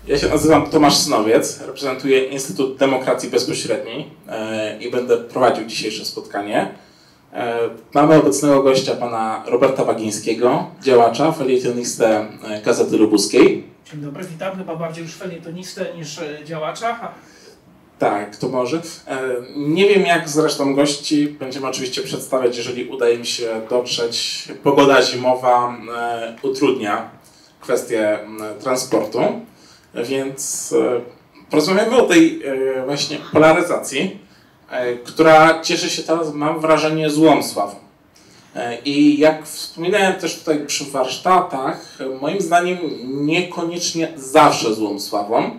Ja się nazywam Tomasz Synowiec, reprezentuję Instytut Demokracji Bezpośredniej i będę prowadził dzisiejsze spotkanie. Mamy obecnego gościa, pana Roberta Bagińskiego, działacza, felietonistę Gazety Lubuskiej. Dzień dobry, witam. Chyba bardziej już felietonistę niż działacza. Tak, to może. Nie wiem jak z resztą gości, będziemy oczywiście przedstawiać, jeżeli udaje mi się dotrzeć. Pogoda zimowa utrudnia kwestię transportu, więc porozmawiamy o tej właśnie polaryzacji, która cieszy się teraz, mam wrażenie, złą sławą. I jak wspominałem też tutaj przy warsztatach, moim zdaniem niekoniecznie zawsze złą sławą.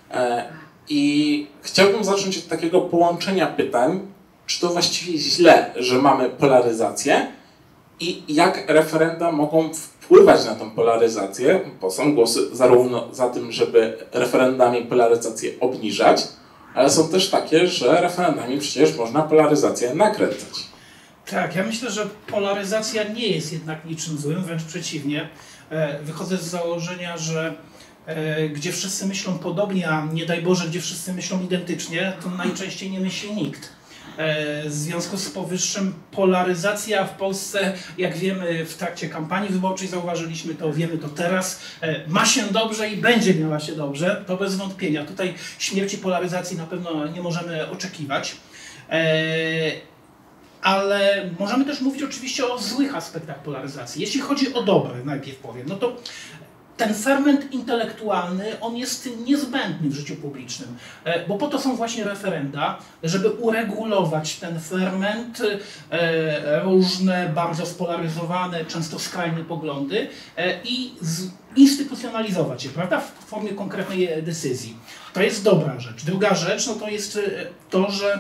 I chciałbym zacząć od takiego połączenia pytań, czy to właściwie źle, że mamy polaryzację i jak referenda mogą wpływać na tę polaryzację, bo są głosy zarówno za tym, żeby referendami polaryzację obniżać, ale są też takie, że referendami przecież można polaryzację nakręcać. Tak, ja myślę, że polaryzacja nie jest jednak niczym złym, wręcz przeciwnie. Wychodzę z założenia, że gdzie wszyscy myślą podobnie, a nie daj Boże, gdzie wszyscy myślą identycznie, to najczęściej nie myśli nikt. W związku z powyższym polaryzacja w Polsce, jak wiemy w trakcie kampanii wyborczej, zauważyliśmy to, wiemy to teraz, ma się dobrze i będzie miała się dobrze, to bez wątpienia. Tutaj śmierci polaryzacji na pewno nie możemy oczekiwać. Ale możemy też mówić oczywiście o złych aspektach polaryzacji. Jeśli chodzi o dobre, najpierw powiem, no to ten ferment intelektualny, on jest niezbędny w życiu publicznym, bo po to są właśnie referenda, żeby uregulować ten ferment, różne, bardzo spolaryzowane, często skrajne poglądy i instytucjonalizować je, prawda, w formie konkretnej decyzji. To jest dobra rzecz. Druga rzecz, no to jest to, że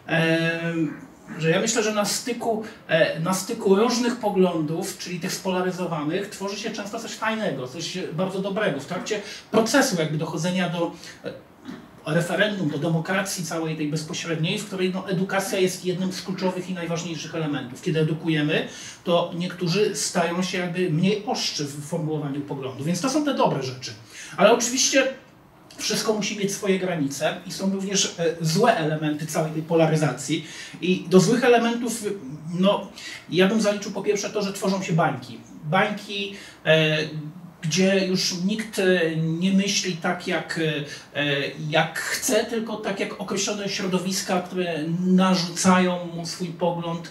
ja myślę, że na styku różnych poglądów, czyli tych spolaryzowanych, tworzy się często coś fajnego, coś bardzo dobrego. W trakcie procesu jakby dochodzenia do referendum, do demokracji całej tej bezpośredniej, w której edukacja jest jednym z kluczowych i najważniejszych elementów. Kiedy edukujemy, to niektórzy stają się jakby mniej ostrzy w formułowaniu poglądów, więc to są te dobre rzeczy. Ale oczywiście wszystko musi mieć swoje granice i są również złe elementy całej tej polaryzacji. I do złych elementów, no, ja bym zaliczył po pierwsze to, że tworzą się bańki. Bańki, gdzie już nikt nie myśli tak jak chce, tylko tak jak określone środowiska, które narzucają mu swój pogląd.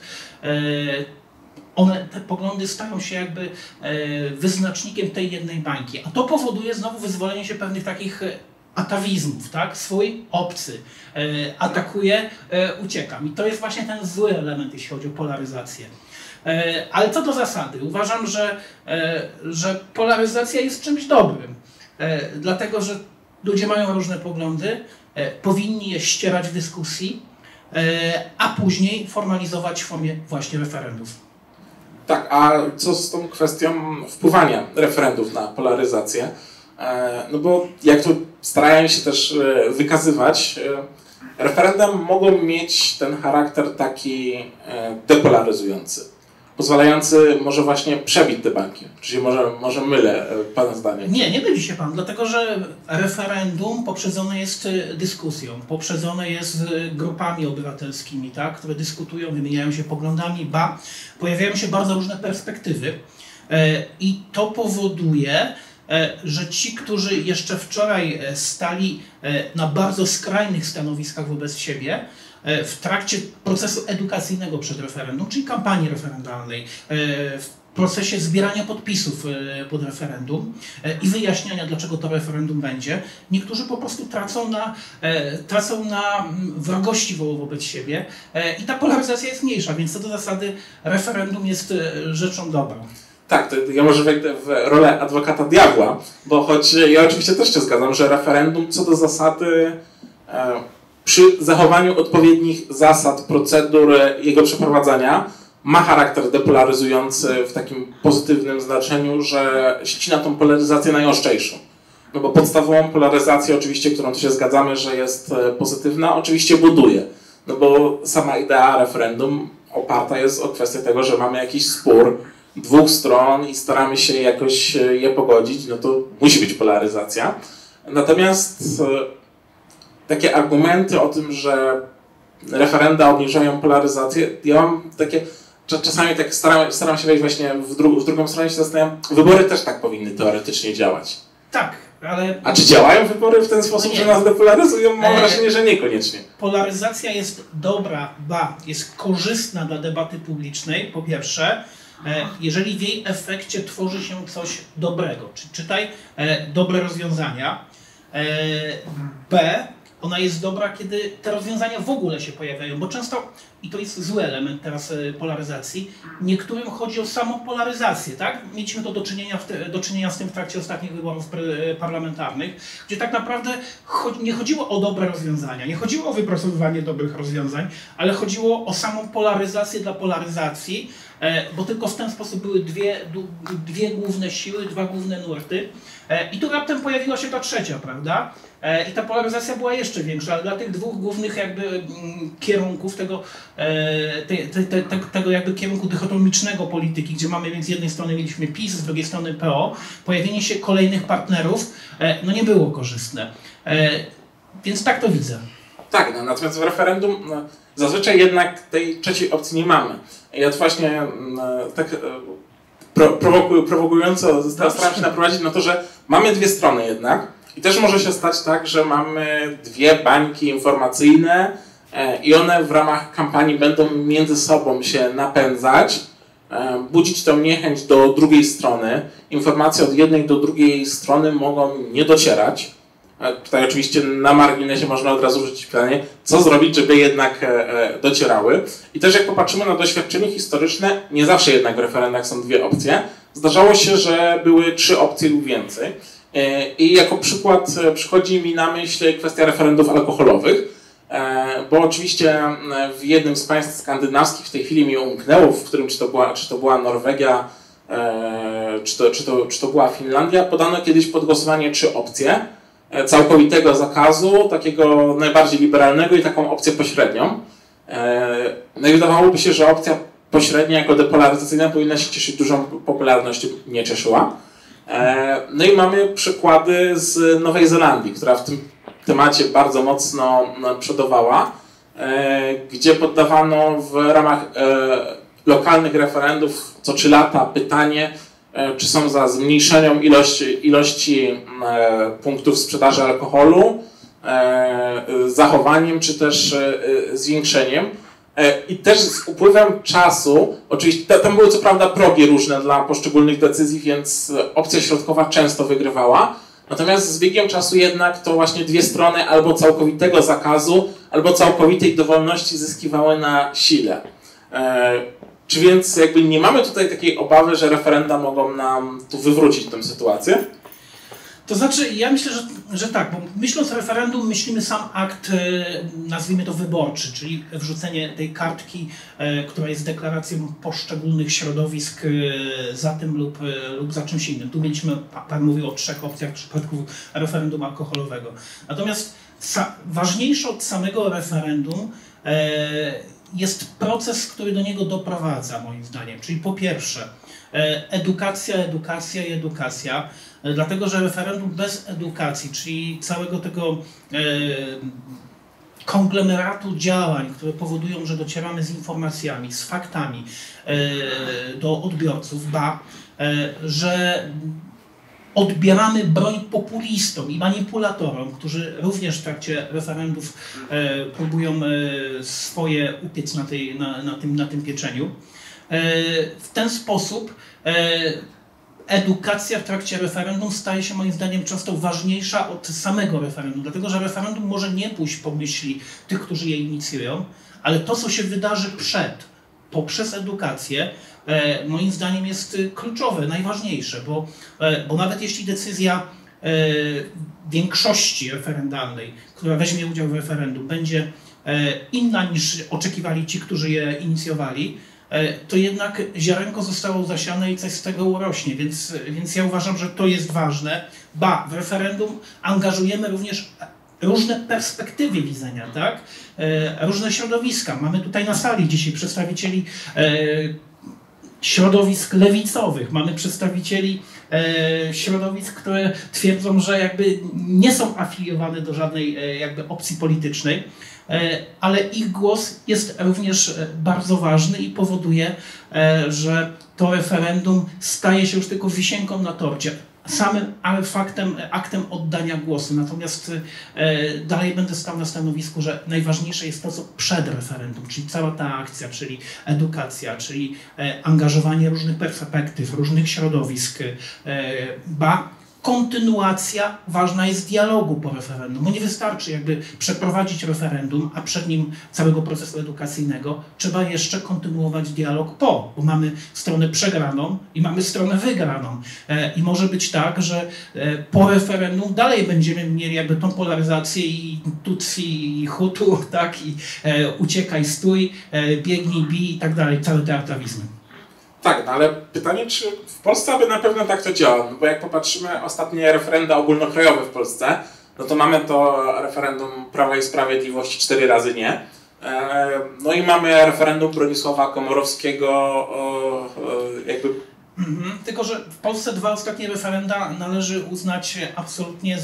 Te poglądy stają się jakby wyznacznikiem tej jednej bańki. A to powoduje znowu wyzwolenie się pewnych takich atawizmów, tak? Swój, obcy, atakuje, uciekam. I to jest właśnie ten zły element, jeśli chodzi o polaryzację. Ale co do zasady, uważam, że polaryzacja jest czymś dobrym, dlatego że ludzie mają różne poglądy, powinni je ścierać w dyskusji, a później formalizować w formie właśnie referendów. Tak, a co z tą kwestią wpływania referendów na polaryzację? No bo jak tu starają się też wykazywać, referenda mogą mieć ten charakter taki depolaryzujący, pozwalający może właśnie przebić te bańki. Czyli może mylę pana zdanie? Nie myli się pan, dlatego że referendum poprzedzone jest dyskusją, poprzedzone jest grupami obywatelskimi, tak, które dyskutują, wymieniają się poglądami, pojawiają się bardzo różne perspektywy i to powoduje, że ci, którzy jeszcze wczoraj stali na bardzo skrajnych stanowiskach wobec siebie, w trakcie procesu edukacyjnego przed referendum, czyli kampanii referendalnej, w procesie zbierania podpisów pod referendum i wyjaśniania, dlaczego to referendum będzie, niektórzy po prostu tracą na wrogości wobec siebie i ta polaryzacja jest mniejsza, więc co do zasady referendum jest rzeczą dobrą. Tak, to ja może wejdę w rolę adwokata diabła, bo choć ja oczywiście też się zgadzam, że referendum co do zasady przy zachowaniu odpowiednich zasad, procedur jego przeprowadzania ma charakter depolaryzujący w takim pozytywnym znaczeniu, że ścina tą polaryzację najostrzejszą. No bo podstawową polaryzację oczywiście, którą tu się zgadzamy, że jest pozytywna, oczywiście buduje. No bo sama idea referendum oparta jest o kwestię tego, że mamy jakiś spór dwóch stron i staramy się jakoś je pogodzić, no to musi być polaryzacja. Natomiast takie argumenty o tym, że referenda obniżają polaryzację, ja mam takie, czasami tak staram się wejść właśnie w drugą stronę, się zastanawiam, wybory też tak powinny teoretycznie działać. Tak, ale... A czy działają wybory w ten sposób, że nas depolaryzują? Mam wrażenie, że niekoniecznie. Polaryzacja jest dobra, jest korzystna dla debaty publicznej, po pierwsze, jeżeli w jej efekcie tworzy się coś dobrego. Czytaj dobre rozwiązania. B, ona jest dobra, kiedy te rozwiązania w ogóle się pojawiają, bo często, i to jest zły element teraz polaryzacji, niektórym chodzi o samą polaryzację, tak? Mieliśmy to do czynienia z tym w trakcie ostatnich wyborów parlamentarnych, gdzie tak naprawdę nie chodziło o dobre rozwiązania, nie chodziło o wypracowywanie dobrych rozwiązań, ale chodziło o samą polaryzację dla polaryzacji, bo tylko w ten sposób były dwie główne siły, dwa główne nurty. I tu raptem pojawiła się ta trzecia, prawda? I ta polaryzacja była jeszcze większa, ale dla tych dwóch głównych jakby kierunków, tego jakby kierunku dychotomicznego polityki, gdzie mamy z jednej strony mieliśmy PiS, z drugiej strony PO, pojawienie się kolejnych partnerów no nie było korzystne. Więc tak to widzę. Tak, no, natomiast w referendum zazwyczaj jednak tej trzeciej opcji nie mamy. Ja to właśnie tak prowokująco staram się naprowadzić na to, że mamy dwie strony jednak i też może się stać tak, że mamy dwie bańki informacyjne i one w ramach kampanii będą między sobą się napędzać, budzić tę niechęć do drugiej strony. Informacje od jednej do drugiej strony mogą nie docierać. Tutaj oczywiście na marginesie można od razu rzucić pytanie, co zrobić, żeby jednak docierały. I też jak popatrzymy na doświadczenie historyczne, nie zawsze jednak w referendach są dwie opcje. Zdarzało się, że były 3 opcje lub więcej. I jako przykład przychodzi mi na myśl kwestia referendów alkoholowych, bo oczywiście w jednym z państw skandynawskich, w tej chwili mi umknęło, w którym czy to była Norwegia, czy to była Finlandia, podano kiedyś pod głosowanie 3 opcje. Całkowitego zakazu, takiego najbardziej liberalnego i taką opcję pośrednią. No i wydawałoby się, że opcja pośrednia jako depolaryzacyjna powinna się cieszyć dużą popularnością, nie cieszyła. No i mamy przykłady z Nowej Zelandii, która w tym temacie bardzo mocno przodowała, gdzie poddawano w ramach lokalnych referendów co 3 lata pytanie, czy są za zmniejszeniem ilości punktów sprzedaży alkoholu, zachowaniem, czy też zwiększeniem. I też z upływem czasu, oczywiście tam były co prawda progi różne dla poszczególnych decyzji, więc opcja środkowa często wygrywała. Natomiast z biegiem czasu jednak to właśnie dwie strony albo całkowitego zakazu, albo całkowitej dowolności zyskiwały na sile. Czy więc jakby nie mamy tutaj takiej obawy, że referenda mogą nam tu wywrócić tę sytuację? To znaczy, ja myślę, że tak, bo myśląc o referendum, myślimy sam akt, nazwijmy to wyborczy, czyli wrzucenie tej kartki, która jest deklaracją poszczególnych środowisk za tym lub za czymś innym. Tu mieliśmy, pan mówił o 3 opcjach w przypadku referendum alkoholowego. Natomiast ważniejsze od samego referendum jest proces, który do niego doprowadza, moim zdaniem. Czyli po pierwsze, edukacja, dlatego że referendum bez edukacji, czyli całego tego konglomeratu działań, które powodują, że docieramy z informacjami, z faktami do odbiorców, że odbieramy broń populistom i manipulatorom, którzy również w trakcie referendów próbują swoje upiec na tym pieczeniu. W ten sposób edukacja w trakcie referendum staje się moim zdaniem często ważniejsza od samego referendum, dlatego że referendum może nie pójść po myśli tych, którzy je inicjują, ale to, co się wydarzy poprzez edukację, moim zdaniem jest kluczowe, najważniejsze, bo nawet jeśli decyzja większości referendalnej, która weźmie udział w referendum, będzie inna niż oczekiwali ci, którzy je inicjowali, to jednak ziarenko zostało zasiane i coś z tego urośnie, więc ja uważam, że to jest ważne. W referendum angażujemy również różne perspektywy widzenia, tak? Różne środowiska. Mamy tutaj na sali dzisiaj przedstawicieli środowisk lewicowych, mamy przedstawicieli środowisk, które twierdzą, że jakby nie są afiliowane do żadnej jakby opcji politycznej, ale ich głos jest również bardzo ważny i powoduje, że to referendum staje się już tylko wisienką na torcie, samym aktem oddania głosu. Natomiast dalej będę stał na stanowisku, że najważniejsze jest to, co przed referendum, czyli cała ta akcja, czyli edukacja, czyli angażowanie różnych perspektyw, różnych środowisk, kontynuacja ważna jest dialogu po referendum, bo nie wystarczy jakby przeprowadzić referendum, a przed nim całego procesu edukacyjnego. Trzeba jeszcze kontynuować dialog bo mamy stronę przegraną i mamy stronę wygraną. I może być tak, że po referendum dalej będziemy mieli jakby tą polaryzację i Tutsi i Hutu, tak, i uciekaj, stój, biegnij, bij i tak dalej, całe te atawizmy. Tak, no ale pytanie, czy w Polsce aby na pewno tak to działa, no bo jak popatrzymy ostatnie referenda ogólnokrajowe w Polsce, no to mamy to referendum Prawa i Sprawiedliwości 4 razy nie, no i mamy referendum Bronisława Komorowskiego jakby... Tylko, że w Polsce 2 ostatnie referenda należy uznać absolutnie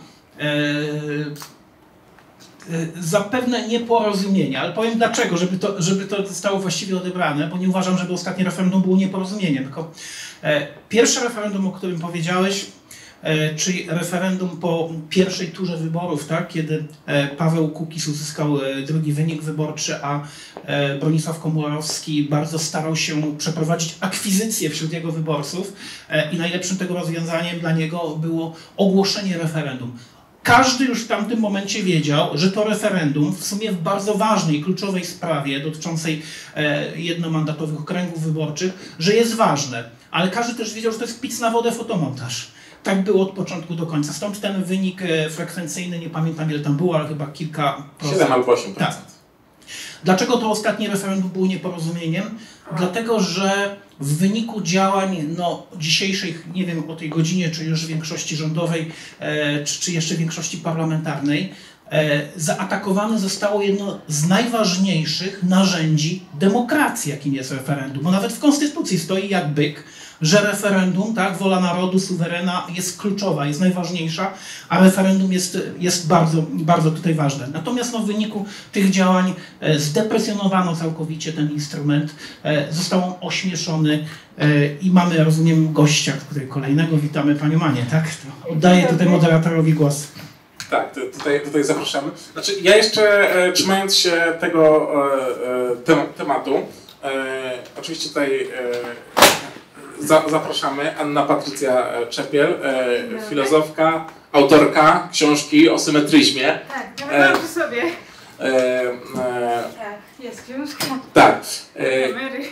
za pewne nieporozumienie, ale powiem dlaczego, żeby to zostało właściwie odebrane, bo nie uważam, żeby ostatnie referendum było nieporozumieniem, tylko pierwsze referendum, o którym powiedziałeś, czyli referendum po pierwszej turze wyborów, tak, kiedy Paweł Kukiz uzyskał drugi wynik wyborczy, a Bronisław Komorowski bardzo starał się przeprowadzić akwizycję wśród jego wyborców i najlepszym tego rozwiązaniem dla niego było ogłoszenie referendum. Każdy już w tamtym momencie wiedział, że to referendum w sumie w bardzo ważnej, kluczowej sprawie dotyczącej jednomandatowych okręgów wyborczych, że jest ważne. Ale każdy też wiedział, że to jest pic na wodę, fotomontaż. Tak było od początku do końca. Stąd ten wynik frekwencyjny, nie pamiętam ile tam było, ale chyba kilka procent. 7 albo 8%. Tak. Dlaczego to ostatnie referendum było nieporozumieniem? Dlatego, że w wyniku działań dzisiejszych, nie wiem o tej godzinie, czy już większości rządowej, czy jeszcze większości parlamentarnej, zaatakowane zostało jedno z najważniejszych narzędzi demokracji, jakim jest referendum. Bo nawet w Konstytucji stoi jak byk, że referendum, tak, wola narodu, suwerena jest kluczowa, jest najważniejsza, a referendum jest bardzo, bardzo tutaj ważne. Natomiast w wyniku tych działań zdepresjonowano całkowicie ten instrument, został on ośmieszony i mamy, rozumiem, gościa, który kolejnego. Witamy Panią Manię, tak? To oddaję tutaj moderatorowi głos. Tak, tutaj zapraszamy. Znaczy, ja jeszcze trzymając się tego tematu, oczywiście tutaj zapraszamy Anna Patrycja Czepiel, filozofka, autorka książki o symetryzmie. Tak, ja mam przy sobie. Tak, jest książka. Tak. Kamery.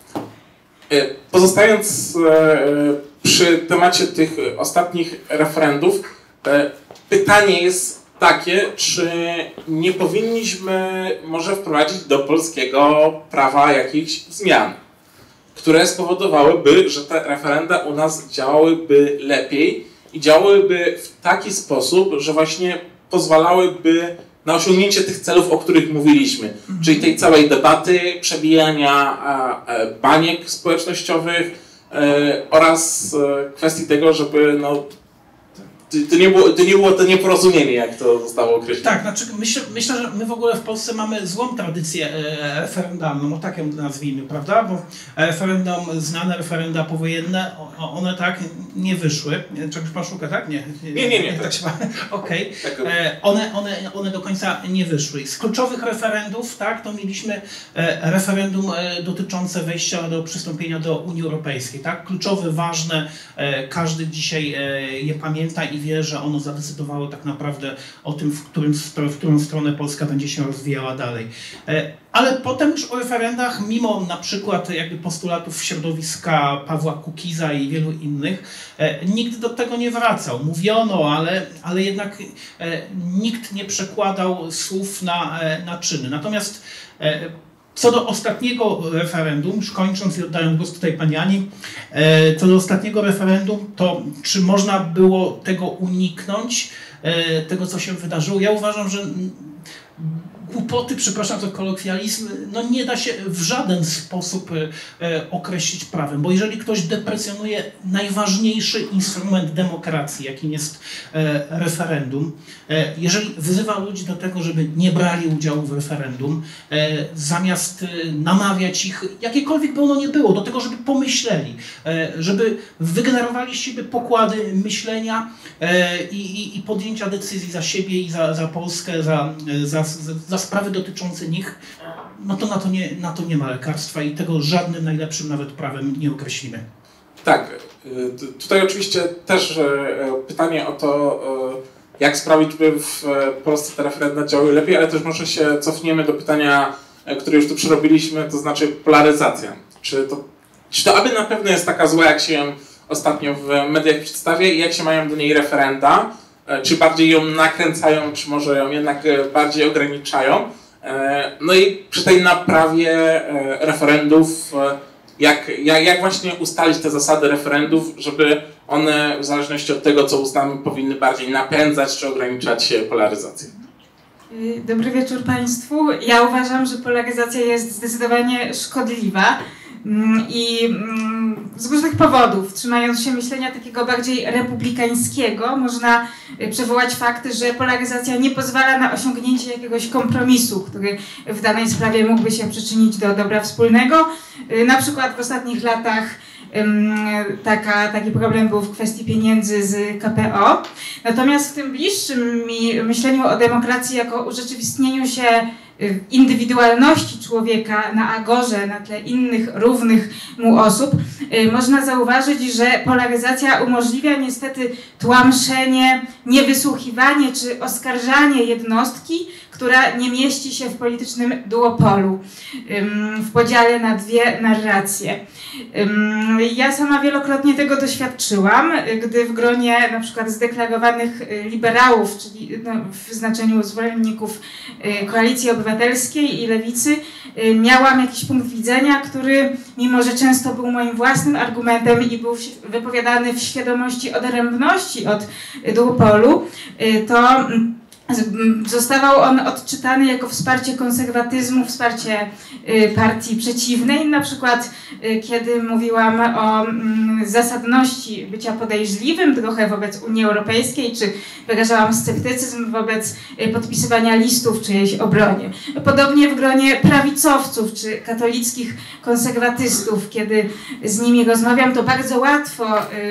Pozostając przy temacie tych ostatnich referendów, pytanie jest takie, czy nie powinniśmy może wprowadzić do polskiego prawa jakichś zmian, które spowodowałyby, że te referenda u nas działałyby lepiej i działałyby w taki sposób, że właśnie pozwalałyby na osiągnięcie tych celów, o których mówiliśmy, czyli tej całej debaty, przebijania baniek społecznościowych oraz kwestii tego, żeby to nie było to nieporozumienie, jak to zostało określone. Tak, znaczy myślę, że my w ogóle w Polsce mamy złą tradycję referendalną, tak ją nazwijmy, prawda? Bo znane referenda powojenne, one tak nie wyszły. Czegoś Pan szuka, tak? Nie. Tak się okej. One do końca nie wyszły. Z kluczowych referendów, tak, to mieliśmy referendum dotyczące wejścia do przystąpienia do Unii Europejskiej, tak? Kluczowe, ważne, każdy dzisiaj je pamięta i wie, że ono zadecydowało tak naprawdę o tym, w którą stronę Polska będzie się rozwijała dalej. Ale potem już o referendach, mimo na przykład jakby postulatów środowiska Pawła Kukiza i wielu innych, nikt do tego nie wracał. Mówiono, ale jednak nikt nie przekładał słów na czyny. Natomiast co do ostatniego referendum, już kończąc i oddając głos tutaj Pani Ani, co do ostatniego referendum, to czy można było tego uniknąć, tego co się wydarzyło? Ja uważam, że głupoty, przepraszam za kolokwializm, no nie da się w żaden sposób określić prawem, bo jeżeli ktoś deprecjonuje najważniejszy instrument demokracji, jakim jest referendum, jeżeli wzywa ludzi do tego, żeby nie brali udziału w referendum, zamiast namawiać ich, jakiekolwiek by ono nie było, do tego, żeby pomyśleli, żeby wygenerowali z siebie pokłady myślenia i podjęcia decyzji za siebie i za Polskę, za sprawy dotyczące nich, no to na to nie ma lekarstwa i tego żadnym najlepszym nawet prawem nie określimy. Tak, tutaj oczywiście też pytanie o to, jak sprawić, żeby w Polsce te referenda działały lepiej, ale też może się cofniemy do pytania, które już tu przerobiliśmy, to znaczy polaryzacja. Czy to aby na pewno jest taka zła, jak się ją ostatnio w mediach przedstawia i jak się mają do niej referenda? Czy bardziej ją nakręcają, czy może ją jednak bardziej ograniczają? No i przy tej naprawie referendów, jak właśnie ustalić te zasady referendów, żeby one w zależności od tego, co uznamy, powinny bardziej napędzać czy ograniczać polaryzację? Dobry wieczór Państwu. Ja uważam, że polaryzacja jest zdecydowanie szkodliwa i z różnych powodów. Trzymając się myślenia takiego bardziej republikańskiego, można przywołać fakty, że polaryzacja nie pozwala na osiągnięcie jakiegoś kompromisu, który w danej sprawie mógłby się przyczynić do dobra wspólnego. Na przykład w ostatnich latach taki problem był w kwestii pieniędzy z KPO. Natomiast w tym bliższym mi myśleniu o demokracji jako urzeczywistnieniu się indywidualności człowieka na agorze, na tle innych równych mu osób, można zauważyć, że polaryzacja umożliwia niestety tłamszenie, niewysłuchiwanie czy oskarżanie jednostki, która nie mieści się w politycznym duopolu, w podziale na dwie narracje. Ja sama wielokrotnie tego doświadczyłam, gdy w gronie na przykład zdeklarowanych liberałów, czyli w znaczeniu zwolenników Koalicji Obywatelskiej i Lewicy, miałam jakiś punkt widzenia, który mimo, że często był moim własnym argumentem i był wypowiadany w świadomości odrębności od duopolu, to zostawał on odczytany jako wsparcie konserwatyzmu, wsparcie partii przeciwnej. Na przykład kiedy mówiłam o zasadności bycia podejrzliwym trochę wobec Unii Europejskiej, czy wyrażałam sceptycyzm wobec podpisywania listów w czyjejś obronie. Podobnie w gronie prawicowców czy katolickich konserwatystów, kiedy z nimi rozmawiam, to bardzo łatwo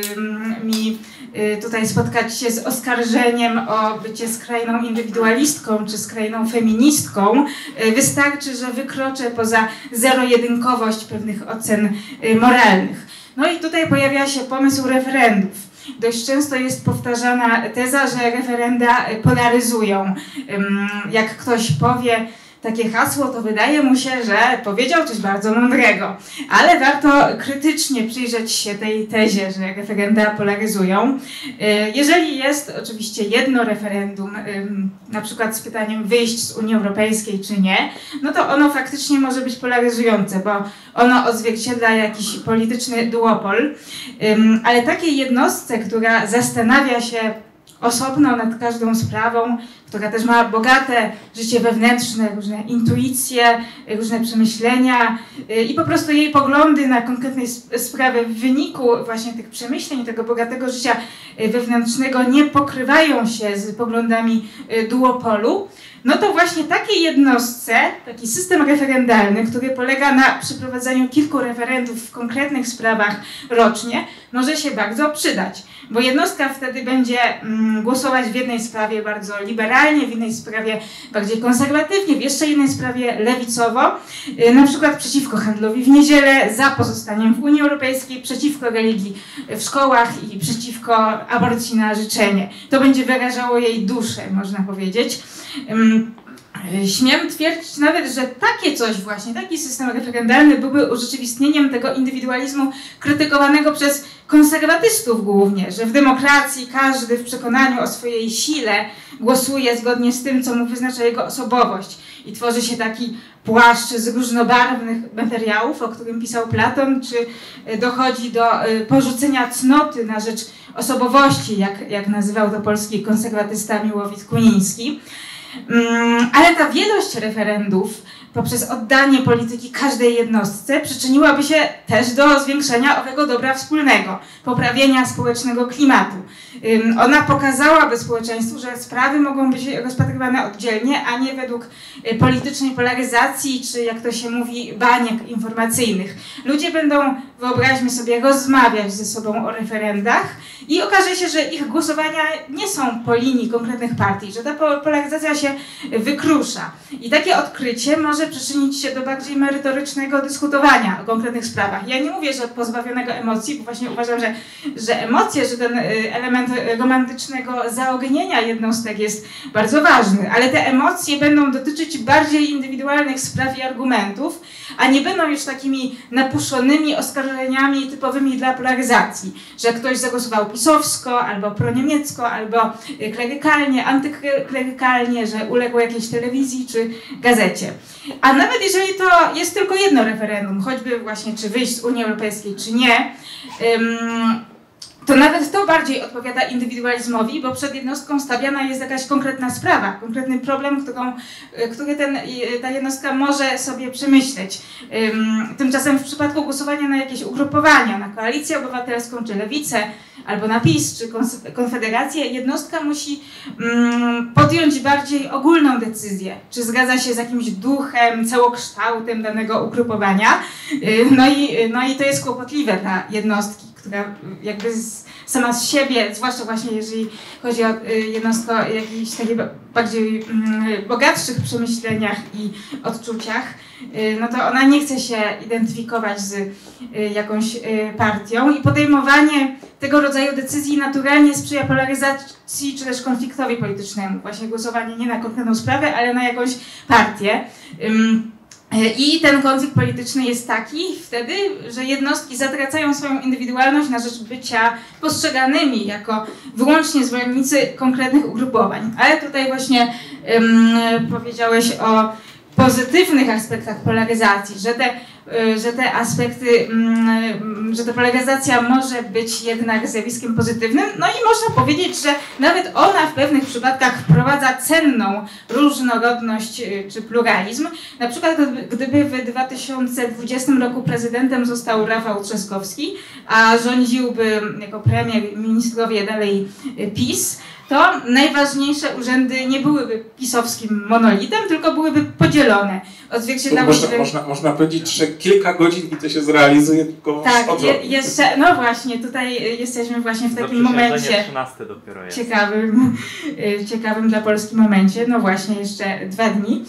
mi tutaj spotkać się z oskarżeniem o bycie skrajną indywidualistką czy skrajną feministką. Wystarczy, że wykroczę poza zero-jedynkowość pewnych ocen moralnych. No i tutaj pojawia się pomysł referendów. Dość często jest powtarzana teza, że referenda polaryzują. Jak ktoś powie takie hasło, to wydaje mu się, że powiedział coś bardzo mądrego. Ale warto krytycznie przyjrzeć się tej tezie, że referenda polaryzują. Jeżeli jest oczywiście jedno referendum, na przykład z pytaniem wyjść z Unii Europejskiej czy nie, no to ono faktycznie może być polaryzujące, bo ono odzwierciedla jakiś polityczny duopol. Ale takiej jednostce, która zastanawia się osobno nad każdą sprawą, która też ma bogate życie wewnętrzne, różne intuicje, różne przemyślenia i po prostu jej poglądy na konkretnej sprawy w wyniku właśnie tych przemyśleń, tego bogatego życia wewnętrznego nie pokrywają się z poglądami duopolu, no to właśnie takiej jednostce, taki system referendalny, który polega na przeprowadzaniu kilku referendów w konkretnych sprawach rocznie, może się bardzo przydać. Bo jednostka wtedy będzie głosować w jednej sprawie bardzo liberalnie, w innej sprawie bardziej konserwatywnie, w jeszcze innej sprawie lewicowo, na przykład przeciwko handlowi w niedzielę, za pozostaniem w Unii Europejskiej, przeciwko religii w szkołach i przeciwko aborcji na życzenie. To będzie wyrażało jej duszę, można powiedzieć. Śmiem twierdzić nawet, że takie coś właśnie, taki system referendalny byłby urzeczywistnieniem tego indywidualizmu krytykowanego przez konserwatystów głównie, że w demokracji każdy w przekonaniu o swojej sile głosuje zgodnie z tym, co mu wyznacza jego osobowość i tworzy się taki płaszcz z różnobarwnych materiałów, o którym pisał Platon, czy dochodzi do porzucenia cnoty na rzecz osobowości, jak nazywał to polski konserwatysta Miłowit Kuniński. Ale ta wielość referendów poprzez oddanie polityki każdej jednostce przyczyniłaby się też do zwiększenia owego dobra wspólnego, poprawienia społecznego klimatu. Ona pokazałaby społeczeństwu, że sprawy mogą być rozpatrywane oddzielnie, a nie według politycznej polaryzacji, czy jak to się mówi, baniek informacyjnych. Ludzie będą, wyobraźmy sobie, rozmawiać ze sobą o referendach i okaże się, że ich głosowania nie są po linii konkretnych partii, że ta polaryzacja się wykrusza. I takie odkrycie może przyczynić się do bardziej merytorycznego dyskutowania o konkretnych sprawach. Ja nie mówię, że pozbawionego emocji, bo właśnie uważam, że emocje, że ten element romantycznego zaognienia jednostek jest bardzo ważny, ale te emocje będą dotyczyć bardziej indywidualnych spraw i argumentów, a nie będą już takimi napuszczonymi oskarżeniami typowymi dla polaryzacji, że ktoś zagłosował pisowsko, albo proniemiecko, albo klerykalnie, antyklerykalnie, że uległ jakiejś telewizji czy gazecie. A nawet jeżeli to jest tylko jedno referendum, choćby właśnie czy wyjść z Unii Europejskiej, czy nie, to nawet to bardziej odpowiada indywidualizmowi, bo przed jednostką stawiana jest jakaś konkretna sprawa, konkretny problem, który ta jednostka może sobie przemyśleć. Tymczasem w przypadku głosowania na jakieś ugrupowania, na Koalicję Obywatelską, czy Lewicę, albo na PiS, czy Konfederację, jednostka musi podjąć bardziej ogólną decyzję, czy zgadza się z jakimś duchem, całokształtem danego ugrupowania. No i to jest kłopotliwe dla jednostki, która jakby sama z siebie, zwłaszcza właśnie jeżeli chodzi o jednostkę o jakichś takich bardziej bogatszych przemyśleniach i odczuciach, no to ona nie chce się identyfikować z jakąś partią i podejmowanie tego rodzaju decyzji naturalnie sprzyja polaryzacji czy też konfliktowi politycznemu. Właśnie głosowanie nie na konkretną sprawę, ale na jakąś partię. I ten konflikt polityczny jest taki wtedy, że jednostki zatracają swoją indywidualność na rzecz bycia postrzeganymi jako wyłącznie zwolennicy konkretnych ugrupowań. Ale tutaj właśnie powiedziałeś o pozytywnych aspektach polaryzacji, że te aspekty, że ta polaryzacja może być jednak zjawiskiem pozytywnym. No i można powiedzieć, że nawet ona w pewnych przypadkach wprowadza cenną różnorodność czy pluralizm. Na przykład gdyby w 2020 roku prezydentem został Rafał Trzaskowski, a rządziłby jako premier ministrowie dalej PiS, to najważniejsze urzędy nie byłyby pisowskim monolitem, tylko byłyby podzielone. Można powiedzieć, że kilka godzin i to się zrealizuje tylko tak, jeszcze, no właśnie, tutaj jesteśmy właśnie w takim momencie 13 dopiero jest. ciekawym dla Polski momencie, no właśnie jeszcze 2 dni.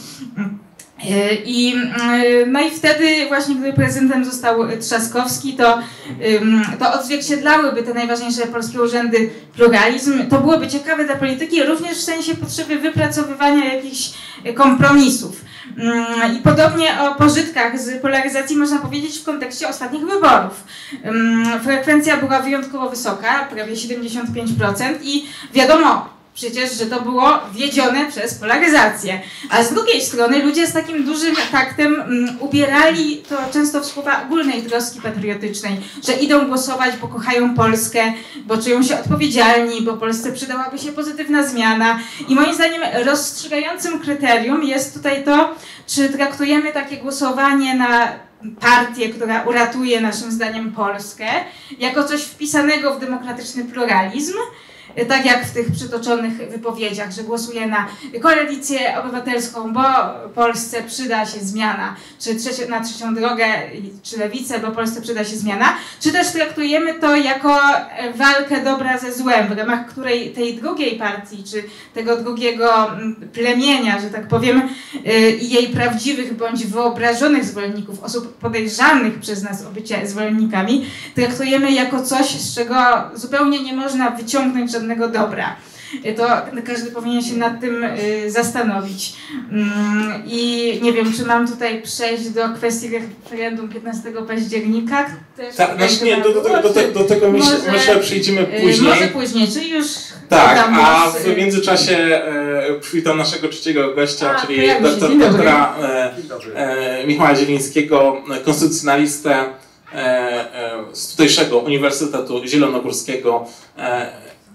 No i wtedy właśnie, gdy prezydentem został Trzaskowski, to odzwierciedlałyby te najważniejsze polskie urzędy pluralizm. To byłoby ciekawe dla polityki, również w sensie potrzeby wypracowywania jakichś kompromisów. I podobnie o pożytkach z polaryzacji można powiedzieć w kontekście ostatnich wyborów. Frekwencja była wyjątkowo wysoka, prawie 75% i wiadomo przecież, że to było wiedzione przez polaryzację. A z drugiej strony ludzie z takim dużym taktem ubierali to często w słowa ogólnej troski patriotycznej, że idą głosować, bo kochają Polskę, bo czują się odpowiedzialni, bo Polsce przydałaby się pozytywna zmiana. I moim zdaniem rozstrzygającym kryterium jest tutaj to, czy traktujemy takie głosowanie na partię, która uratuje naszym zdaniem Polskę, jako coś wpisanego w demokratyczny pluralizm, tak jak w tych przytoczonych wypowiedziach, że głosuje na Koalicję Obywatelską, bo Polsce przyda się zmiana, czy na trzecią drogę, czy Lewicę, bo Polsce przyda się zmiana, czy też traktujemy to jako walkę dobra ze złem, w ramach której tej drugiej partii, czy tego drugiego plemienia, że tak powiem, i jej prawdziwych bądź wyobrażonych zwolenników, osób podejrzanych przez nas o bycie zwolennikami, traktujemy jako coś, z czego zupełnie nie można wyciągnąć żadnego dobra. To każdy powinien się nad tym zastanowić. I nie wiem, czy mam tutaj przejść do kwestii referendum 15 października. Do tego myślę przejdziemy później. Może później, czyli już... Tak, a w międzyczasie przywitam naszego trzeciego gościa, czyli doktora Michała Zielińskiego, konstytucjonalistę z tutejszego Uniwersytetu Zielonogórskiego.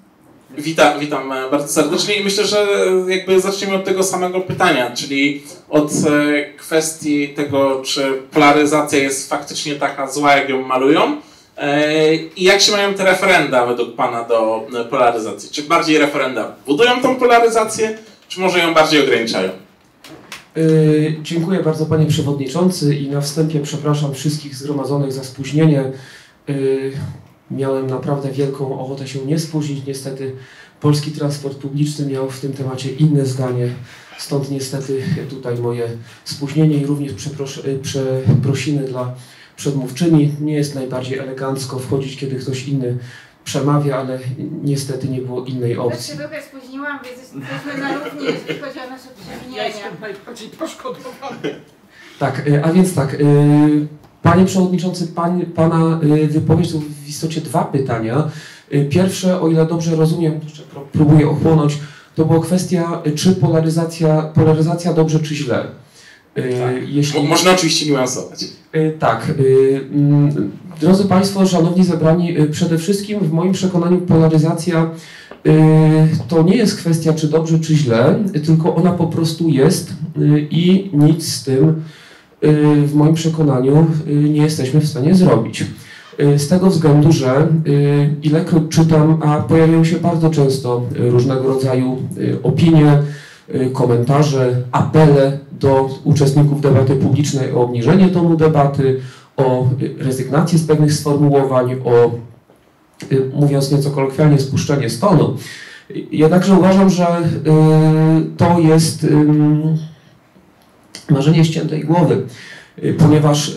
Witam bardzo serdecznie i myślę, że jakby zaczniemy od tego samego pytania, czyli od kwestii tego, czy polaryzacja jest faktycznie taka zła, jak ją malują i jak się mają te referenda według Pana do polaryzacji. Czy bardziej referenda budują tą polaryzację, czy może ją bardziej ograniczają? Dziękuję bardzo Panie Przewodniczący i na wstępie przepraszam wszystkich zgromadzonych za spóźnienie. Miałem naprawdę wielką ochotę się nie spóźnić. Niestety polski transport publiczny miał w tym temacie inne zdanie. Stąd niestety tutaj moje spóźnienie i również przeprosiny dla przedmówczyni. Nie jest najbardziej elegancko wchodzić, kiedy ktoś inny przemawia, ale niestety nie było innej opcji. Ja się trochę spóźniłam, więc jesteśmy na równi, jeżeli chodzi o nasze przewinienia. Ja jestem najbardziej poszkodowany. Tak, a więc tak. Panie Przewodniczący, Pana wypowiedź to w istocie dwa pytania. Pierwsze, o ile dobrze rozumiem, jeszcze próbuję ochłonąć, to była kwestia, czy polaryzacja dobrze, czy źle. Tak. Można oczywiście niuansować. Tak. Drodzy Państwo, szanowni zebrani, przede wszystkim w moim przekonaniu polaryzacja to nie jest kwestia, czy dobrze, czy źle, tylko ona po prostu jest i nic z tym w moim przekonaniu nie jesteśmy w stanie zrobić. Z tego względu, że ilekroć czytam, a pojawiają się bardzo często różnego rodzaju opinie, komentarze, apele do uczestników debaty publicznej o obniżenie tonu debaty, o rezygnację z pewnych sformułowań, o, mówiąc nieco kolokwialnie, spuszczenie z tonu. Jednakże uważam, że to jest marzenie ściętej głowy, ponieważ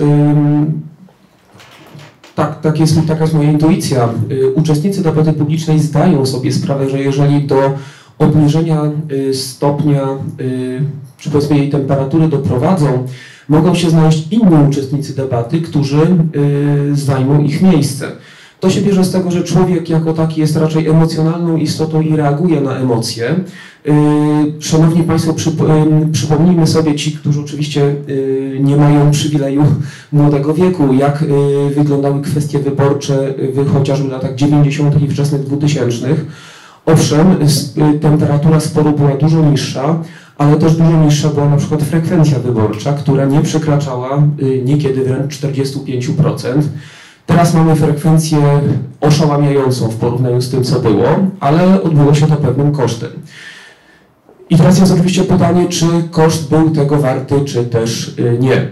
taka jest moja intuicja. Uczestnicy debaty publicznej zdają sobie sprawę, że jeżeli do obniżenia stopnia, czy powiedzmy jej temperatury doprowadzą, mogą się znaleźć inni uczestnicy debaty, którzy zajmą ich miejsce. To się bierze z tego, że człowiek jako taki jest raczej emocjonalną istotą i reaguje na emocje. Szanowni Państwo, przypomnijmy sobie, ci, którzy oczywiście nie mają przywileju młodego wieku, jak wyglądały kwestie wyborcze chociażby w latach 90. i wczesnych 2000. Owszem, temperatura sporu była dużo niższa, ale też dużo niższa była na przykład frekwencja wyborcza, która nie przekraczała niekiedy wręcz 45%. Teraz mamy frekwencję oszałamiającą w porównaniu z tym, co było, ale odbyło się to pewnym kosztem. I teraz jest oczywiście pytanie, czy koszt był tego warty, czy też nie.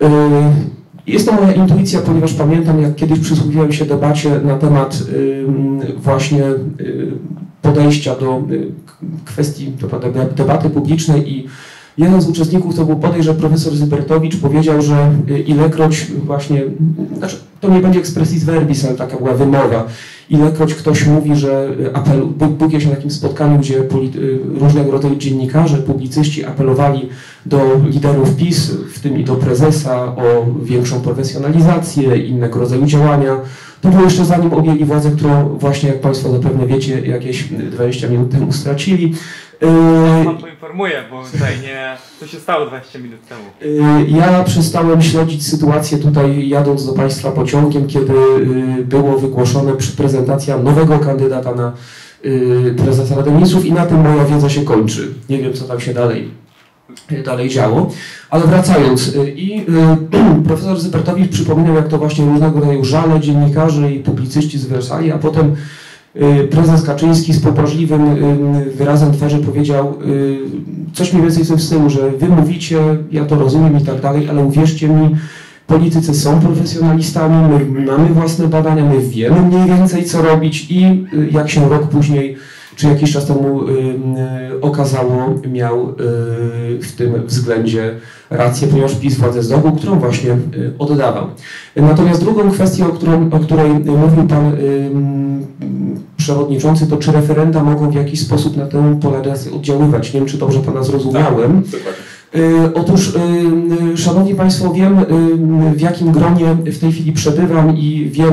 Jest to moja intuicja, ponieważ pamiętam, jak kiedyś przysłuchiwałem się debacie na temat właśnie podejścia do kwestii debaty publicznej i jeden z uczestników to był bodajże profesor Zybertowicz powiedział, że ilekroć właśnie, znaczy to nie będzie expressis verbis, ale taka była wymowa, ilekroć ktoś mówi, że był kiedyś na takim spotkaniu, gdzie różnego rodzaju dziennikarze, publicyści apelowali do liderów PiS, w tym i do prezesa, o większą profesjonalizację, innego rodzaju działania. To było jeszcze zanim objęli władzę, którą właśnie, jak Państwo zapewne wiecie, jakieś 20 minut temu stracili. Pan poinformuje, bo tutaj co się stało 20 minut temu? Ja przestałem śledzić sytuację tutaj jadąc do Państwa pociągiem, kiedy było wygłoszone prezentacja nowego kandydata na prezesa Rady Ministrów i na tym moja wiedza się kończy. Nie wiem, co tam się dalej działo. Ale wracając, profesor Zybertowicz przypominał, jak to właśnie różnego rodzaju żale dziennikarzy i publicyści zwierzali, a potem prezes Kaczyński z pobożliwym wyrazem twarzy powiedział coś mniej więcej w tym stylu, że wy mówicie, ja to rozumiem i tak dalej, ale uwierzcie mi, politycy są profesjonalistami, my mamy własne badania, my wiemy mniej więcej co robić i jak się rok później czy jakiś czas temu okazało, miał w tym względzie rację, ponieważ PiS władzę zdobył, którą właśnie oddawał. Natomiast drugą kwestią, o której mówił Pan Przewodniczący, to czy referenda mogą w jakiś sposób na tę polaryzację oddziaływać. Nie wiem, czy dobrze Pana zrozumiałem. Otóż, Szanowni Państwo, wiem, w jakim gronie w tej chwili przebywam i wiem,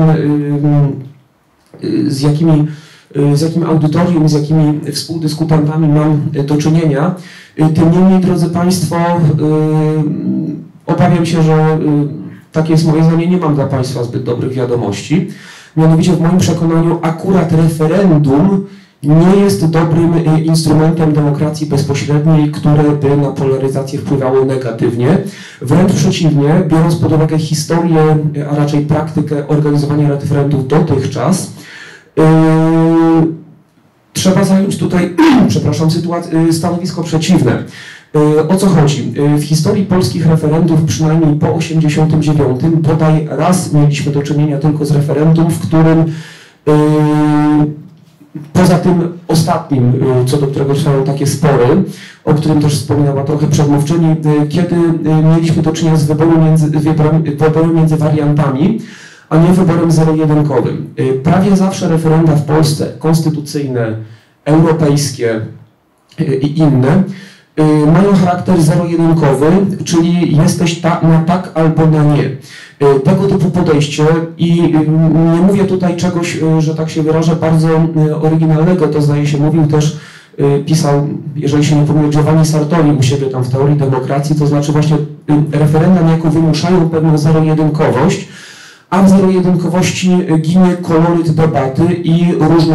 z jakim audytorium, z jakimi współdyskutantami mam do czynienia. Tym niemniej, drodzy Państwo, obawiam się, że takie jest moje zdanie, nie mam dla Państwa zbyt dobrych wiadomości. Mianowicie w moim przekonaniu akurat referendum nie jest dobrym instrumentem demokracji bezpośredniej, które by na polaryzację wpływało negatywnie. Wręcz przeciwnie, biorąc pod uwagę historię, a raczej praktykę organizowania referendów dotychczas, trzeba zająć tutaj, przepraszam, stanowisko przeciwne. O co chodzi? W historii polskich referendów, przynajmniej po 1989, bodaj raz mieliśmy do czynienia tylko z referendum, w którym poza tym ostatnim, co do którego trwają takie spory, o którym też wspominała trochę przedmówczyni, kiedy mieliśmy do czynienia z wyborem między wariantami, a nie wyborem zero-jedynkowym. Prawie zawsze referenda w Polsce, konstytucyjne, europejskie i inne, mają charakter zero-jedynkowy, czyli jesteś na tak albo na nie. Tego typu podejście i nie mówię tutaj czegoś, że tak się wyrażę, bardzo oryginalnego, to zdaje się mówił też, pisał, jeżeli się nie pomylił, Giovanni Sartori u siebie tam w teorii demokracji, to znaczy właśnie referenda niejako wymuszają pewną zero-jedynkowość, a w zero-jedynkowości ginie koloryt debaty i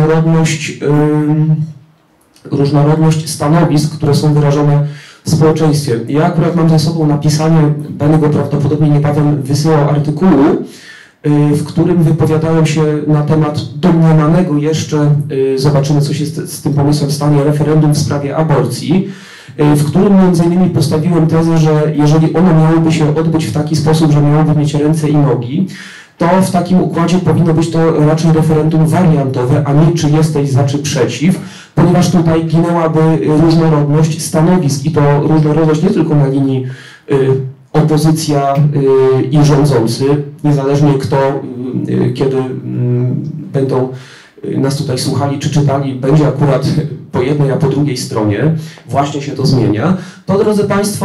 różnorodność stanowisk, które są wyrażone w społeczeństwie. Ja akurat mam ze sobą napisanie, będę go prawdopodobnie niebawem wysyłał artykułu, w którym wypowiadałem się na temat domniemanego jeszcze, zobaczymy co się z tym pomysłem stanie, referendum w sprawie aborcji, w którym między innymi postawiłem tezę, że jeżeli ono miałoby się odbyć w taki sposób, że miałoby mieć ręce i nogi, to w takim układzie powinno być to raczej referendum wariantowe, a nie czy jesteś za, czy przeciw, ponieważ tutaj ginęłaby różnorodność stanowisk i to różnorodność nie tylko na linii opozycja i rządzący, niezależnie kto, kiedy będą nas tutaj słuchali czy czytali, będzie akurat po jednej, a po drugiej stronie, właśnie się to zmienia, to drodzy Państwo,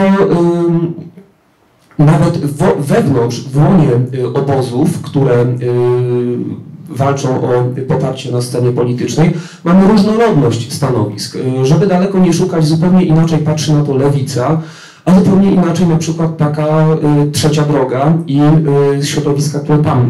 nawet wewnątrz, w łonie obozów, które walczą o poparcie na scenie politycznej, mamy różnorodność stanowisk. Żeby daleko nie szukać, zupełnie inaczej patrzy na to lewica, a zupełnie inaczej na przykład taka trzecia droga i środowiska, które tam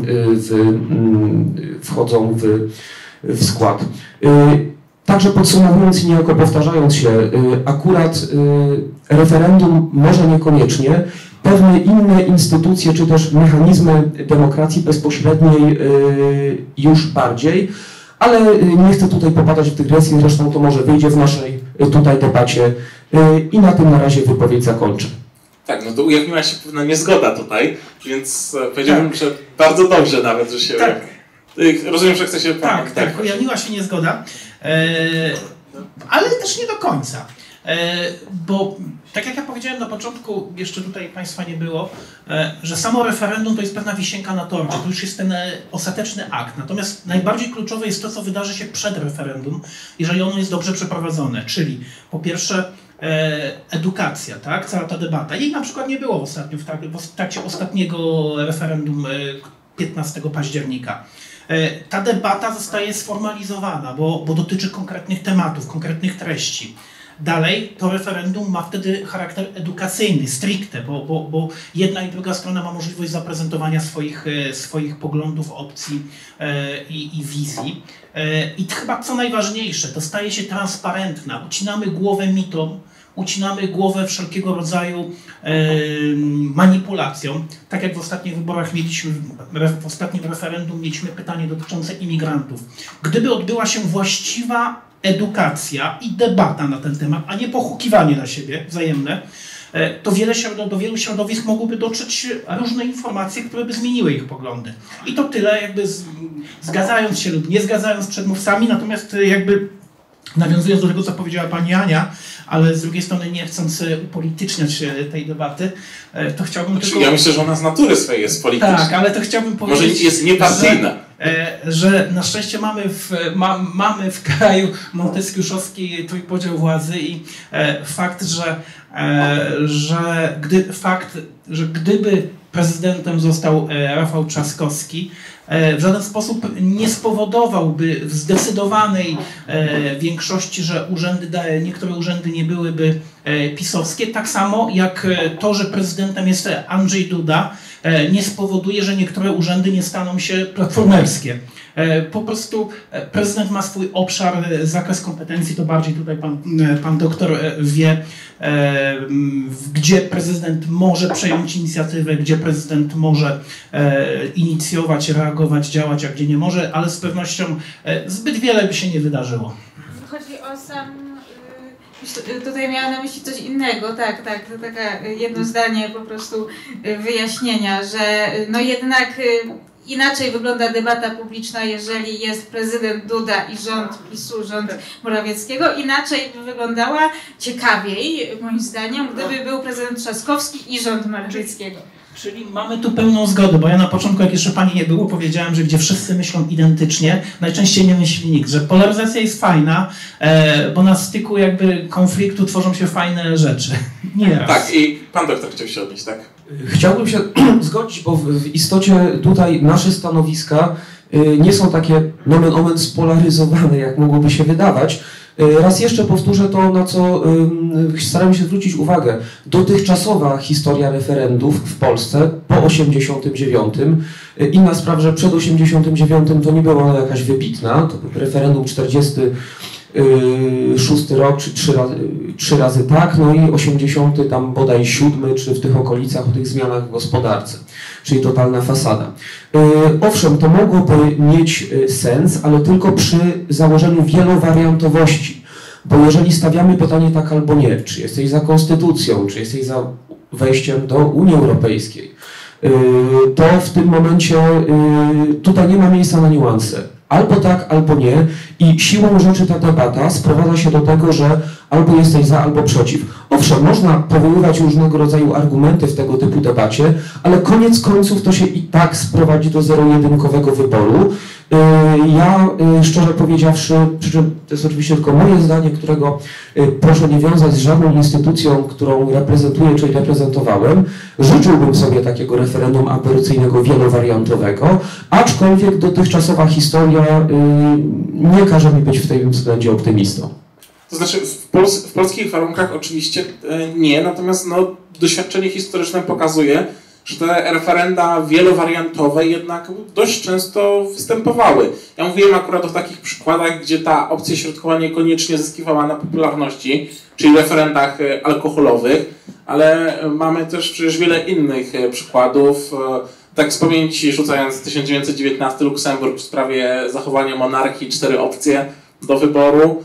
wchodzą w skład. Także podsumowując i niejako powtarzając się, akurat referendum może niekoniecznie, pewne inne instytucje czy też mechanizmy demokracji bezpośredniej już bardziej, ale nie chcę tutaj popadać w dygresję, zresztą to może wyjdzie w naszej tutaj debacie i na tym na razie wypowiedź zakończę. Tak, no to ujawniła się pewna niezgoda tutaj, więc powiedziałbym, że bardzo dobrze nawet, że się... Tak. Rozumiem, że chce się pan... Tak, ujawniła się niezgoda, ale też nie do końca. Bo tak jak ja powiedziałem na początku, jeszcze tutaj Państwa nie było, że samo referendum to jest pewna wisienka na torcie, to już jest ten ostateczny akt. Natomiast najbardziej kluczowe jest to, co wydarzy się przed referendum, jeżeli ono jest dobrze przeprowadzone. Czyli po pierwsze edukacja, tak? Cała ta debata. Jej na przykład nie było w trakcie ostatniego referendum 15 października. Ta debata zostaje sformalizowana, bo dotyczy konkretnych tematów, konkretnych treści. Dalej to referendum ma wtedy charakter edukacyjny, stricte, bo jedna i druga strona ma możliwość zaprezentowania swoich poglądów, opcji i wizji. I chyba co najważniejsze, to staje się transparentna. Ucinamy głowę mitom, ucinamy głowę wszelkiego rodzaju manipulacjom. Tak jak w ostatnich wyborach mieliśmy, w ostatnim referendum mieliśmy pytanie dotyczące imigrantów. Gdyby odbyła się właściwa edukacja i debata na ten temat, a nie pochukiwanie na siebie wzajemne, to do wielu środowisk mogłyby dotrzeć różne informacje, które by zmieniły ich poglądy. I to tyle, jakby zgadzając się lub nie zgadzając z przedmówcami, natomiast jakby nawiązując do tego, co powiedziała pani Ania, ale z drugiej strony nie chcąc upolityczniać tej debaty, to chciałbym tylko... Ja myślę, że ona z natury swojej jest polityczna. Tak, ale to chciałbym powiedzieć... Może jest niepartyjna. Że na szczęście mamy w kraju monteskiuszowski trójpodział władzy i że gdyby prezydentem został Rafał Trzaskowski, w żaden sposób nie spowodowałby w zdecydowanej większości, że niektóre urzędy nie byłyby pisowskie, tak samo jak to, że prezydentem jest Andrzej Duda, nie spowoduje, że niektóre urzędy nie staną się platformerskie. Po prostu prezydent ma swój obszar, zakres kompetencji, to bardziej tutaj pan doktor wie, gdzie prezydent może przejąć inicjatywę, gdzie prezydent może inicjować, reagować, działać, a gdzie nie może, ale z pewnością zbyt wiele by się nie wydarzyło. Chodzi o sam... Tutaj miałam na myśli coś innego, tak, to takie jedno zdanie po prostu wyjaśnienia, że no jednak inaczej wygląda debata publiczna, jeżeli jest prezydent Duda i rząd PiS-u, rząd Morawieckiego. Inaczej by wyglądała, ciekawiej moim zdaniem, gdyby był prezydent Trzaskowski i rząd Morawieckiego. Czyli mamy tu pełną zgodę, bo ja na początku, jak jeszcze pani nie było, powiedziałem, że gdzie wszyscy myślą identycznie, najczęściej nie myśli nikt, że polaryzacja jest fajna, bo na styku jakby konfliktu tworzą się fajne rzeczy. Nie raz. Tak, i pan doktor chciał się odnieść, tak? Chciałbym się zgodzić, bo w istocie tutaj nasze stanowiska nie są takie nomen omen spolaryzowane, jak mogłoby się wydawać. Raz jeszcze powtórzę to, na co staram się zwrócić uwagę. Dotychczasowa historia referendów w Polsce po 89. Inna sprawa, że przed 89 to nie była ona jakaś wybitna. To referendum 46 rok, czy trzy razy tak, no i 80 tam bodaj 7, czy w tych okolicach o tych zmianach w gospodarce, czyli totalna fasada. Owszem, to mogłoby mieć sens, ale tylko przy założeniu wielowariantowości, bo jeżeli stawiamy pytanie tak albo nie, czy jesteś za konstytucją, czy jesteś za wejściem do Unii Europejskiej, to w tym momencie tutaj nie ma miejsca na niuanse. Albo tak, albo nie i siłą rzeczy ta debata sprowadza się do tego, że albo jesteś za, albo przeciw. Owszem, można powoływać różnego rodzaju argumenty w tego typu debacie, ale koniec końców to się i tak sprowadzi do zero-jedynkowego wyboru. Ja, szczerze powiedziawszy, przy czym to jest oczywiście tylko moje zdanie, którego proszę nie wiązać z żadną instytucją, którą reprezentuję, czy reprezentowałem, życzyłbym sobie takiego referendum aborcyjnego wielowariantowego, aczkolwiek dotychczasowa historia nie każe mi być w tym względzie optymistą. To znaczy w polskich warunkach oczywiście nie, natomiast no, doświadczenie historyczne pokazuje, że te referenda wielowariantowe jednak dość często występowały. Ja mówiłem akurat o takich przykładach, gdzie ta opcja środkowa niekoniecznie zyskiwała na popularności, czyli referendach alkoholowych, ale mamy też przecież wiele innych przykładów. Tak z pamięci rzucając 1919 Luksemburg w sprawie zachowania monarchii, 4 opcje do wyboru.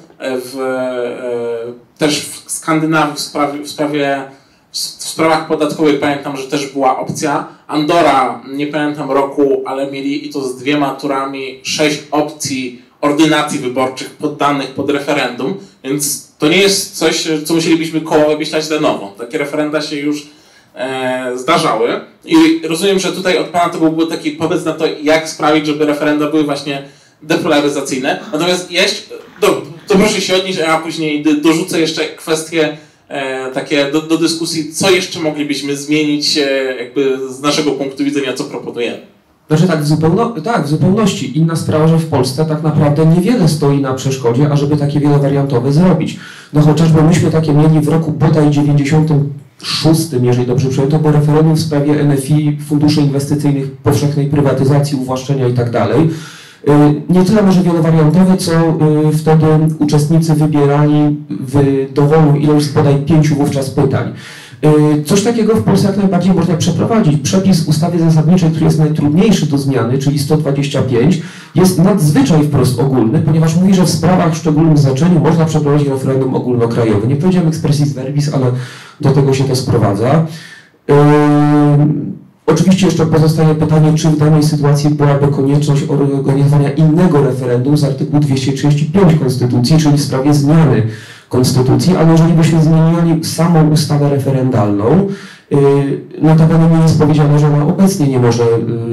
Też w Skandynawii w sprawach podatkowych pamiętam, że też była opcja. Andora, nie pamiętam roku, ale mieli i to z 2 turami 6 opcji ordynacji wyborczych poddanych pod referendum, więc to nie jest coś, co musielibyśmy koło wymyślać de novo. Takie referenda się już zdarzały i rozumiem, że tutaj od pana to był taki pomysł na to, jak sprawić, żeby referenda były właśnie depolaryzacyjne. Natomiast to proszę się odnieść, a ja później dorzucę jeszcze kwestię takie do dyskusji, co jeszcze moglibyśmy zmienić jakby z naszego punktu widzenia, co proponujemy. Znaczy tak, w zupełności. Inna sprawa, że w Polsce tak naprawdę niewiele stoi na przeszkodzie, ażeby takie wielowariantowe zrobić. No chociażby myśmy takie mieli w roku bodaj 96, jeżeli dobrze pamiętam, bo referendum w sprawie NFI, funduszy inwestycyjnych, powszechnej prywatyzacji, uwłaszczenia i tak dalej. Nie tyle może wielowariantowe, co wtedy uczestnicy wybierali w dowolną ilość z bodaj 5 wówczas pytań. Coś takiego w Polsce jak najbardziej można przeprowadzić. Przepis ustawy zasadniczej, który jest najtrudniejszy do zmiany, czyli 125, jest nadzwyczaj wprost ogólny, ponieważ mówi, że w sprawach w szczególnym znaczeniu można przeprowadzić referendum ogólnokrajowe. Nie powiedziałem expressis verbis, ale do tego się to sprowadza. Oczywiście jeszcze pozostaje pytanie, czy w danej sytuacji byłaby konieczność organizowania innego referendum z artykułu 235 Konstytucji, czyli w sprawie zmiany Konstytucji, ale jeżeli byśmy zmienili samą ustawę referendalną, notabene nie jest powiedziane, że ona obecnie nie może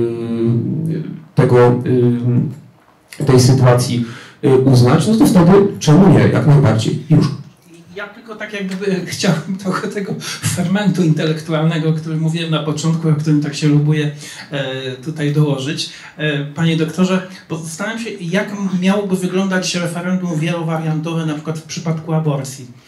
tej sytuacji uznać, no to wtedy czemu nie, jak najbardziej, już. Ja tylko tak jakby chciałbym trochę tego fermentu intelektualnego, o którym mówiłem na początku, o którym tak się lubuję tutaj dołożyć. Panie doktorze, bo zastanawiam się, jak miałoby wyglądać referendum wielowariantowe na przykład w przypadku aborcji.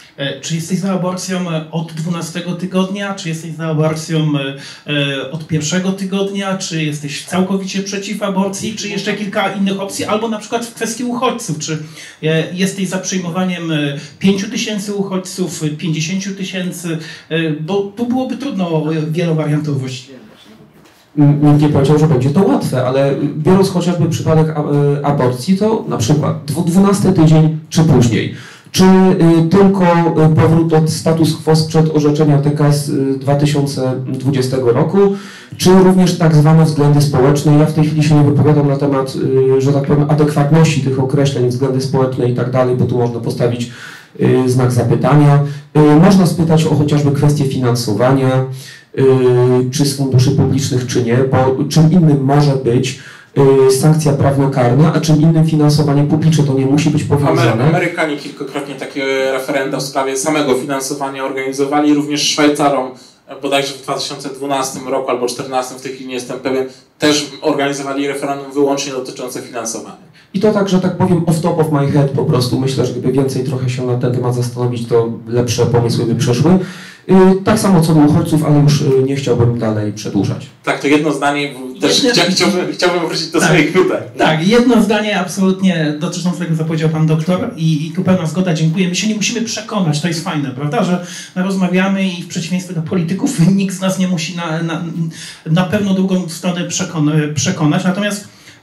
Czy jesteś za aborcją od 12 tygodnia, czy jesteś za aborcją od 1 tygodnia, czy jesteś całkowicie przeciw aborcji, czy jeszcze kilka innych opcji, albo na przykład w kwestii uchodźców, czy jesteś za przyjmowaniem 5 000 uchodźców, 50 000, bo tu byłoby trudno o wielowariantowość. Nikt nie powiedział, że będzie to łatwe, ale biorąc chociażby przypadek aborcji, to na przykład 12 tydzień czy później. Czy tylko powrót do status quo sprzed orzeczenia TK z 2020 roku, czy również tak zwane względy społeczne? Ja w tej chwili się nie wypowiadam na temat, że tak powiem, adekwatności tych określeń, względy społeczne i tak dalej, bo tu można postawić znak zapytania. Można spytać o chociażby kwestię finansowania, czy z funduszy publicznych, czy nie, bo czym innym może być sankcja prawnokarna, a czym innym finansowanie publiczne, to nie musi być powiązane. Amerykanie kilkakrotnie takie referenda w sprawie samego finansowania organizowali, również Szwajcarom, bodajże w 2012 roku albo 2014, w tej chwili nie jestem pewien, też organizowali referendum wyłącznie dotyczące finansowania. I to tak, że tak powiem off top of my head po prostu. Myślę, że gdyby więcej trochę się na ten temat zastanowić, to lepsze pomysły by przyszły. Tak samo co do uchodźców, ale już nie chciałbym dalej przedłużać. Tak, to jedno zdanie, też chciałbym wrócić do swoich pytań. Tak, jedno zdanie absolutnie dotyczące tego, co powiedział pan doktor i tu pełna zgoda, dziękuję. My się nie musimy przekonać, to jest fajne, prawda, że rozmawiamy i w przeciwieństwie do polityków nikt z nas nie musi na pewno drugą stronę przekonać, natomiast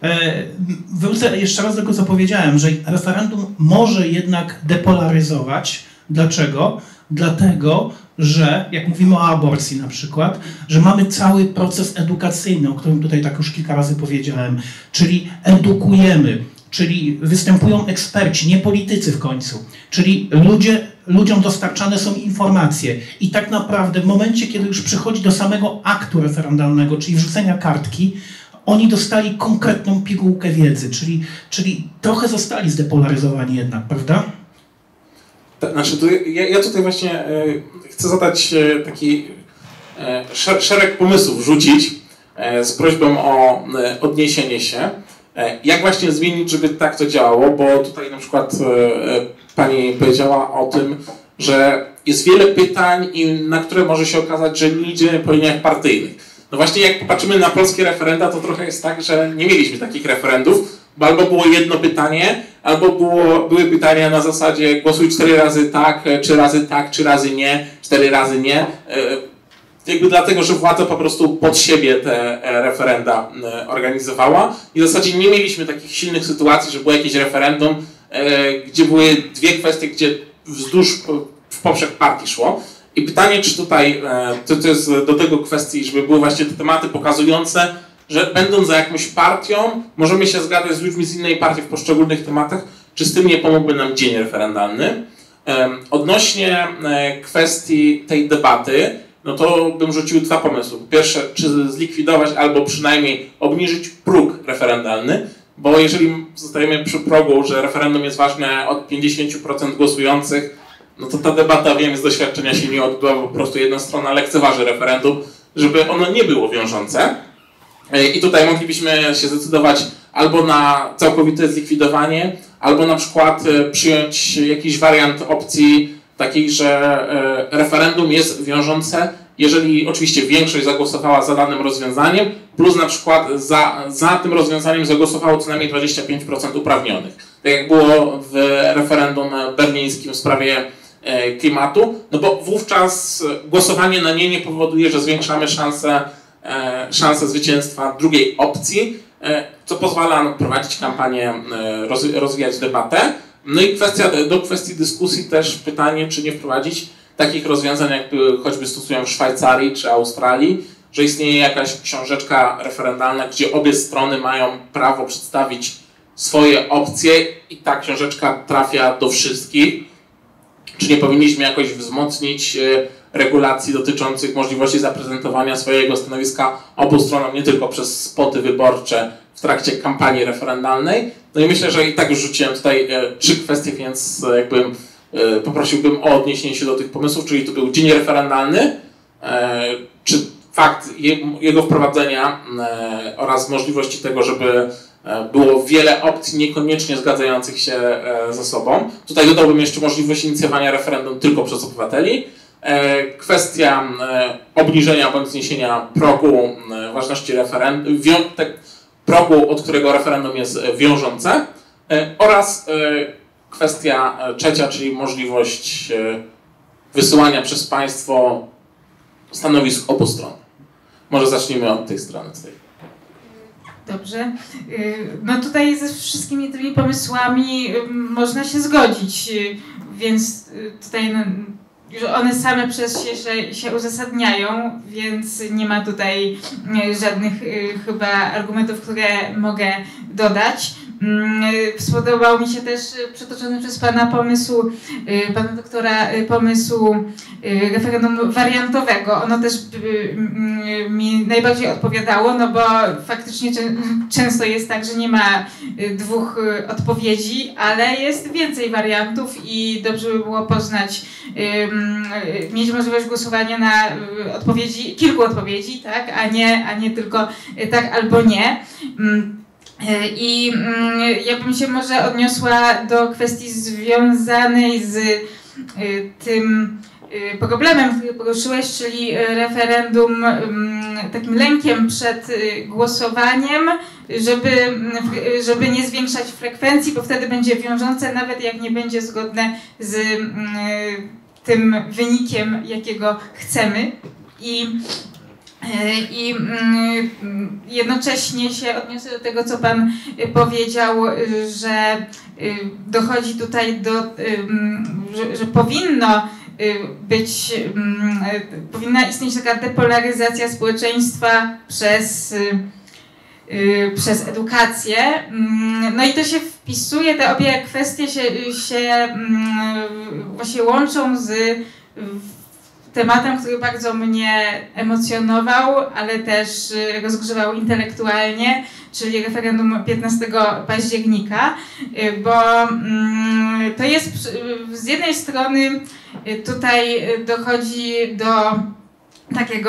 wrócę jeszcze raz do tego, co powiedziałem, że referendum może jednak depolaryzować. Dlaczego? Dlatego, że jak mówimy o aborcji na przykład, że mamy cały proces edukacyjny, o którym tutaj tak już kilka razy powiedziałem, czyli edukujemy, czyli występują eksperci, nie politycy w końcu, czyli ludziom dostarczane są informacje i tak naprawdę w momencie, kiedy już przychodzi do samego aktu referendalnego, czyli wrzucenia kartki, oni dostali konkretną pigułkę wiedzy, czyli trochę zostali zdepolaryzowani jednak, prawda? Znaczy, ja tutaj właśnie chcę zadać taki szereg pomysłów, rzucić z prośbą o odniesienie się. Jak właśnie zmienić, żeby tak to działało, bo tutaj na przykład pani powiedziała o tym, że jest wiele pytań, na które może się okazać, że nie idziemy po liniach partyjnych. No właśnie jak popatrzymy na polskie referenda, to trochę jest tak, że nie mieliśmy takich referendów, bo albo było jedno pytanie, albo były pytania na zasadzie głosuj 4 razy tak, 3 razy tak, 3 razy nie, 4 razy nie. Jakby dlatego, że władza po prostu pod siebie te referenda organizowała i w zasadzie nie mieliśmy takich silnych sytuacji, że było jakieś referendum, gdzie były dwie kwestie, gdzie wzdłuż w poprzek partii szło. I pytanie, czy tutaj, to jest do tego kwestii, żeby były właśnie te tematy pokazujące, że będąc za jakąś partią, możemy się zgadzać z ludźmi z innej partii w poszczególnych tematach, czy z tym nie pomógłby nam dzień referendalny. Odnośnie kwestii tej debaty, no to bym rzucił 2 pomysły. Po pierwsze, czy zlikwidować albo przynajmniej obniżyć próg referendalny, bo jeżeli zostajemy przy progu, że referendum jest ważne od 50% głosujących, no to ta debata, wiem z doświadczenia, się nie odbyła, bo po prostu jedna strona lekceważy referendum, żeby ono nie było wiążące. I tutaj moglibyśmy się zdecydować albo na całkowite zlikwidowanie, albo na przykład przyjąć jakiś wariant opcji takiej, że referendum jest wiążące, jeżeli oczywiście większość zagłosowała za danym rozwiązaniem, plus na przykład za tym rozwiązaniem zagłosowało co najmniej 25% uprawnionych. Tak jak było w referendum berlińskim w sprawie klimatu, no bo wówczas głosowanie na nie powoduje, że zwiększamy szanse zwycięstwa drugiej opcji, co pozwala nam prowadzić kampanię, rozwijać debatę. No i do kwestii dyskusji też pytanie, czy nie wprowadzić takich rozwiązań, jak choćby stosują w Szwajcarii czy Australii, że istnieje jakaś książeczka referendalna, gdzie obie strony mają prawo przedstawić swoje opcje i ta książeczka trafia do wszystkich. Czy nie powinniśmy jakoś wzmocnić regulacji dotyczących możliwości zaprezentowania swojego stanowiska obu stronom, nie tylko przez spoty wyborcze w trakcie kampanii referendalnej. No i myślę, że i tak już rzuciłem tutaj 3 kwestie, więc jakby poprosiłbym o odniesienie się do tych pomysłów, czyli to był dzień referendalny, czy fakt jego wprowadzenia oraz możliwości tego, żeby było wiele opcji niekoniecznie zgadzających się ze sobą. Tutaj dodałbym jeszcze możliwość inicjowania referendum tylko przez obywateli. Kwestia obniżenia bądź zniesienia progu ważności referendum, progu, od którego referendum jest wiążące, oraz kwestia trzecia, czyli możliwość wysyłania przez państwo stanowisk obu stron. Może zacznijmy od tej strony. Dobrze. No tutaj ze wszystkimi tymi pomysłami można się zgodzić, więc tutaj już one same przez się uzasadniają, więc nie ma tutaj żadnych chyba argumentów, które mogę dodać. Spodobał mi się też przytoczony przez Pana pomysł, Pana doktora pomysł referendum wariantowego. Ono też mi najbardziej odpowiadało, no bo faktycznie często jest tak, że nie ma dwóch odpowiedzi, ale jest więcej wariantów i dobrze by było poznać, mieć możliwość głosowania na kilku odpowiedzi, tak, a nie tylko tak albo nie. I ja bym się może odniosła do kwestii związanej z tym problemem, który poruszyłeś, czyli referendum, takim lękiem przed głosowaniem, żeby nie zwiększać frekwencji, bo wtedy będzie wiążące, nawet jak nie będzie zgodne z tym wynikiem, jakiego chcemy. I jednocześnie się odniosę do tego, co Pan powiedział, że dochodzi tutaj że powinna istnieć taka depolaryzacja społeczeństwa przez edukację. No i to się wpisuje, te obie kwestie się właśnie łączą z tematem, który bardzo mnie emocjonował, ale też rozgrzewał intelektualnie, czyli referendum 15 października, bo to jest z jednej strony tutaj dochodzi do takiego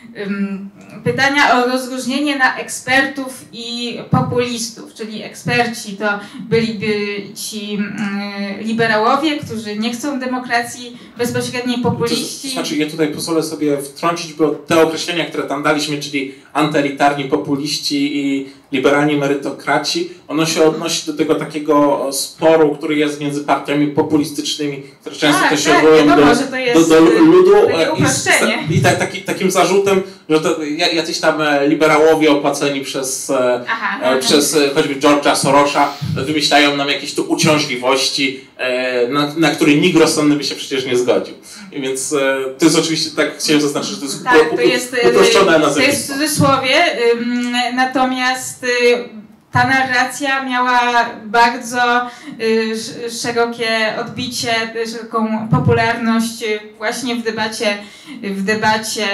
pytania o rozróżnienie na ekspertów i populistów, czyli eksperci to byliby ci liberałowie, którzy nie chcą demokracji bezpośredniej, populiści. To znaczy, ja tutaj pozwolę sobie wtrącić, bo te określenia, które tam daliśmy, czyli antyelitarni populiści i liberalni merytokraci, ono się odnosi do tego takiego sporu, który jest między partiami populistycznymi, które często też się odwołują do ludu i takim zarzutem, że to jacyś tam liberałowie opłaceni przez choćby George'a Sorosa wymyślają nam jakieś tu uciążliwości, na które nikt rozsądny by się przecież nie zgodził. Więc to jest oczywiście, tak chciałem zaznaczyć, że to jest uproszczone nazwisko. To jest w cudzysłowie, natomiast ta narracja miała bardzo szerokie odbicie, szeroką popularność właśnie w debacie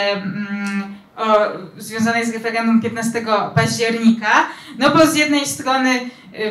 związanej z referendum 15 października, no bo z jednej strony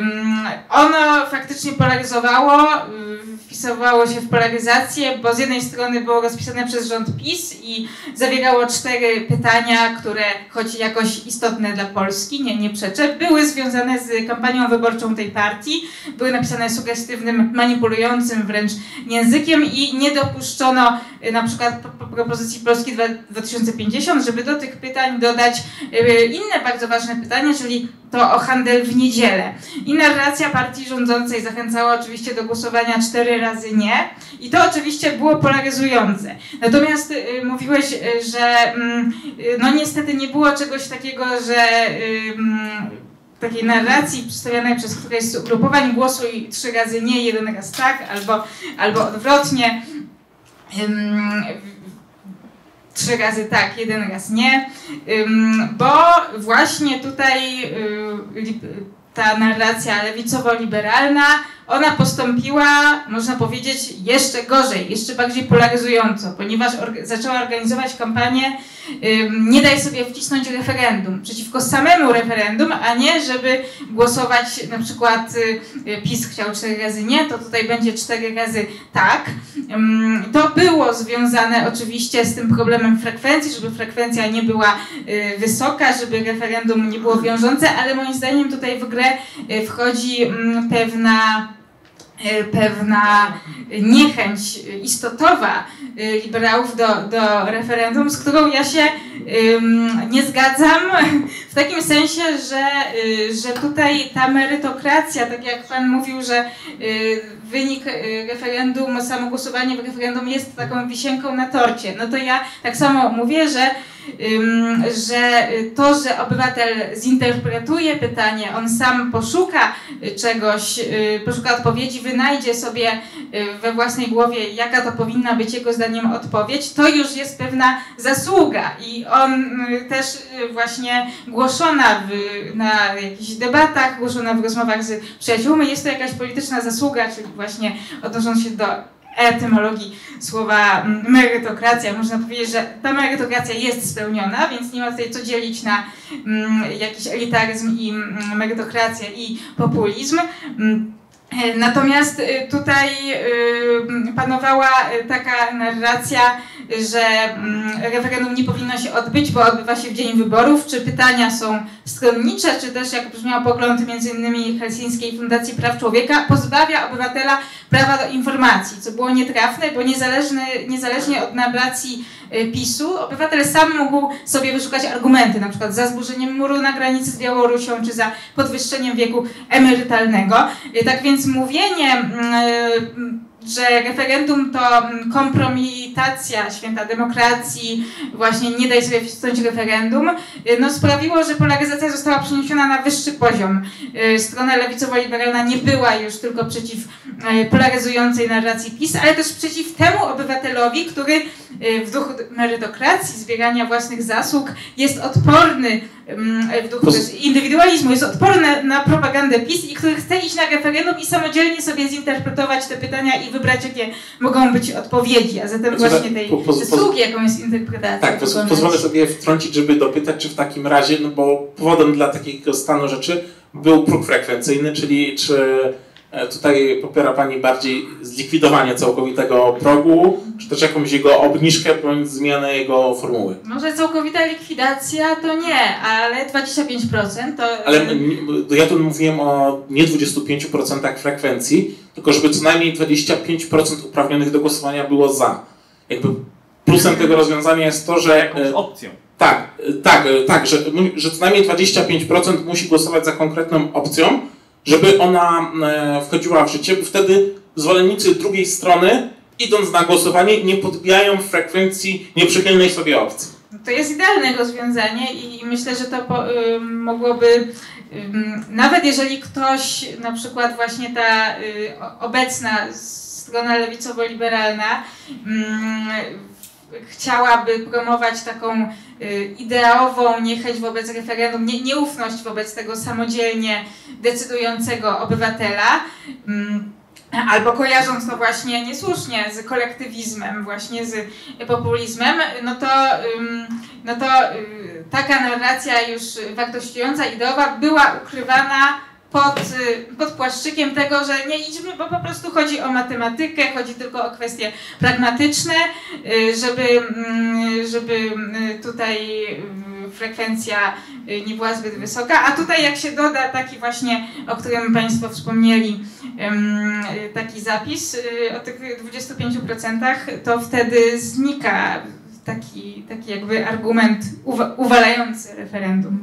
ono faktycznie polaryzowało, wpisywało się w polaryzację, bo z jednej strony było rozpisane przez rząd PiS i zawierało 4 pytania, które choć jakoś istotne dla Polski, nie przeczę, były związane z kampanią wyborczą tej partii, były napisane sugestywnym, manipulującym wręcz językiem i nie dopuszczono na przykład propozycji Polski 2050, żeby do tych pytań dodać inne bardzo ważne pytanie, czyli to o handel w niedzielę. I narracja partii rządzącej zachęcała oczywiście do głosowania 4 razy nie. I to oczywiście było polaryzujące. Natomiast mówiłeś, że no niestety nie było czegoś takiego, że takiej narracji przedstawianej przez któreś z ugrupowań głosuj 3 razy nie, 1 raz tak, albo odwrotnie. 3 razy tak, 1 raz nie, bo właśnie tutaj ta narracja lewicowo-liberalna, ona postąpiła, można powiedzieć, jeszcze gorzej, jeszcze bardziej polaryzująco, ponieważ zaczęła organizować kampanię nie daj sobie wcisnąć referendum, przeciwko samemu referendum, a nie żeby głosować, na przykład PiS chciał 4 razy nie, to tutaj będzie 4 razy tak. To było związane oczywiście z tym problemem frekwencji, żeby frekwencja nie była wysoka, żeby referendum nie było wiążące, ale moim zdaniem tutaj w grę wchodzi pewna niechęć istotowa liberałów do referendum, z którą ja się nie zgadzam, w takim sensie, że tutaj ta merytokracja, tak jak pan mówił, że wynik referendum, samo głosowanie w referendum jest taką wisienką na torcie, no to ja tak samo mówię, że to, że obywatel zinterpretuje pytanie, on sam poszuka czegoś, poszuka odpowiedzi, wynajdzie sobie we własnej głowie, jaka to powinna być jego zdaniem odpowiedź, to już jest pewna zasługa i on też właśnie głoszona na jakichś debatach, głoszona w rozmowach z przyjaciółmi, jest to jakaś polityczna zasługa, czyli właśnie odnosząc się do etymologii słowa merytokracja, można powiedzieć, że ta merytokracja jest spełniona, więc nie ma tutaj co dzielić na jakiś elitaryzm i merytokrację i populizm. Natomiast tutaj panowała taka narracja, że referendum nie powinno się odbyć, bo odbywa się w dzień wyborów, czy pytania są stronnicze, czy też, jak brzmiał pogląd m.in. Helsińskiej Fundacji Praw Człowieka, pozbawia obywatela prawa do informacji, co było nietrafne, bo niezależnie od narracji PiS-u, obywatel sam mógł sobie wyszukać argumenty, na przykład za zburzeniem muru na granicy z Białorusią, czy za podwyższeniem wieku emerytalnego. Tak więc mówienie, że referendum to kompromitacja święta demokracji, właśnie nie daj sobie wcisnąć referendum, no sprawiło, że polaryzacja została przeniesiona na wyższy poziom. Strona lewicowo-liberalna nie była już tylko przeciw polaryzującej narracji PiS, ale też przeciw temu obywatelowi, który w duchu merytokracji, zbierania własnych zasług jest odporny, w duchu też indywidualizmu, jest odporny na propagandę PiS i który chce iść na referendum i samodzielnie sobie zinterpretować te pytania i wybrać, jakie mogą być odpowiedzi, a zatem właśnie tej zasługi, jaką jest interpretacja. Tak, pozwolę sobie wtrącić, żeby dopytać, czy w takim razie, no bo powodem dla takiego stanu rzeczy był próg frekwencyjny, czyli czy tutaj popiera Pani bardziej zlikwidowanie całkowitego progu, czy też jakąś jego obniżkę bądź zmianę jego formuły? Może całkowita likwidacja to nie, ale 25% to... Ale ja tu mówiłem o nie 25% frekwencji, tylko żeby co najmniej 25% uprawnionych do głosowania było za. Jakby plusem tego rozwiązania jest to, że... Jakąś opcją. Tak, że co najmniej 25% musi głosować za konkretną opcją, żeby ona wchodziła w życie, bo wtedy zwolennicy drugiej strony, idąc na głosowanie, nie podbijają frekwencji nieprzychylnej sobie opcji. To jest idealne rozwiązanie i myślę, że to mogłoby, nawet jeżeli ktoś, na przykład właśnie ta obecna strona lewicowo-liberalna, chciałaby promować taką ideową niechęć wobec referendum, nieufność wobec tego samodzielnie decydującego obywatela, albo kojarząc to właśnie niesłusznie z kolektywizmem, właśnie z populizmem, no to taka narracja już wartościująca, ideowa była ukrywana pod płaszczykiem tego, że nie idźmy, bo po prostu chodzi o matematykę, chodzi tylko o kwestie pragmatyczne, żeby tutaj frekwencja nie była zbyt wysoka, a tutaj jak się doda taki właśnie, o którym Państwo wspomnieli, taki zapis o tych 25%, to wtedy znika taki jakby argument uwalający referendum.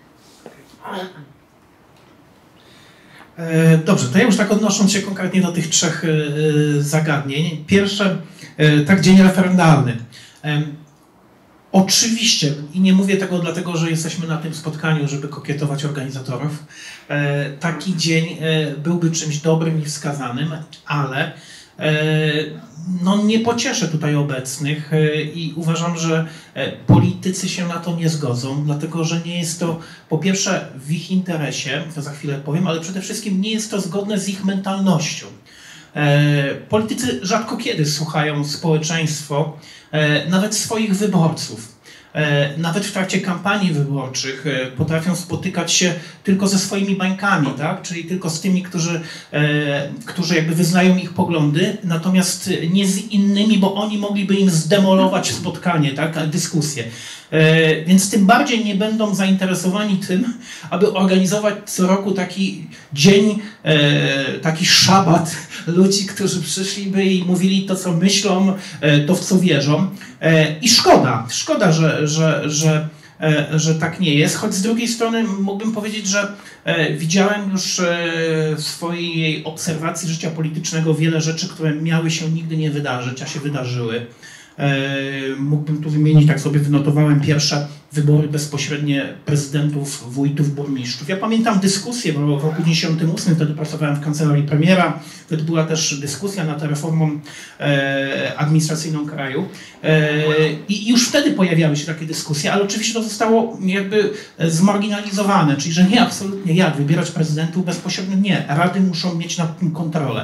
Dobrze, to ja już tak odnosząc się konkretnie do tych 3 zagadnień. Pierwsze, tak, dzień referendalny. Oczywiście, i nie mówię tego dlatego, że jesteśmy na tym spotkaniu, żeby kokietować organizatorów, taki dzień byłby czymś dobrym i wskazanym, ale no nie pocieszę tutaj obecnych i uważam, że politycy się na to nie zgodzą, dlatego że nie jest to po pierwsze w ich interesie, to za chwilę powiem, ale przede wszystkim nie jest to zgodne z ich mentalnością. Politycy rzadko kiedy słuchają społeczeństwo, nawet swoich wyborców. Nawet w trakcie kampanii wyborczych potrafią spotykać się tylko ze swoimi bańkami, tak? Czyli tylko z tymi, którzy jakby wyznają ich poglądy, natomiast nie z innymi, bo oni mogliby im zdemolować spotkanie, tak? Dyskusję. Więc tym bardziej nie będą zainteresowani tym, aby organizować co roku taki dzień, taki szabat ludzi, którzy przyszliby i mówili to, co myślą, to, w co wierzą. I szkoda, że tak nie jest, choć z drugiej strony mógłbym powiedzieć, że widziałem już w swojej obserwacji życia politycznego wiele rzeczy, które miały się nigdy nie wydarzyć, a się wydarzyły. Mógłbym tu wymienić, tak sobie wynotowałem, pierwsze wybory bezpośrednie prezydentów, wójtów, burmistrzów. Ja pamiętam dyskusję, bo w roku 1998 wtedy pracowałem w kancelarii premiera, wtedy była też dyskusja nad reformą administracyjną kraju i już wtedy pojawiały się takie dyskusje, ale oczywiście to zostało jakby zmarginalizowane, czyli że nie, absolutnie jak wybierać prezydentów bezpośrednio, nie, rady muszą mieć nad tym kontrolę.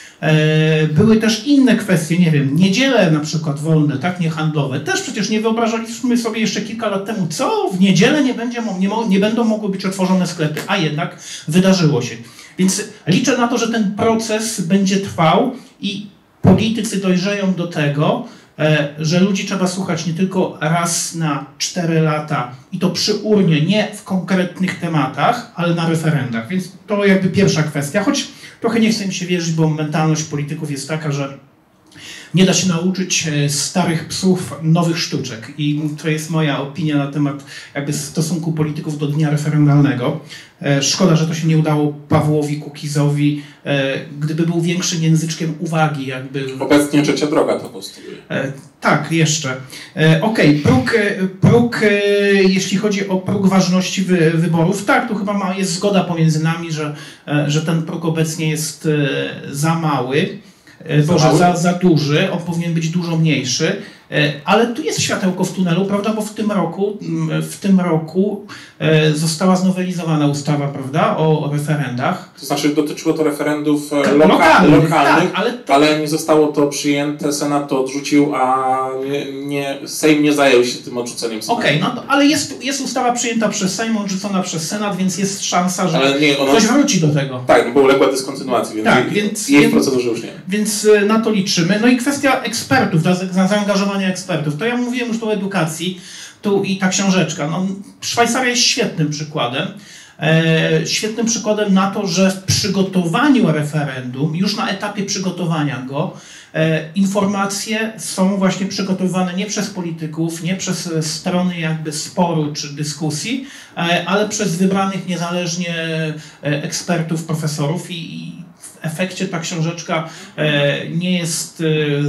Były też inne kwestie, nie wiem, niedziele na przykład wolne, tak, niehandlowe. Też przecież nie wyobrażaliśmy sobie jeszcze kilka lat temu, co w niedzielę nie będą mogły być otworzone sklepy, a jednak wydarzyło się. Więc liczę na to, że ten proces będzie trwał i politycy dojrzeją do tego, że ludzi trzeba słuchać nie tylko raz na 4 lata i to przy urnie, nie w konkretnych tematach, ale na referendach. Więc to jakby pierwsza kwestia, choć trochę nie chcę mi się wierzyć, bo mentalność polityków jest taka, że nie da się nauczyć starych psów nowych sztuczek. I to jest moja opinia na temat jakby stosunku polityków do dnia referendalnego. Szkoda, że to się nie udało Pawłowi Kukizowi, gdyby był większym języczkiem uwagi. Jakby... Obecnie Trzecia Droga to postuluje. Tak, jeszcze. Okej, próg, jeśli chodzi o próg ważności wyborów, tak, tu chyba jest zgoda pomiędzy nami, że ten próg obecnie jest za mały. Za duży, on powinien być dużo mniejszy, ale tu jest światełko w tunelu, prawda, bo w tym roku została znowelizowana ustawa, prawda, o referendach. To znaczy dotyczyło to referendów lokalnych, tak, ale nie zostało to przyjęte, Senat to odrzucił, a Sejm nie zajął się tym odrzuceniem Senatu. Okej, no ale jest ustawa przyjęta przez Sejm, odrzucona przez Senat, więc jest szansa, że ktoś wróci do tego. Tak, no bo uległa dyskontynuacji, więc, tak, jej w procedurze już nie. Więc na to liczymy. No i kwestia ekspertów, zaangażowania ekspertów. To ja mówiłem już tu o edukacji, tu i ta książeczka. No, Szwajcaria jest świetnym przykładem. Świetnym przykładem na to, że w przygotowaniu referendum, już na etapie przygotowania go, informacje są właśnie przygotowywane nie przez polityków, nie przez strony jakby sporu czy dyskusji, ale przez wybranych niezależnie ekspertów, profesorów i w efekcie ta książeczka nie jest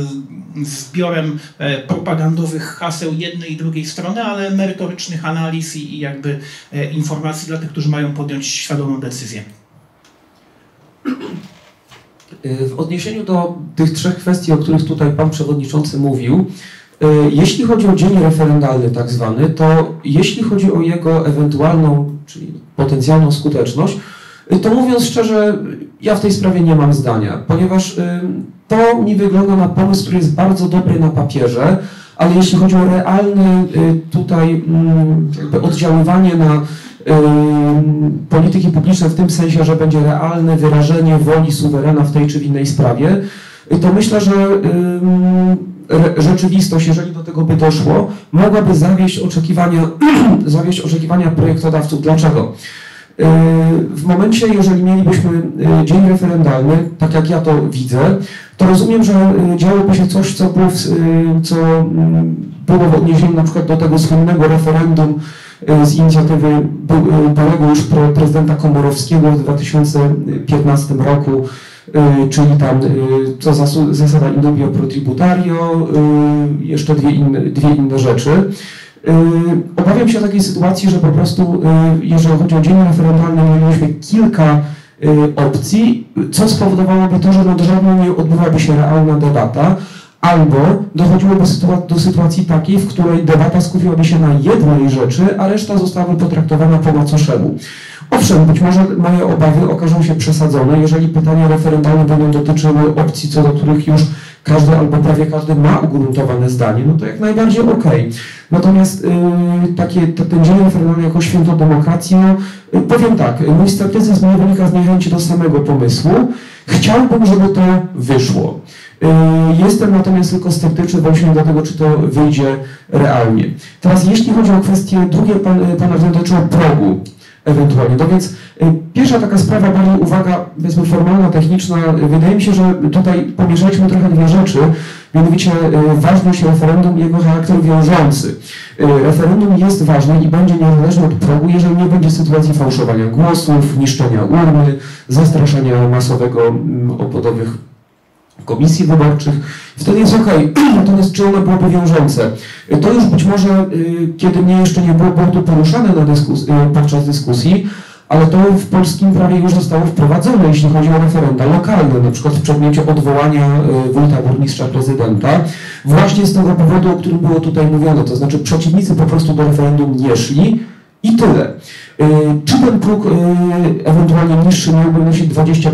zbiorem propagandowych haseł jednej i drugiej strony, ale merytorycznych analiz i jakby informacji dla tych, którzy mają podjąć świadomą decyzję. W odniesieniu do tych 3 kwestii, o których tutaj Pan Przewodniczący mówił, jeśli chodzi o dzień referendalny tak zwany, to jeśli chodzi o jego ewentualną, czyli potencjalną skuteczność, to mówiąc szczerze, ja w tej sprawie nie mam zdania, ponieważ to mi wygląda na pomysł, który jest bardzo dobry na papierze, ale jeśli chodzi o realne tutaj jakby oddziaływanie na polityki publiczne w tym sensie, że będzie realne wyrażenie woli suwerena w tej czy w innej sprawie, to myślę, że rzeczywistość, jeżeli do tego by doszło, mogłaby zawieść oczekiwania projektodawców. Dlaczego? W momencie, jeżeli mielibyśmy dzień referendalny, tak jak ja to widzę, to rozumiem, że działoby się coś, co było w odniesieniu na przykład do tego słynnego referendum z inicjatywy byłego już prezydenta Komorowskiego w 2015 roku, czyli tam co zasada in dubio pro tributario, jeszcze dwie inne rzeczy. Obawiam się takiej sytuacji, że po prostu, jeżeli chodzi o dzień referendalny, mieliśmy kilka opcji, co spowodowałoby to, że nad żadną nie odbyłaby się realna debata, albo dochodziłoby do sytuacji takiej, w której debata skupiłaby się na jednej rzeczy, a reszta zostałaby potraktowana po macoszemu. Owszem, być może moje obawy okażą się przesadzone, jeżeli pytania referendalne będą dotyczyły opcji, co do których już każdy albo prawie każdy ma ugruntowane zdanie, no to jak najbardziej okej. Natomiast ten dzień referendalny jako święto demokracji, no, powiem tak, mój sceptycyzm nie wynika z niechęci do samego pomysłu. Chciałbym, żeby to wyszło. Jestem natomiast tylko sceptyczny właśnie do tego, czy to wyjdzie realnie. Teraz jeśli chodzi o kwestię drugie, pana dotyczyło progu ewentualnie. No więc pierwsza taka sprawa, bardziej uwaga, powiedzmy formalna, techniczna, wydaje mi się, że tutaj pomieszaliśmy trochę dwie rzeczy, mianowicie ważność referendum i jego charakter wiążący. Referendum jest ważne i będzie niezależne od progu, jeżeli nie będzie sytuacji fałszowania głosów, niszczenia urny, zastraszania masowego obwodowych komisji wyborczych. Wtedy jest okej. Natomiast czy ono byłoby wiążące? To już być może, kiedy mnie jeszcze nie było tu poruszane podczas dyskusji, ale to w polskim prawie już zostało wprowadzone, jeśli chodzi o referenda lokalne, na przykład w przedmiocie odwołania wójta, burmistrza, prezydenta, właśnie z tego powodu, o którym było tutaj mówione, to znaczy przeciwnicy po prostu do referendum nie szli i tyle. Czy ten próg ewentualnie niższy miałby wynosić 25%?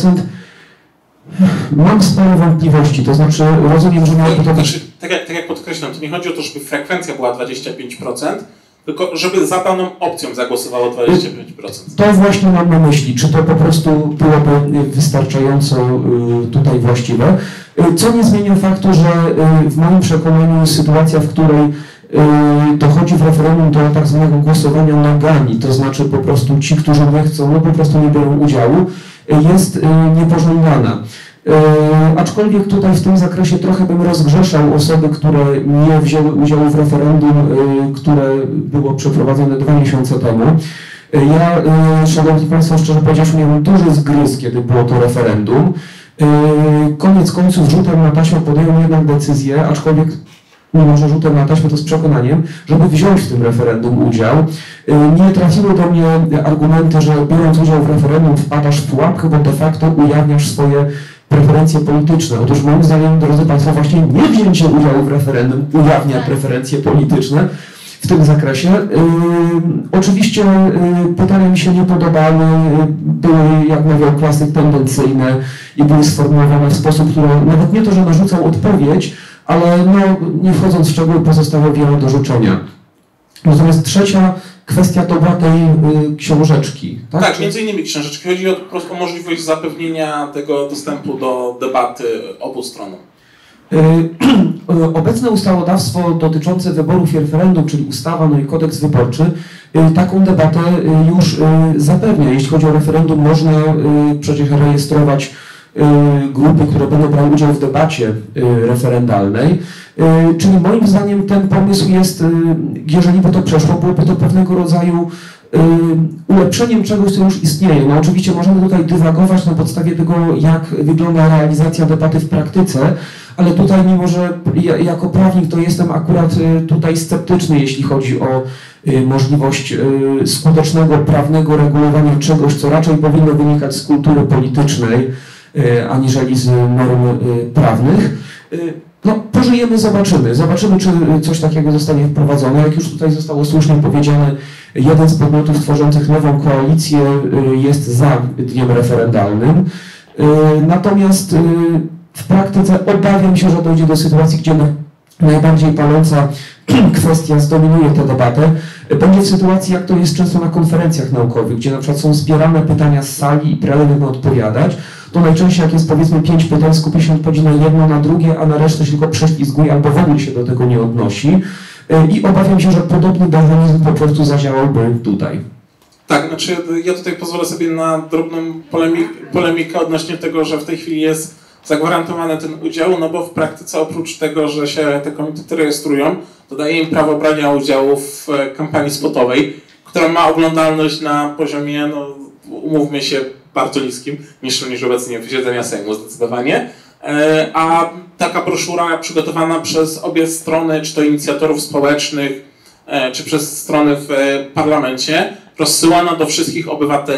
Mam spore wątpliwości, to znaczy rozumiem, że miało to być... Tak jak podkreślam, to nie chodzi o to, żeby frekwencja była 25%, tylko żeby za daną opcją zagłosowało 25%. To właśnie mam na myśli, czy to po prostu byłoby wystarczająco tutaj właściwe. Co nie zmienia faktu, że w moim przekonaniu sytuacja, w której dochodzi w referendum do tak zwanego głosowania nogami, to znaczy po prostu ci, którzy nie chcą, no po prostu nie biorą udziału, jest niepożądana. Aczkolwiek tutaj w tym zakresie trochę bym rozgrzeszał osoby, które nie wzięły udziału w referendum, które było przeprowadzone 2 miesiące temu. Ja, szanowni państwo, szczerze powiedziawszy, miałem duży zgryz, kiedy było to referendum. Koniec końców rzutem na taśmę podjąłem jednak decyzję, aczkolwiek mimo że rzutem na taśmę to z przekonaniem, żeby wziąć w tym referendum udział. Nie trafiły do mnie argumenty, że biorąc udział w referendum wpadasz w pułapkę, bo de facto ujawniasz swoje preferencje polityczne. Otóż moim zdaniem, drodzy państwo, właśnie nie wzięcie udziału w referendum ujawnia preferencje polityczne w tym zakresie. Oczywiście pytania mi się nie podobały, były, jak mawiał klasyk, tendencyjne i były sformułowane w sposób, który nawet nie to, że narzucał odpowiedź, ale no, nie wchodząc w szczegóły, pozostało wiele do życzenia. Natomiast trzecia kwestia to była tej książeczki. Tak, tak, między innymi książeczki. Chodzi po prostu o możliwość zapewnienia tego dostępu do debaty obu stronom. Obecne ustawodawstwo dotyczące wyborów i referendum, czyli ustawa, no i kodeks wyborczy, taką debatę już zapewnia. Jeśli chodzi o referendum, można przecież rejestrować grupy, które będą brały udział w debacie referendalnej. Czyli moim zdaniem ten pomysł jest, jeżeli by to przeszło, byłoby to pewnego rodzaju ulepszeniem czegoś, co już istnieje. No oczywiście możemy tutaj dywagować na podstawie tego, jak wygląda realizacja debaty w praktyce, ale tutaj, mimo że ja, jako prawnik, to jestem akurat tutaj sceptyczny, jeśli chodzi o możliwość skutecznego prawnego regulowania czegoś, co raczej powinno wynikać z kultury politycznej, aniżeli z norm prawnych. No, pożyjemy, zobaczymy. Zobaczymy, czy coś takiego zostanie wprowadzone. Jak już tutaj zostało słusznie powiedziane, jeden z podmiotów tworzących nową koalicję jest za dniem referendalnym. Natomiast w praktyce obawiam się, że dojdzie do sytuacji, gdzie najbardziej paląca kwestia zdominuje tę debatę. Będzie w sytuacji, jak to jest często na konferencjach naukowych, gdzie na przykład są zbierane pytania z sali i prelegent ma odpowiadać. To najczęściej, jak jest powiedzmy 5 pytań, skupi się odpowiedzi na jedno, na drugie, a na resztę się tylko prześlizguje albo w ogóle się do tego nie odnosi. I obawiam się, że podobny mechanizm po prostu zadziałałby tutaj. Tak, znaczy ja tutaj pozwolę sobie na drobną polemikę odnośnie tego, że w tej chwili jest zagwarantowany ten udział, no bo w praktyce oprócz tego, że się te komitety rejestrują, to daje im prawo brania udziału w kampanii spotowej, która ma oglądalność na poziomie, no umówmy się, bardzo niskim, niższym niż obecnie posiedzenia Sejmu zdecydowanie. A taka broszura przygotowana przez obie strony, czy to inicjatorów społecznych, czy przez strony w parlamencie, rozsyłana do wszystkich obywateli,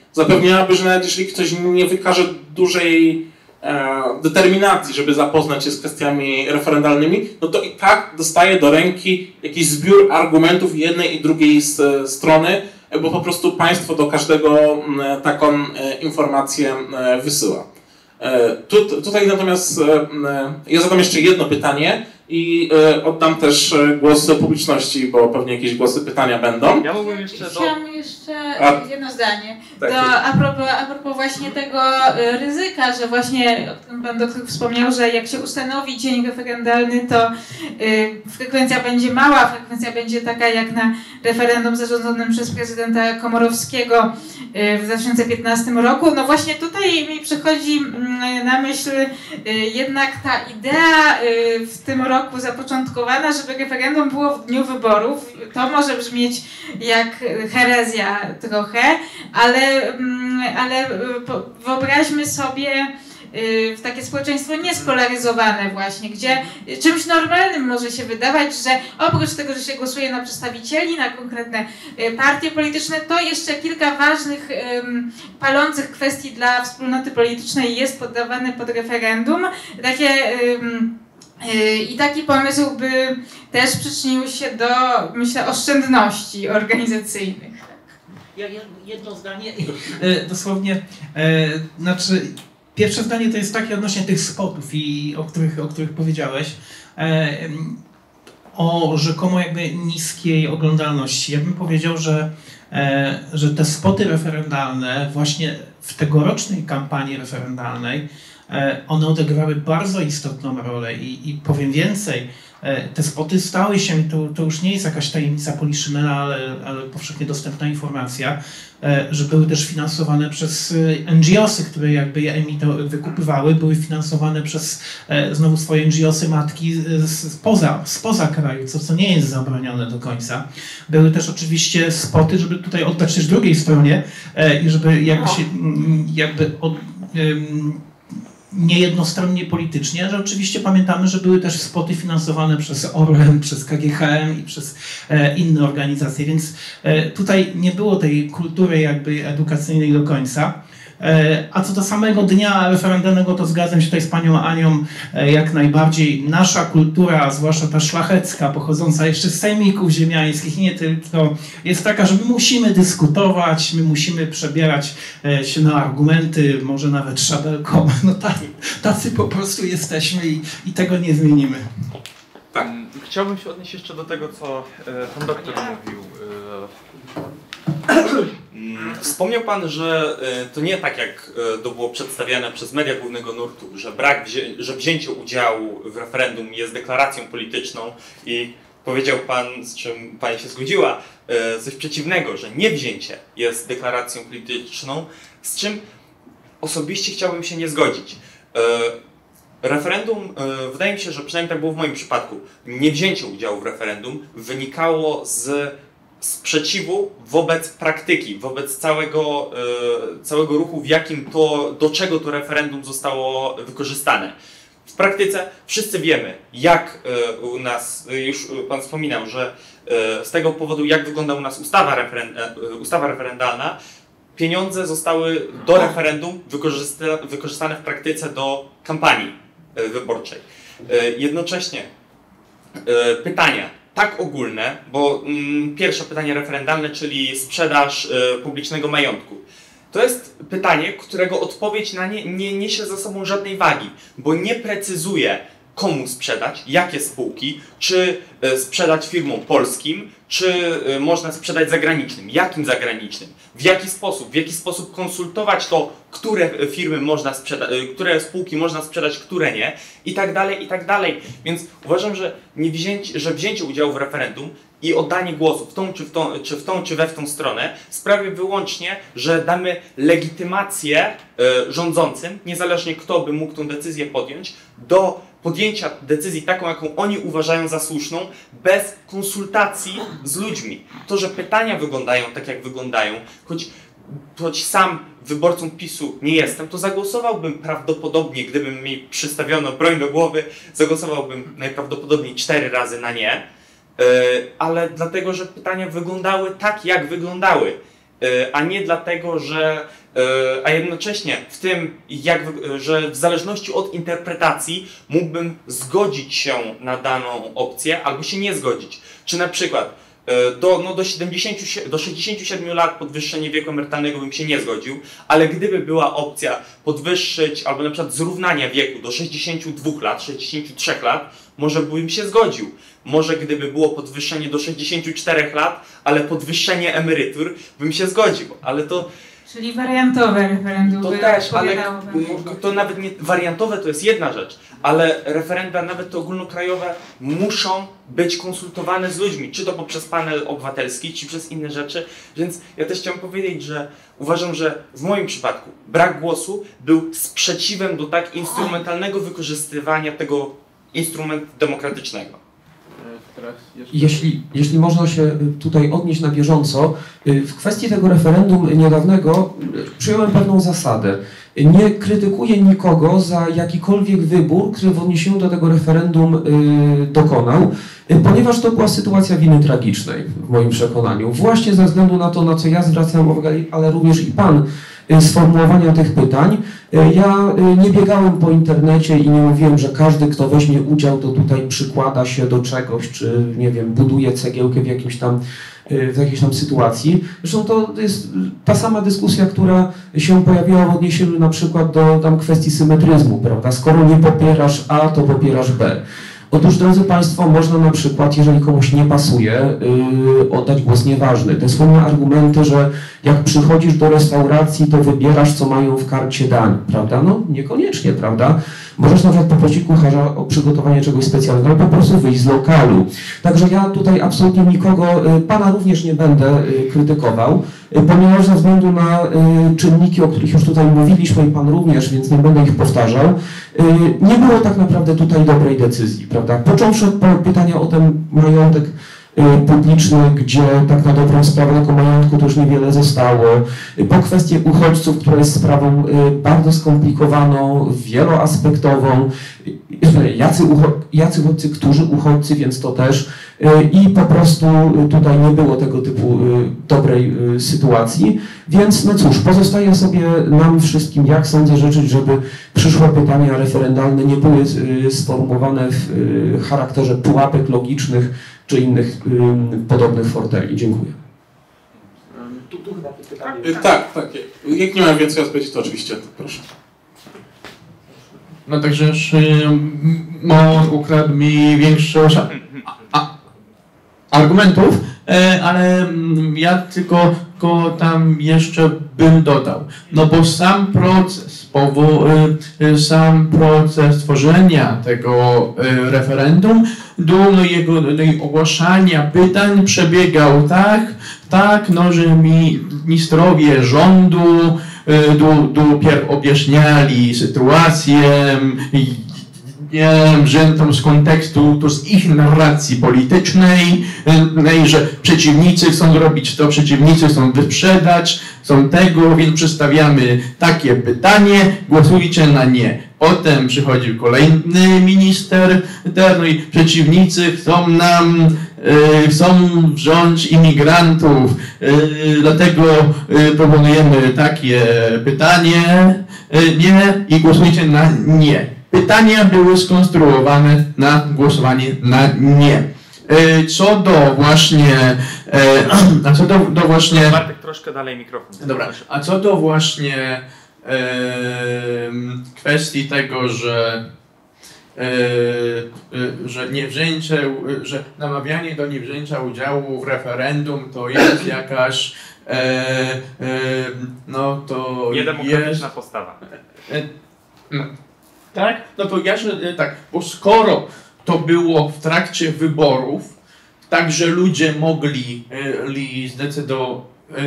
zapewniałaby, że nawet jeżeli ktoś nie wykaże dużej determinacji, żeby zapoznać się z kwestiami referendalnymi, no to i tak dostaje do ręki jakiś zbiór argumentów jednej i drugiej strony, bo po prostu państwo do każdego taką informację wysyła. Tutaj natomiast ja zadam jeszcze jedno pytanie i oddam też głos publiczności, bo pewnie jakieś głosy, pytania będą. Ja mógłbym jeszcze Chciałam jeszcze jedno zdanie. Tak. A propos właśnie tego ryzyka, że właśnie, o którym pan doktor wspomniał, że jak się ustanowi dzień referendalny, to frekwencja będzie mała, frekwencja będzie taka jak na referendum zarządzonym przez prezydenta Komorowskiego w 2015 roku. No właśnie tutaj mi przychodzi na myśl jednak ta idea w tym roku zapoczątkowana, żeby referendum było w dniu wyborów. To może brzmieć jak herezja trochę, ale wyobraźmy sobie takie społeczeństwo niespolaryzowane właśnie, gdzie czymś normalnym może się wydawać, że oprócz tego, że się głosuje na przedstawicieli, na konkretne partie polityczne, to jeszcze kilka ważnych, palących kwestii dla wspólnoty politycznej jest poddawane pod referendum. I taki pomysł by też przyczynił się do, myślę, oszczędności organizacyjnych. Ja jedno zdanie, dosłownie, znaczy pierwsze zdanie to jest takie odnośnie tych spotów, o których powiedziałeś, o rzekomo jakby niskiej oglądalności. Ja bym powiedział, że te spoty referendalne właśnie w tegorocznej kampanii referendalnej one odegrały bardzo istotną rolę i powiem więcej, te spoty stały się, to już nie jest jakaś tajemnica Poliszynela, ale powszechnie dostępna informacja, że były też finansowane przez NGO-sy, które jakby je wykupywały, były finansowane przez znowu swoje NGO-sy matki spoza kraju, co nie jest zabronione do końca. Były też oczywiście spoty, żeby tutaj oddać też drugiej stronie i żeby niejednostronnie politycznie, że oczywiście pamiętamy, że były też spoty finansowane przez Orlen, przez KGHM i przez inne organizacje, więc tutaj nie było tej kultury jakby edukacyjnej do końca. A co do samego dnia referendalnego, to zgadzam się tutaj z panią Anią jak najbardziej. Nasza kultura, zwłaszcza ta szlachecka, pochodząca jeszcze z sejmików ziemiańskich, nie tylko, jest taka, że my musimy dyskutować, my musimy przebierać się na argumenty, może nawet szabelką. No tacy po prostu jesteśmy i tego nie zmienimy. Tak. Chciałbym się odnieść jeszcze do tego, co pan doktor mówił. Wspomniał pan, że to nie tak jak to było przedstawiane przez media głównego nurtu, że wzięcie udziału w referendum jest deklaracją polityczną i powiedział pan, z czym pani się zgodziła, coś przeciwnego, że niewzięcie jest deklaracją polityczną, z czym osobiście chciałbym się nie zgodzić. Referendum, wydaje mi się, że przynajmniej tak było w moim przypadku, niewzięcie udziału w referendum wynikało z sprzeciwu wobec praktyki, wobec całego ruchu, w jakim do czego to referendum zostało wykorzystane. W praktyce wszyscy wiemy, jak u nas, już pan wspominał, że z tego powodu, jak wygląda u nas ustawa referendalna, pieniądze zostały do referendum wykorzystane w praktyce do kampanii wyborczej. Jednocześnie pytania tak ogólne, bo pierwsze pytanie referendalne, czyli sprzedaż publicznego majątku. To jest pytanie, którego odpowiedź na nie niesie ze sobą żadnej wagi, bo nie precyzuje, komu sprzedać, jakie spółki, czy sprzedać firmom polskim, czy można sprzedać zagranicznym, jakim zagranicznym, w jaki sposób konsultować to, które firmy można sprzedać, które spółki można sprzedać, które nie, i tak dalej, i tak dalej. Więc uważam, że wzięcie udziału w referendum i oddanie głosu w tą czy we w tą stronę sprawi wyłącznie, że damy legitymację rządzącym, niezależnie kto by mógł tę decyzję podjąć, do podjęcia decyzji taką, jaką oni uważają za słuszną, bez konsultacji z ludźmi. To, że pytania wyglądają tak, jak wyglądają, choć sam wyborcą PiS-u nie jestem, to zagłosowałbym prawdopodobnie, gdyby mi przystawiono broń do głowy, zagłosowałbym najprawdopodobniej 4 razy na nie, ale dlatego, że pytania wyglądały tak, jak wyglądały. a nie dlatego, że a jednocześnie w tym, że w zależności od interpretacji mógłbym zgodzić się na daną opcję albo się nie zgodzić. Czy na przykład do 67 lat podwyższenie wieku emerytalnego bym się nie zgodził, ale gdyby była opcja podwyższyć albo na przykład zrównania wieku do 62 lat, 63 lat, może bym się zgodził. Może gdyby było podwyższenie do 64 lat, ale podwyższenie emerytur, bym się zgodził, ale to... Czyli wariantowe referendum. To też, ale to nawet nie wariantowe to jest jedna rzecz, ale referenda, nawet te ogólnokrajowe, muszą być konsultowane z ludźmi, czy to poprzez panel obywatelski, czy przez inne rzeczy. Więc ja też chciałem powiedzieć, że uważam, że w moim przypadku brak głosu był sprzeciwem do tak instrumentalnego wykorzystywania tego instrumentu demokratycznego. Jeśli można się tutaj odnieść na bieżąco, w kwestii tego referendum niedawnego przyjąłem pewną zasadę. Nie krytykuję nikogo za jakikolwiek wybór, który w odniesieniu do tego referendum dokonał, ponieważ to była sytuacja winy tragicznej, w moim przekonaniu. Właśnie ze względu na to, na co ja zwracałem uwagę, ale również i Pan, sformułowania tych pytań. Ja nie biegałem po internecie i nie mówiłem, że każdy, kto weźmie udział, to tutaj przykłada się do czegoś, czy nie wiem, buduje cegiełkę w jakiejś tam sytuacji. Zresztą to jest ta sama dyskusja, która się pojawiła w odniesieniu na przykład do tam kwestii symetryzmu, prawda? Skoro nie popierasz A, to popierasz B. Otóż, drodzy Państwo, można na przykład, jeżeli komuś nie pasuje, oddać głos nieważny. Te słynne argumenty, że jak przychodzisz do restauracji, to wybierasz, co mają w karcie dań, prawda? No, niekoniecznie, prawda? Możesz na przykład poprosić kucharza o przygotowanie czegoś specjalnego, albo po prostu wyjść z lokalu. Także ja tutaj absolutnie nikogo, Pana również nie będę krytykował, ponieważ ze względu na czynniki, o których już tutaj mówiliśmy i Pan również, więc nie będę ich powtarzał, nie było tak naprawdę tutaj dobrej decyzji, prawda? Począwszy od pytania o ten majątek publiczny, gdzie tak na dobrą sprawę tego majątku to już niewiele zostało, po kwestię uchodźców, która jest sprawą bardzo skomplikowaną, wieloaspektową, jacy uchodźcy, którzy uchodźcy, więc to też i po prostu tutaj nie było tego typu dobrej sytuacji, więc no cóż, pozostaje sobie nam wszystkim, jak sądzę, życzyć, żeby przyszłe pytania referendalne nie były sformułowane w charakterze pułapek logicznych czy innych podobnych forteli. Dziękuję. Tu chyba pytanie. Tak. Jak nie mam więcej odpowiedzi, to oczywiście, to proszę. No także on ukradł mi większość argumentów, ale ja tylko tam jeszcze bym dodał. No bo sam proces tworzenia tego referendum do jego ogłaszania pytań przebiegał tak, no, że ministrowie rządu dopiero objaśniali sytuację, wziętą z kontekstu, to z ich narracji politycznej, że przeciwnicy chcą zrobić to, przeciwnicy chcą wyprzedać, chcą tego, więc przedstawiamy takie pytanie, głosujcie na nie. Potem przychodził kolejny minister, no i przeciwnicy chcą wziąć imigrantów, dlatego proponujemy takie pytanie, nie, i głosujcie na nie. Pytania były skonstruowane na głosowanie na nie. Co do właśnie... Bartek, troszkę dalej mikrofon. Dobra, a co do właśnie kwestii tego, że namawianie do niewzięcia udziału w referendum to jest jakaś no to niedemokratyczna postawa. Tak? No to tak, bo skoro to było w trakcie wyborów, tak, że ludzie mogli zdecydować,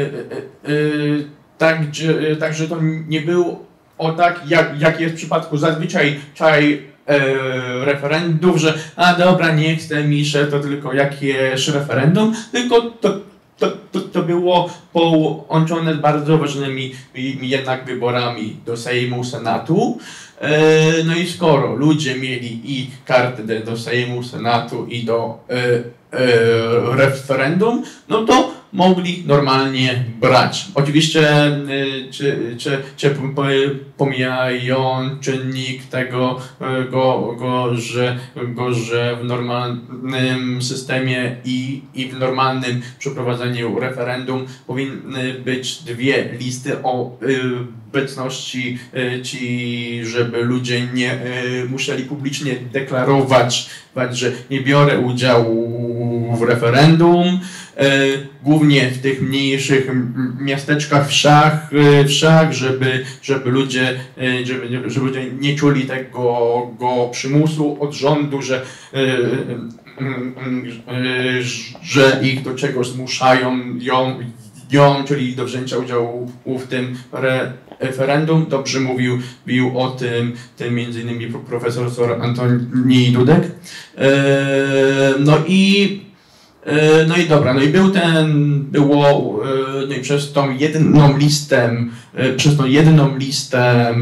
tak, że to nie było jak jest w przypadku zazwyczaj referendów, że dobra, nie chcę misze, to tylko jakieś referendum, tylko to było połączone z bardzo ważnymi jednak wyborami do Sejmu, Senatu. No i skoro ludzie mieli i kartę do Sejmu, Senatu i do referendum, no to mogli normalnie brać. Oczywiście czy pomijając czynnik tego, że w normalnym systemie i w normalnym przeprowadzeniu referendum powinny być dwie listy obecności, żeby ludzie nie musieli publicznie deklarować, że nie biorę udziału w referendum, głównie w tych mniejszych miasteczkach, wsiach, żeby ludzie nie czuli tego przymusu od rządu, że ich do czegoś zmuszają, czyli do wzięcia udziału w tym referendum. Dobrze mówił o tym m.in. profesor Antoni Dudek. No i przez tą jedną listę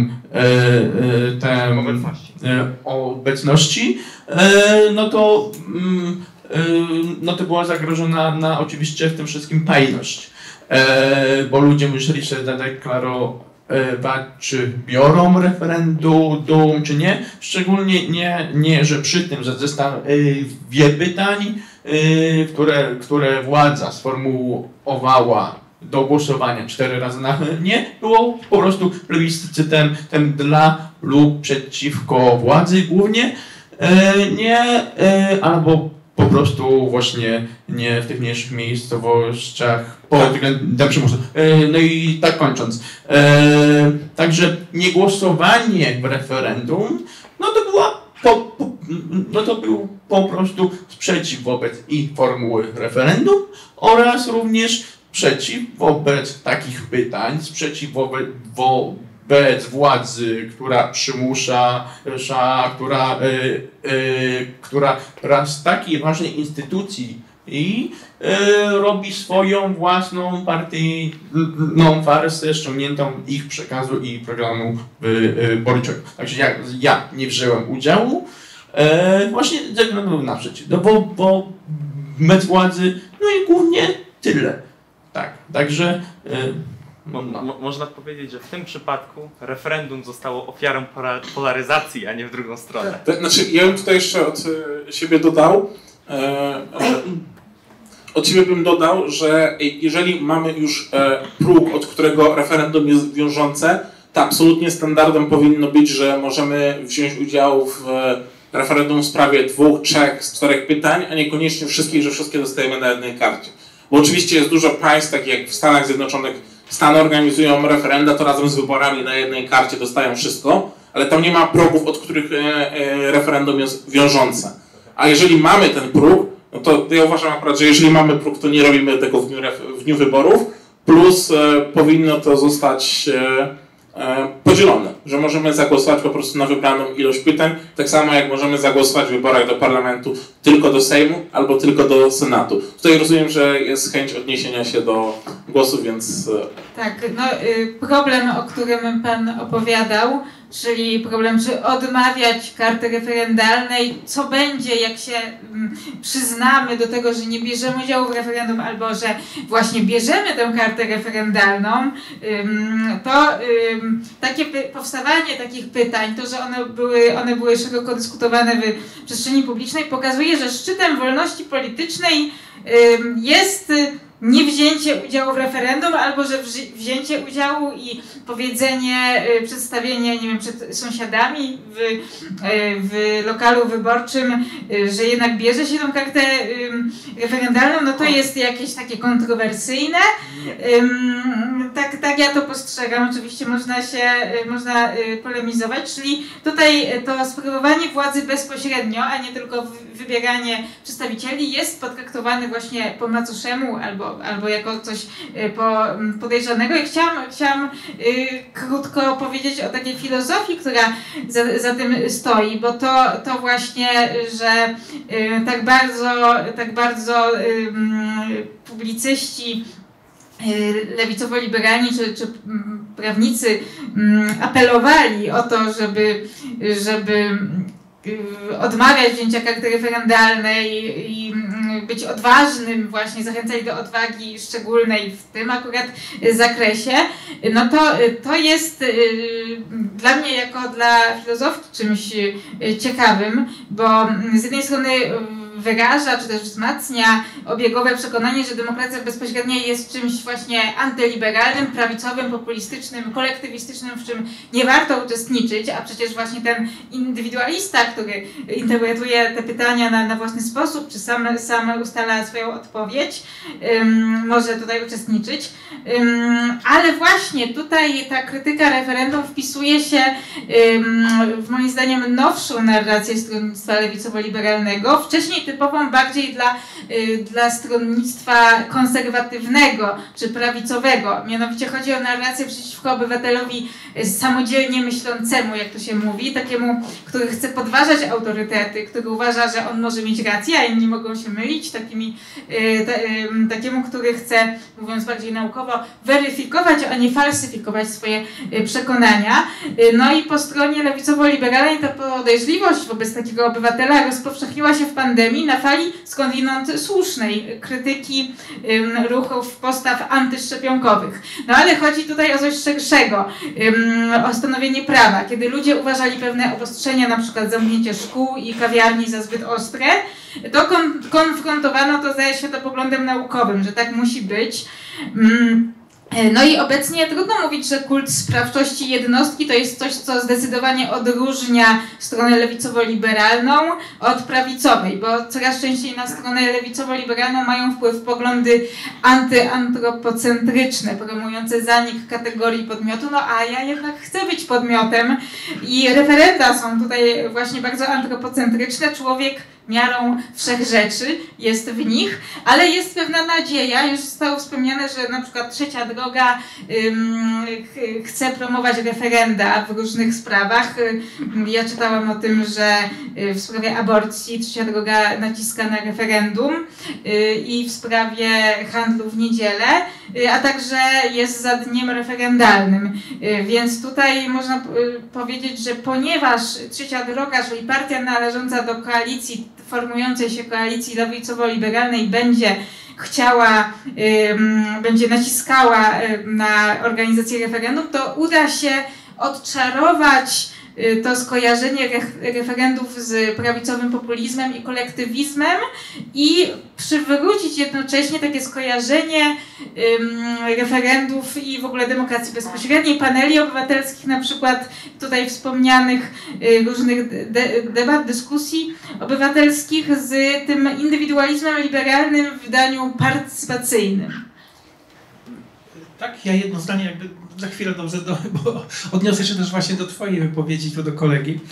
obecności, no to była zagrożona oczywiście w tym wszystkim tajność, bo ludzie musieli się zadeklarować, czy biorą referendum, czy nie. Szczególnie nie, że przy tym, że zestawie pytań, które władza sformułowała do głosowania 4 razy na nie, było po prostu plebiscytem dla lub przeciwko władzy głównie, albo po prostu właśnie nie w tych mniejszych miejscowościach pod względem przymusu. No i tak kończąc. Także niegłosowanie w referendum, to był po prostu sprzeciw wobec i formuły referendum oraz również sprzeciw wobec takich pytań, sprzeciw wobec władzy, która przymusza, która z takiej ważnej instytucji robi swoją własną partyjną farsę ściągniętą ich przekazu i programu wyborczego. Także ja nie wziąłem udziału właśnie ze względu na sprzeciw, bo bez władzy, no i głównie tyle. Tak, także... Można powiedzieć, że w tym przypadku referendum zostało ofiarą polaryzacji, a nie w drugą stronę. Znaczy, ja bym tutaj jeszcze od siebie dodał, że jeżeli mamy już próg, od którego referendum jest wiążące, to absolutnie standardem powinno być, że możemy wziąć udział w referendum w sprawie 2, 3 z 4 pytań, a niekoniecznie wszystkich, że wszystkie dostajemy na jednej karcie. Bo oczywiście jest dużo państw, takich jak w Stanach Zjednoczonych, Stany organizują referenda, to razem z wyborami na jednej karcie dostają wszystko, ale tam nie ma progów, od których referendum jest wiążące. A jeżeli mamy ten próg, no to ja uważam akurat, że jeżeli mamy próg, to nie robimy tego w dniu wyborów, plus powinno to zostać podzielone, że możemy zagłosować po prostu na wybraną ilość pytań, tak samo jak możemy zagłosować w wyborach do parlamentu tylko do Sejmu albo tylko do Senatu. Tutaj rozumiem, że jest chęć odniesienia się do głosu, więc... Tak, no problem, o którym Pan opowiadał, czyli problem, czy odmawiać karty referendalnej, co będzie, jak się przyznamy do tego, że nie bierzemy udziału w referendum, albo że właśnie bierzemy tę kartę referendalną, to powstawanie takich pytań, to, że one były szeroko dyskutowane w przestrzeni publicznej, pokazuje, że szczytem wolności politycznej jest nie wzięcie udziału w referendum, albo że wzięcie udziału i powiedzenie, przedstawienie, nie wiem, przed sąsiadami w lokalu wyborczym, że jednak bierze się tą kartę referendalną, no to jest jakieś takie kontrowersyjne. Tak ja to postrzegam. Oczywiście można polemizować, czyli tutaj to sprawowanie władzy bezpośrednio, a nie tylko wybieranie przedstawicieli jest potraktowane właśnie po macoszemu albo jako coś podejrzanego. I chciałam krótko powiedzieć o takiej filozofii, która za tym stoi, bo to właśnie, że tak bardzo publicyści lewicowo-liberalni czy prawnicy apelowali o to, żeby odmawiać wzięcia karty referendalnej i być odważnym, właśnie zachęcali do odwagi szczególnej w tym akurat zakresie, no to jest dla mnie jako dla filozofii czymś ciekawym, bo z jednej strony wyraża, czy też wzmacnia obiegowe przekonanie, że demokracja bezpośrednia jest czymś właśnie antyliberalnym, prawicowym, populistycznym, kolektywistycznym, w czym nie warto uczestniczyć, a przecież właśnie ten indywidualista, który interpretuje te pytania na własny sposób, czy sam ustala swoją odpowiedź, może tutaj uczestniczyć. Ale właśnie tutaj ta krytyka referendum wpisuje się w moim zdaniem nowszą narrację stronnictwa lewicowo-liberalnego, wcześniej typową bardziej dla stronnictwa konserwatywnego czy prawicowego. Mianowicie chodzi o narrację przeciwko obywatelowi samodzielnie myślącemu, jak to się mówi, takiemu, który chce podważać autorytety, który uważa, że on może mieć rację, a inni mogą się mylić, takiemu, który chce, mówiąc bardziej naukowo, weryfikować, a nie falsyfikować swoje przekonania. No i po stronie lewicowo-liberalnej ta podejrzliwość wobec takiego obywatela rozpowszechniła się w pandemii na fali skądinąd słusznej krytyki ruchów, postaw antyszczepionkowych. No ale chodzi tutaj o coś szerszego, o stanowienie prawa. Kiedy ludzie uważali pewne obostrzenia, na przykład zamknięcie szkół i kawiarni za zbyt ostre, to konfrontowano to ze światopoglądem naukowym, że tak musi być. No i obecnie trudno mówić, że kult sprawczości jednostki to jest coś, co zdecydowanie odróżnia stronę lewicową-liberalną od prawicowej, bo coraz częściej na stronę lewicową-liberalną mają wpływ poglądy antyantropocentryczne, promujące zanik kategorii podmiotu, no a ja jednak chcę być podmiotem i referenda są tutaj właśnie bardzo antropocentryczne. Człowiek miarą wszechrzeczy jest w nich, ale jest pewna nadzieja, już zostało wspomniane, że na przykład Trzecia Droga chce promować referenda w różnych sprawach. Ja czytałam o tym, że w sprawie aborcji Trzecia Droga naciska na referendum i w sprawie handlu w niedzielę, a także jest za dniem referendalnym. Więc tutaj można powiedzieć, że ponieważ Trzecia Droga, czyli partia należąca do koalicji, formującej się koalicji lewicowo-liberalnej będzie chciała, będzie naciskała na organizację referendum, to uda się odczarować to skojarzenie referendów z prawicowym populizmem i kolektywizmem i przywrócić jednocześnie takie skojarzenie referendów i w ogóle demokracji bezpośredniej, paneli obywatelskich, na przykład tutaj wspomnianych różnych debat, dyskusji obywatelskich z tym indywidualizmem liberalnym w wydaniu partycypacyjnym. Tak, ja jedno zdanie jakby za chwilę dobrze, bo odniosę się też właśnie do twojej wypowiedzi, tu do kolegi.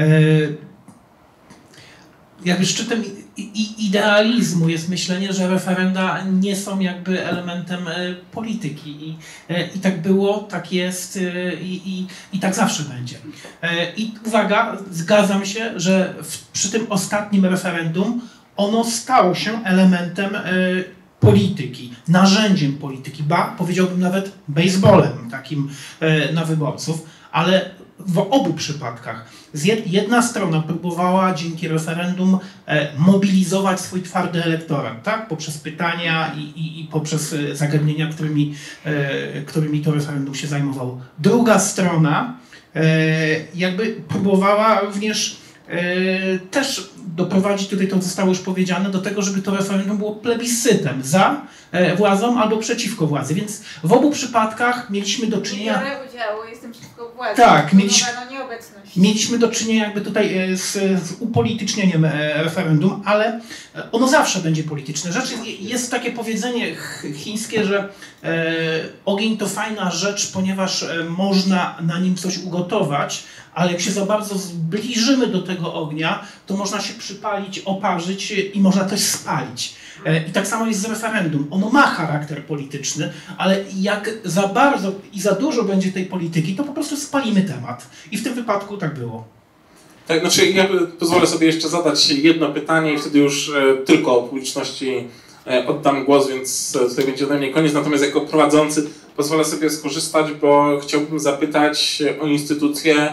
Jakby szczytem idealizmu jest myślenie, że referenda nie są jakby elementem polityki. I tak było, tak jest i tak zawsze będzie. I uwaga, zgadzam się, że przy tym ostatnim referendum ono stało się elementem polityki, narzędziem polityki, powiedziałbym nawet baseballem takim na wyborców, ale w obu przypadkach jedna strona próbowała dzięki referendum mobilizować swój twardy elektorat, tak? Poprzez pytania i poprzez zagadnienia, którymi to referendum się zajmowało. Druga strona jakby próbowała również też doprowadzić, tutaj to zostało już powiedziane, do tego, żeby to referendum było plebiscytem za władzą albo przeciwko władzy. Więc w obu przypadkach mieliśmy do czynienia... Biorę udziału, jestem przeciwko władzy. Tak, mieliśmy do czynienia jakby tutaj z upolitycznieniem referendum, ale ono zawsze będzie polityczne. Jest takie powiedzenie chińskie, że ogień to fajna rzecz, ponieważ można na nim coś ugotować, ale jak się za bardzo zbliżymy do tego ognia, to można się przypalić, oparzyć i można też spalić. I tak samo jest z referendum. Ono ma charakter polityczny, ale jak za bardzo i za dużo będzie tej polityki, to po prostu spalimy temat. I w tym wypadku tak było. Tak, znaczy ja pozwolę sobie jeszcze zadać jedno pytanie i wtedy już tylko publiczności oddam głos, więc tutaj będzie ode mnie koniec. Natomiast jako prowadzący pozwolę sobie skorzystać, bo chciałbym zapytać o instytucję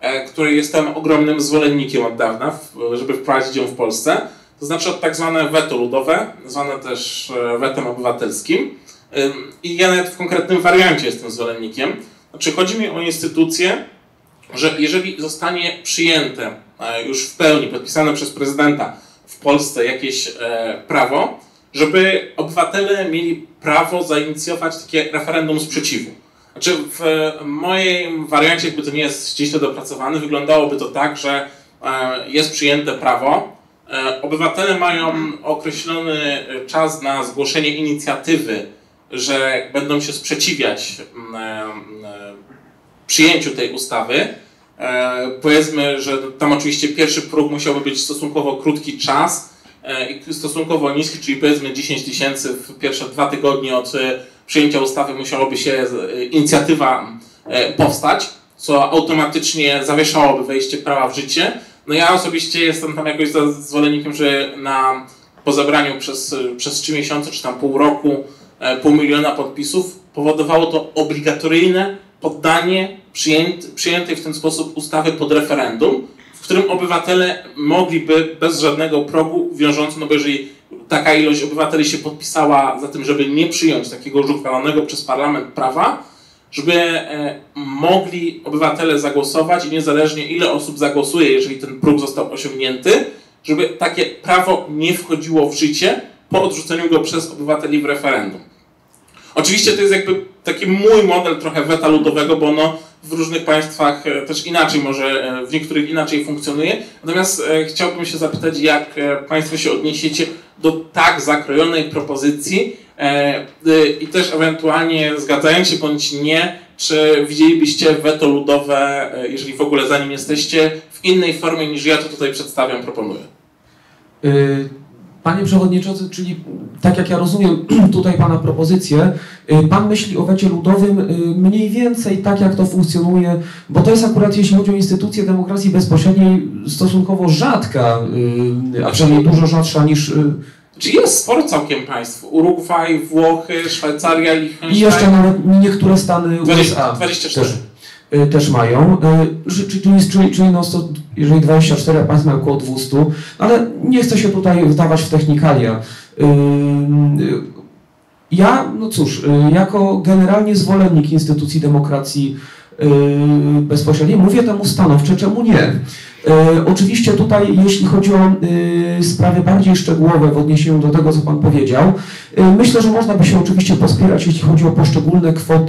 której jestem ogromnym zwolennikiem od dawna, żeby wprowadzić ją w Polsce. To znaczy od tak zwane weto ludowe, zwane też wetem obywatelskim. I ja nawet w konkretnym wariancie jestem zwolennikiem. Znaczy chodzi mi o instytucję, że jeżeli zostanie przyjęte już w pełni, podpisane przez prezydenta w Polsce jakieś prawo, żeby obywatele mieli prawo zainicjować takie referendum sprzeciwu. Znaczy w moim wariancie, jakby to nie jest ściśle dopracowane, wyglądałoby to tak, że jest przyjęte prawo, obywatele mają określony czas na zgłoszenie inicjatywy, że będą się sprzeciwiać przyjęciu tej ustawy. Powiedzmy, że tam oczywiście pierwszy próg musiałby być stosunkowo krótki czas i stosunkowo niski, czyli powiedzmy 10 000 w pierwsze 2 tygodnie od przyjęcia ustawy musiałoby się inicjatywa powstać, co automatycznie zawieszałoby wejście prawa w życie. No ja osobiście jestem tam jakoś zwolennikiem, że po zebraniu przez 3 miesiące czy tam pół roku 500 000 podpisów powodowało to obligatoryjne poddanie przyjętej w ten sposób ustawy pod referendum, w którym obywatele mogliby bez żadnego progu wiążącego, no bo jeżeli taka ilość obywateli się podpisała za tym, żeby nie przyjąć takiego już uchwalonego przez parlament prawa, żeby mogli obywatele zagłosować i niezależnie ile osób zagłosuje, jeżeli ten próg został osiągnięty, żeby takie prawo nie wchodziło w życie po odrzuceniu go przez obywateli w referendum. Oczywiście to jest jakby taki mój model trochę weta ludowego, bo ono w różnych państwach też inaczej, może w niektórych inaczej funkcjonuje. Natomiast chciałbym się zapytać, jak Państwo się odniesiecie do tak zakrojonej propozycji i też ewentualnie zgadzając się bądź nie, czy widzielibyście weto ludowe, jeżeli w ogóle za nim jesteście, w innej formie niż ja to tutaj przedstawiam, proponuję? Panie Przewodniczący, czyli tak jak ja rozumiem tutaj Pana propozycję, Pan myśli o wecie ludowym mniej więcej tak, jak to funkcjonuje, bo to jest akurat, jeśli chodzi o instytucję demokracji bezpośredniej, stosunkowo rzadka, a przynajmniej dużo rzadsza niż... Czy jest sporo całkiem państw? Urugwaj, Włochy, Szwajcaria, Liechtenstein... I jeszcze nawet niektóre stany USA 24. Też mają, czyli no, jeżeli 24 państw mają około 200, ale nie chcę się tutaj wdawać w technikalia. Ja, no cóż, jako generalnie zwolennik instytucji demokracji bezpośredniej mówię temu stanowczo, czemu nie. Oczywiście tutaj, jeśli chodzi o sprawy bardziej szczegółowe w odniesieniu do tego, co Pan powiedział, myślę, że można by się oczywiście pospierać, jeśli chodzi o poszczególne kwoty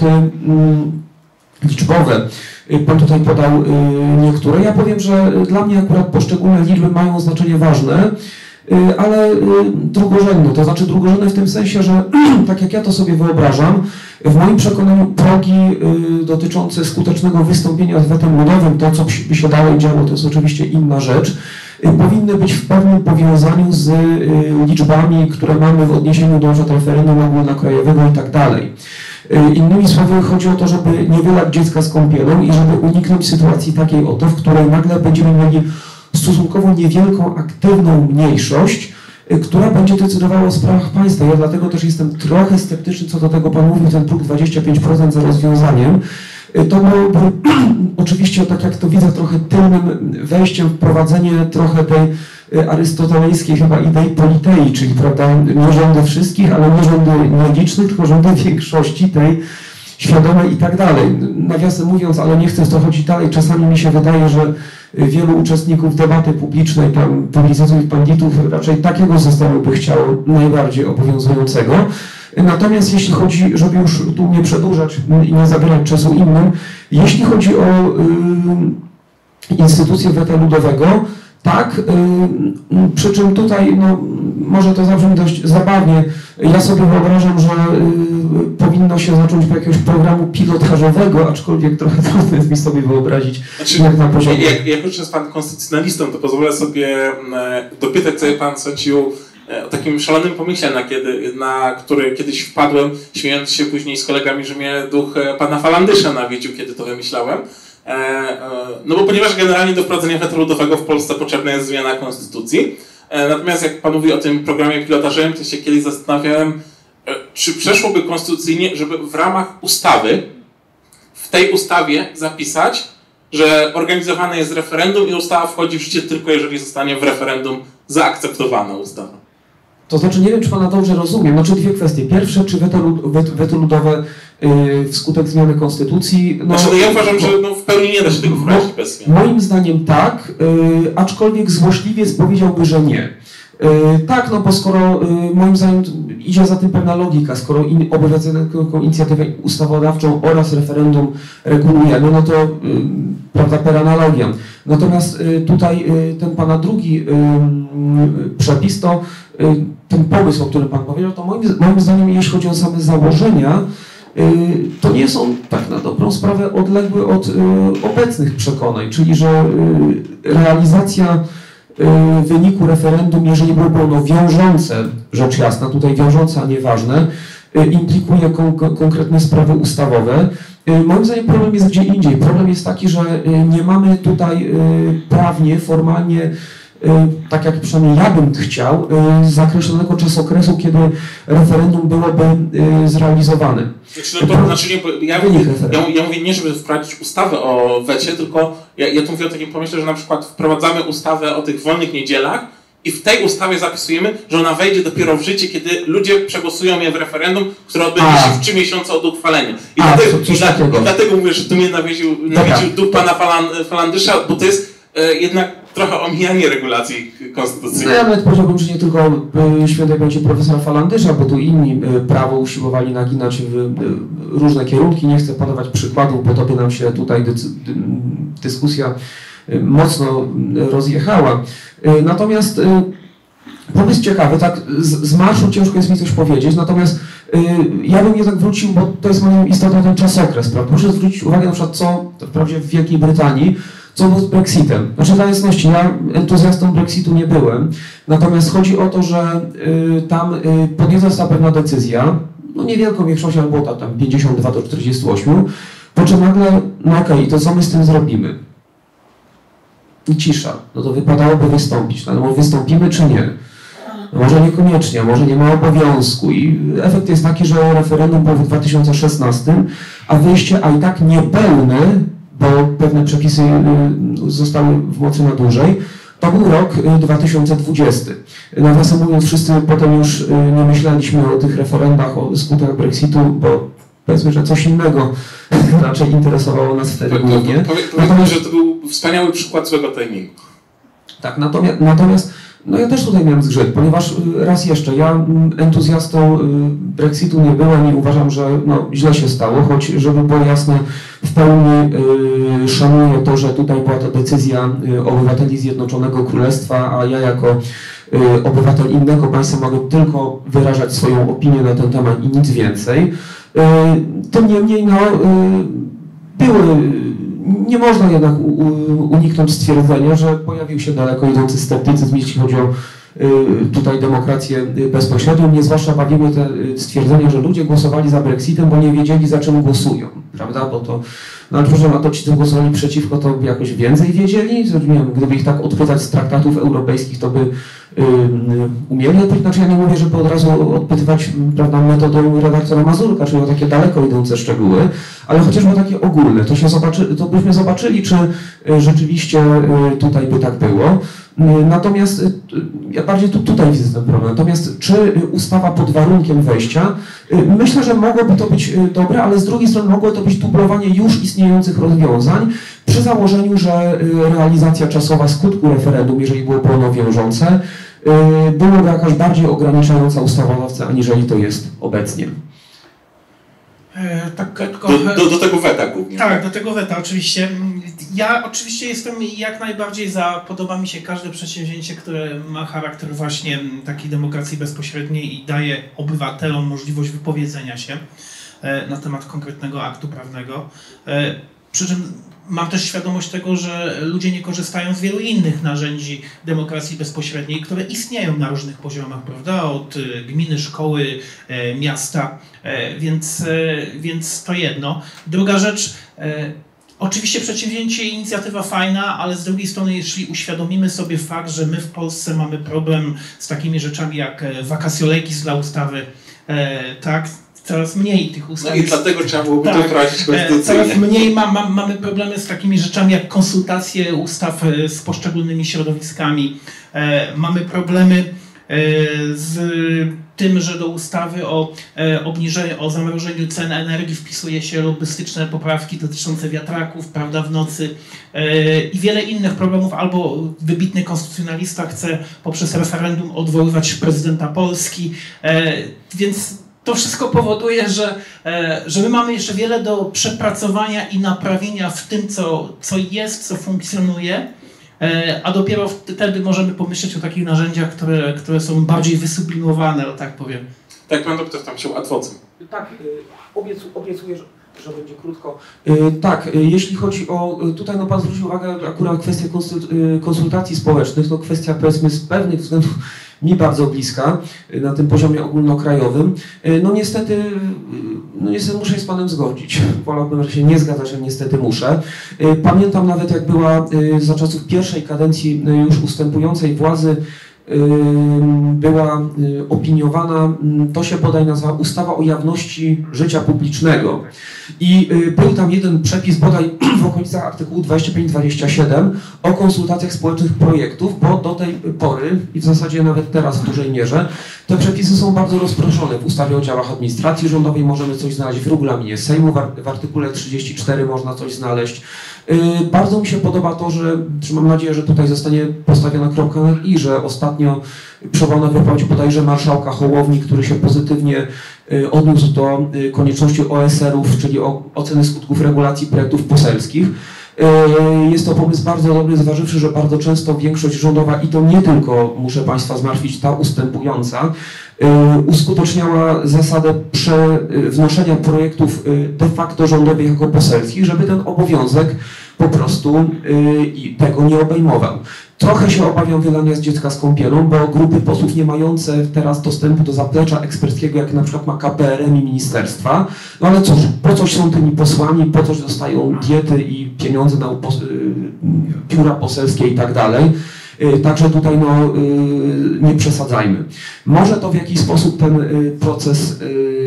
liczbowe. Pan tutaj podał niektóre. Ja powiem, że dla mnie akurat poszczególne liczby mają znaczenie ważne, ale drugorzędne. To znaczy drugorzędne w tym sensie, że tak jak ja to sobie wyobrażam, w moim przekonaniu progi dotyczące skutecznego wystąpienia z wetem ludowym, to co by się dalej działo, to jest oczywiście inna rzecz, powinny być w pewnym powiązaniu z liczbami, które mamy w odniesieniu do referendum ogólnokrajowego i tak dalej. Innymi słowy, chodzi o to, żeby nie wylać dziecka z kąpielą i żeby uniknąć sytuacji takiej oto, w której nagle będziemy mieli stosunkowo niewielką, aktywną mniejszość, która będzie decydowała o sprawach państwa. Ja dlatego też jestem trochę sceptyczny co do tego, Pan mówił, ten próg 25% za rozwiązaniem. To byłoby oczywiście, tak jak to widzę, trochę tylnym wejściem, wprowadzenie trochę tej arystotelejskiej chyba idei politei, czyli prawda, nie rządy wszystkich, ale nie rządy nielicznych, tylko rządy większości tej świadomej i tak dalej. Nawiasem mówiąc, ale nie chcę w to chodzić dalej, czasami mi się wydaje, że wielu uczestników debaty publicznej, tam publicystów i panditów raczej takiego systemu by chciało najbardziej obowiązującego. Natomiast jeśli chodzi, żeby już tu nie przedłużać i nie zabierać czasu innym, jeśli chodzi o instytucję weta ludowego, tak, przy czym tutaj, no, może to zabrzmi dość zabawnie, ja sobie wyobrażam, że powinno się zacząć od jakiegoś programu pilotażowego, aczkolwiek trochę trudno jest mi sobie wyobrazić, znaczy, jak na poziomie... Jak już jest Pan konstytucjonalistą, to pozwolę sobie dopytać, co Pan sądził o takim szalonym pomyśle, na który kiedyś wpadłem, śmiejąc się później z kolegami, że mnie duch Pana Falandysza nawiedził, kiedy to wymyślałem. No bo ponieważ generalnie do wprowadzenia weta ludowego w Polsce potrzebna jest zmiana konstytucji. Natomiast jak Pan mówi o tym programie pilotażowym, to się kiedyś zastanawiałem, czy przeszłoby konstytucyjnie, żeby w ramach ustawy, w tej ustawie zapisać, że organizowane jest referendum i ustawa wchodzi w życie tylko jeżeli zostanie w referendum zaakceptowana ustawa. To znaczy, nie wiem, czy Pana dobrze rozumiem. Znaczy dwie kwestie. Pierwsze, czy weto ludowe wskutek zmiany konstytucji... No, znaczy, ja uważam, że w pełni nie da się tego wprowadzić bez zmian. Moim zdaniem tak, aczkolwiek złośliwiec powiedziałby, że nie. Tak, no bo skoro moim zdaniem idzie za tym pewna logika, skoro obywatelską inicjatywę ustawodawczą oraz referendum regulujemy, no to prawda, per analogiam. Natomiast tutaj ten Pana drugi przepis, to ten pomysł, o którym Pan powiedział, to moim zdaniem, jeśli chodzi o same założenia, to nie są tak na dobrą sprawę odległe od obecnych przekonań, czyli że realizacja wyniku referendum, jeżeli byłoby ono wiążące, rzecz jasna, tutaj wiążące, a nieważne, implikuje konkretne sprawy ustawowe. Moim zdaniem problem jest gdzie indziej. Problem jest taki, że nie mamy tutaj prawnie, formalnie, tak jak przynajmniej ja bym chciał, zakreślonego czasokresu, kiedy referendum byłoby zrealizowane. Ja mówię nie, żeby wprowadzić ustawę o wecie, tylko ja tu mówię o takim pomyśle, że na przykład wprowadzamy ustawę o tych wolnych niedzielach i w tej ustawie zapisujemy, że ona wejdzie dopiero w życie, kiedy ludzie przegłosują je w referendum, które odbędzie się w 3 miesiące od uchwalenia. I dlatego mówię, że tu mnie nawiedził duch pana Falandysza, bo to jest jednak trochę omijanie regulacji konstytucyjnych. No ja nawet powiedziałbym, że nie tylko świętej pamięci profesora Falandysza, bo tu inni prawo usiłowali naginać w różne kierunki. Nie chcę podawać przykładów, bo to by nam się tutaj dyskusja mocno rozjechała. Natomiast pomysł ciekawy, tak z marszu ciężko jest mi coś powiedzieć, natomiast ja bym jednak wrócił, bo to jest moim istotą ten czasokres, prawda? Proszę zwrócić uwagę na przykład, co wprawdzie w Wielkiej Brytanii, co było z Brexitem. Znaczy dla jasności, ja entuzjastą Brexitu nie byłem, natomiast chodzi o to, że tam podjęta została pewna decyzja, no niewielką większością, ale było tam 52 do 48, po czym nagle, no okej, to co my z tym zrobimy? I cisza. No to wypadałoby wystąpić. No, ale wystąpimy czy nie? No może niekoniecznie, może nie ma obowiązku. I efekt jest taki, że referendum było w 2016, a wyjście, a i tak niepełne, bo pewne przepisy zostały w mocy na dłużej, to był rok 2020. Nawiasem mówiąc, wszyscy potem już nie myśleliśmy o tych referendach, o skutkach Brexitu, bo powiedzmy, że coś innego raczej interesowało nas wtedy głównie. Powiedzmy, że to był wspaniały przykład złego timingu. Tak, natomiast no ja też tutaj miałem zgrzyt, ponieważ raz jeszcze, ja entuzjastą Brexitu nie byłem i uważam, że no, źle się stało, choć żeby było jasne, w pełni szanuję to, że tutaj była to decyzja obywateli Zjednoczonego Królestwa, a ja jako obywatel innego państwa mogę tylko wyrażać swoją opinię na ten temat i nic więcej. Tym niemniej, no, nie można jednak uniknąć stwierdzenia, że pojawił się daleko idący sceptycyzm, jeśli chodzi o tutaj demokrację bezpośrednią. Mnie zwłaszcza bawiły te stwierdzenia, że ludzie głosowali za Brexitem, bo nie wiedzieli, za czym głosują, prawda? Bo to, no ale proszę, a to ci, co głosowali przeciwko, to jakoś więcej wiedzieli? Nie wiem, gdyby ich tak odpytać z traktatów europejskich, to by umieli odpowiedzieć. Znaczy ja nie mówię, żeby od razu odpytywać, prawda, metodą redaktora Mazurka, czyli o takie daleko idące szczegóły, ale chociażby takie ogólne. To byśmy zobaczyli, czy rzeczywiście tutaj by tak było. Natomiast ja bardziej tutaj widzę ten problem. Natomiast czy ustawa pod warunkiem wejścia? Myślę, że mogłoby to być dobre, ale z drugiej strony mogło to być dublowanie już istniejących rozwiązań przy założeniu, że realizacja czasowa skutku referendum, jeżeli byłoby ono wiążące, byłoby jakaś bardziej ograniczająca ustawodawcę, aniżeli to jest obecnie. Tak, tylko, do tego weta głównie. Tak, do tego weta oczywiście. Ja oczywiście jestem jak najbardziej za, podoba mi się każde przedsięwzięcie, które ma charakter właśnie takiej demokracji bezpośredniej i daje obywatelom możliwość wypowiedzenia się na temat konkretnego aktu prawnego. Przy czym mam też świadomość tego, że ludzie nie korzystają z wielu innych narzędzi demokracji bezpośredniej, które istnieją na różnych poziomach, prawda? Od gminy, szkoły, miasta, więc to jedno. Druga rzecz, oczywiście przedsięwzięcie i inicjatywa fajna, ale z drugiej strony, jeśli uświadomimy sobie fakt, że my w Polsce mamy problem z takimi rzeczami jak vacatio legis dla ustawy, tak? coraz mniej tych ustaw. No i dlatego trzeba byłoby to wprowadzić konstytucyjnie. Coraz mniej mamy problemy z takimi rzeczami jak konsultacje ustaw z poszczególnymi środowiskami. Mamy problemy z tym, że do ustawy o zamrożeniu cen energii wpisuje się lobbystyczne poprawki dotyczące wiatraków, prawda, w nocy i wiele innych problemów. Albo wybitny konstytucjonalista chce poprzez referendum odwoływać prezydenta Polski, więc to wszystko powoduje, że my mamy jeszcze wiele do przepracowania i naprawienia w tym, co jest, co funkcjonuje, a dopiero wtedy możemy pomyśleć o takich narzędziach, które są bardziej wysublimowane, o tak powiem. Tak, pan doktor tam się adwocem. Tak, obiecuję, że będzie krótko. Tak, jeśli chodzi o, tutaj no pan zwrócił uwagę akurat kwestię konsultacji społecznych, to kwestia powiedzmy z pewnych względów mi bardzo bliska na tym poziomie ogólnokrajowym. No niestety muszę się z panem zgodzić. Wolałbym, że się nie zgadzać, ale niestety muszę. Pamiętam nawet, jak była za czasów pierwszej kadencji już ustępującej władzy była opiniowana, to się bodaj nazywa ustawa o jawności życia publicznego. I był tam jeden przepis bodaj w okolicach artykułu 25-27 o konsultacjach społecznych projektów, bo do tej pory i w zasadzie nawet teraz w dużej mierze te przepisy są bardzo rozproszone. W ustawie o działach administracji rządowej możemy coś znaleźć, w regulaminie Sejmu w artykule 34 można coś znaleźć. Bardzo mi się podoba to, że mam nadzieję, że tutaj zostanie postawiona kropka na i, że ostatnio przywołano wypowiedź bodajże marszałka Hołowni, który się pozytywnie odniósł do konieczności OSR-ów, czyli oceny skutków regulacji projektów poselskich. Jest to pomysł bardzo dobry, zważywszy, że bardzo często większość rządowa, i to nie tylko, muszę Państwa zmartwić, ta ustępująca, uskuteczniała zasadę wnoszenia projektów de facto rządowych jako poselskich, żeby ten obowiązek po prostu tego nie obejmował. Trochę się obawiam wylania z dziecka z kąpielą, bo grupy posłów nie mające teraz dostępu do zaplecza eksperckiego, jak na przykład ma KPRM i ministerstwa, no ale cóż, po coś są tymi posłami, po coś dostają diety i pieniądze na biura poselskie i tak dalej. Także tutaj no, nie przesadzajmy. Może to w jakiś sposób ten proces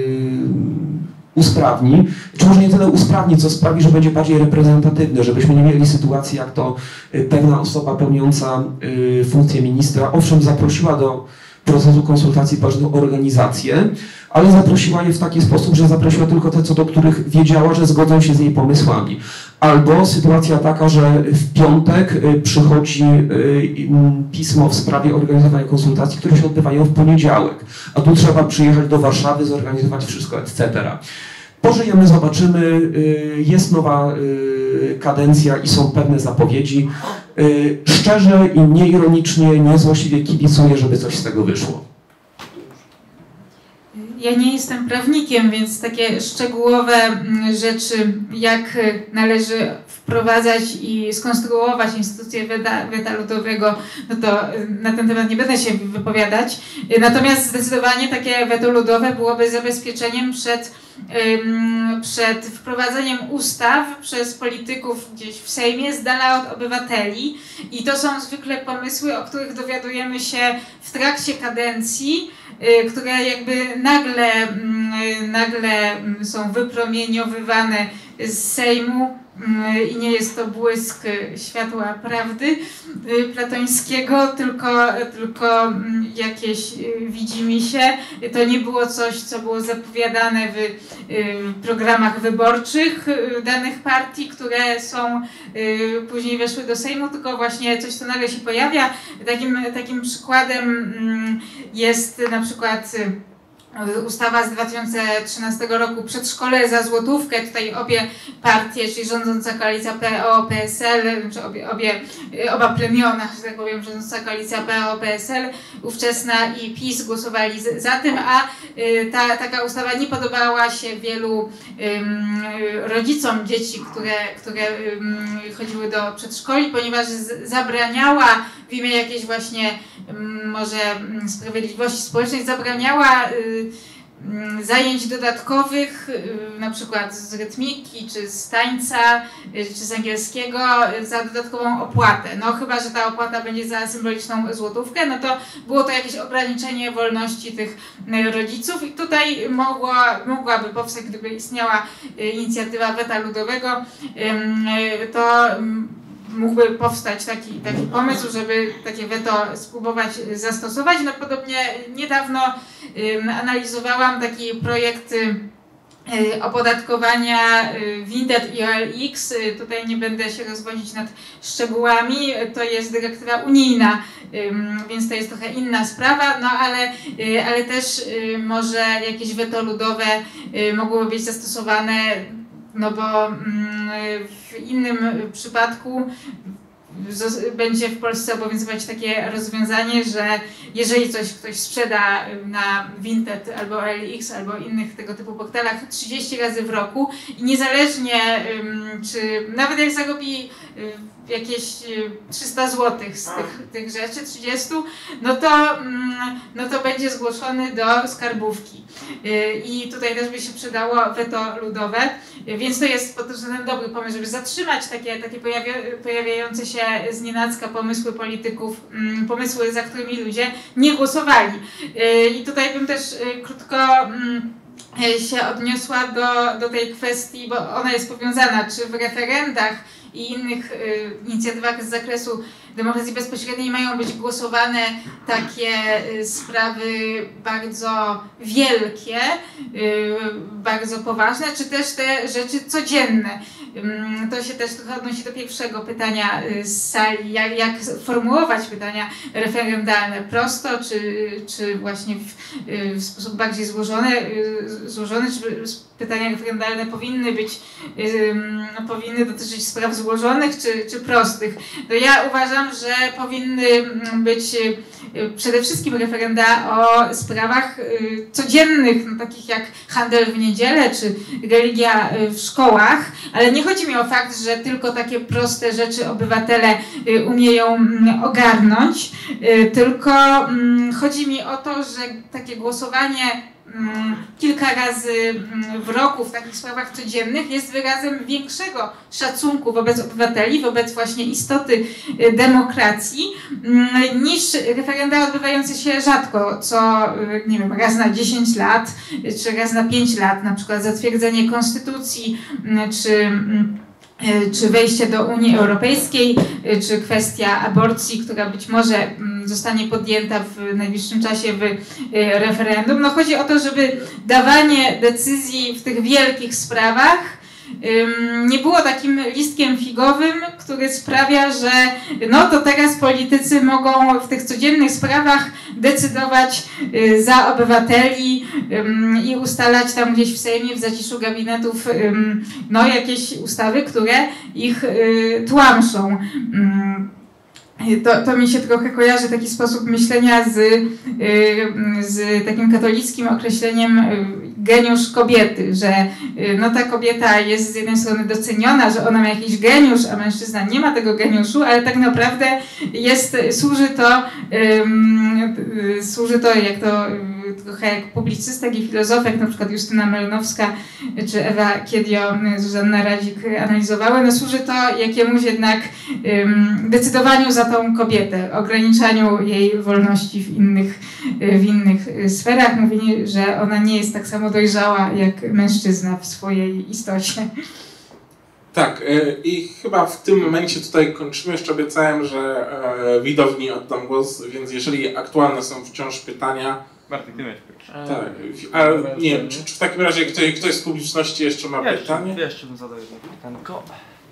usprawni, czy może nie tyle usprawni, co sprawi, że będzie bardziej reprezentatywny, żebyśmy nie mieli sytuacji, jak to pewna osoba pełniąca funkcję ministra, owszem, zaprosiła do procesu konsultacji społecznych organizację, ale zaprosiła je w taki sposób, że zaprosiła tylko te, co do których wiedziała, że zgodzą się z jej pomysłami. Albo sytuacja taka, że w piątek przychodzi pismo w sprawie organizowania konsultacji, które się odbywają w poniedziałek, a tu trzeba przyjechać do Warszawy, zorganizować wszystko, etc. Pożyjemy, zobaczymy, jest nowa kadencja i są pewne zapowiedzi. Szczerze i nieironicznie, niezłośliwie kibicuję, żeby coś z tego wyszło. Ja nie jestem prawnikiem, więc takie szczegółowe rzeczy, jak należy wprowadzać i skonstruować instytucję weta ludowego, no to na ten temat nie będę się wypowiadać. Natomiast zdecydowanie takie weto ludowe byłoby zabezpieczeniem przed wprowadzeniem ustaw przez polityków gdzieś w Sejmie z dala od obywateli. I to są zwykle pomysły, o których dowiadujemy się w trakcie kadencji, które jakby nagle są wypromieniowywane z Sejmu i nie jest to błysk światła prawdy platońskiego, tylko jakieś widzimisię. To nie było coś, co było zapowiadane w programach wyborczych danych partii, które są później weszły do Sejmu, tylko właśnie coś, co nagle się pojawia. Takim przykładem jest na przykład ustawa z 2013 roku, przedszkole za złotówkę. Tutaj obie partie, czyli rządząca koalicja PO-PSL, czy oba plemiona, że tak powiem, rządząca koalicja PO-PSL, ówczesna i PiS głosowali za tym, a taka ustawa nie podobała się wielu rodzicom dzieci, które chodziły do przedszkoli, ponieważ zabraniała w imię jakiejś właśnie może sprawiedliwości społecznej, zabraniała zajęć dodatkowych, na przykład z rytmiki, czy z tańca, czy z angielskiego za dodatkową opłatę. No chyba, że ta opłata będzie za symboliczną złotówkę, no to było to jakieś ograniczenie wolności tych rodziców i tutaj mogłaby powstać, gdyby istniała inicjatywa weta ludowego, to mógłby powstać taki pomysł, żeby takie weto spróbować zastosować. No podobnie niedawno analizowałam taki projekt opodatkowania Vinted i OLX. Tutaj nie będę się rozwodzić nad szczegółami, to jest dyrektywa unijna, więc to jest trochę inna sprawa, no ale też może jakieś weto ludowe mogłoby być zastosowane, no bo w innym przypadku będzie w Polsce obowiązywać takie rozwiązanie, że jeżeli ktoś sprzeda na Vinted albo OLX albo innych tego typu portalach 30 razy w roku i niezależnie czy nawet jak zarobi jakieś 300 zł z tych rzeczy, 30, no to będzie zgłoszony do skarbówki. I tutaj też by się przydało weto ludowe, więc to jest pod tym względem dobry pomysł, żeby zatrzymać takie pojawiające się znienacka pomysły polityków, pomysły, za którymi ludzie nie głosowali. I tutaj bym też krótko się odniosła do tej kwestii, bo ona jest powiązana, czy w referendach i innych inicjatywach z zakresu demokracji bezpośredniej mają być głosowane takie sprawy bardzo wielkie, bardzo poważne, czy też te rzeczy codzienne. To się też trochę odnosi do pierwszego pytania z sali, jak formułować pytania referendalne, prosto, czy właśnie w sposób bardziej złożony, czy pytania referendalne powinny dotyczyć spraw złożonych czy prostych. To ja uważam, że powinny być przede wszystkim referenda o sprawach codziennych, no, takich jak handel w niedzielę czy religia w szkołach, ale nie chodzi mi o fakt, że tylko takie proste rzeczy obywatele umieją ogarnąć, tylko chodzi mi o to, że takie głosowanie kilka razy w roku w takich sprawach codziennych jest wyrazem większego szacunku wobec obywateli, wobec właśnie istoty demokracji, niż referenda odbywające się rzadko, co nie wiem, raz na 10 lat, czy raz na 5 lat, na przykład zatwierdzenie konstytucji, czy wejście do Unii Europejskiej, czy kwestia aborcji, która być może zostanie podjęta w najbliższym czasie w referendum. No chodzi o to, żeby dawanie decyzji w tych wielkich sprawach nie było takim listkiem figowym, który sprawia, że no to teraz politycy mogą w tych codziennych sprawach decydować za obywateli i ustalać tam gdzieś w Sejmie, w zaciszu gabinetów no jakieś ustawy, które ich tłamszą. To mi się trochę kojarzy taki sposób myślenia z takim katolickim określeniem geniusz kobiety, że no ta kobieta jest z jednej strony doceniona, że ona ma jakiś geniusz, a mężczyzna nie ma tego geniuszu, ale tak naprawdę służy to jak to trochę jak publicystek i filozofek, na przykład Justyna Melnowska czy Ewa Kiedio, Zuzanna Radzik analizowały, no służy to jakiemuś jednak decydowaniu za tą kobietę, ograniczaniu jej wolności w innych sferach, mówienie, że ona nie jest tak samo dojrzała jak mężczyzna w swojej istocie. Tak, i chyba w tym momencie tutaj kończymy. Jeszcze obiecałem, że widowni oddam głos, więc jeżeli aktualne są wciąż pytania... Bartek, ty miałeś pierwszy. Tak, ale nie wiem, czy w takim razie ktoś z publiczności jeszcze ma pytanie? Jeszcze bym zadał jedno pytanko.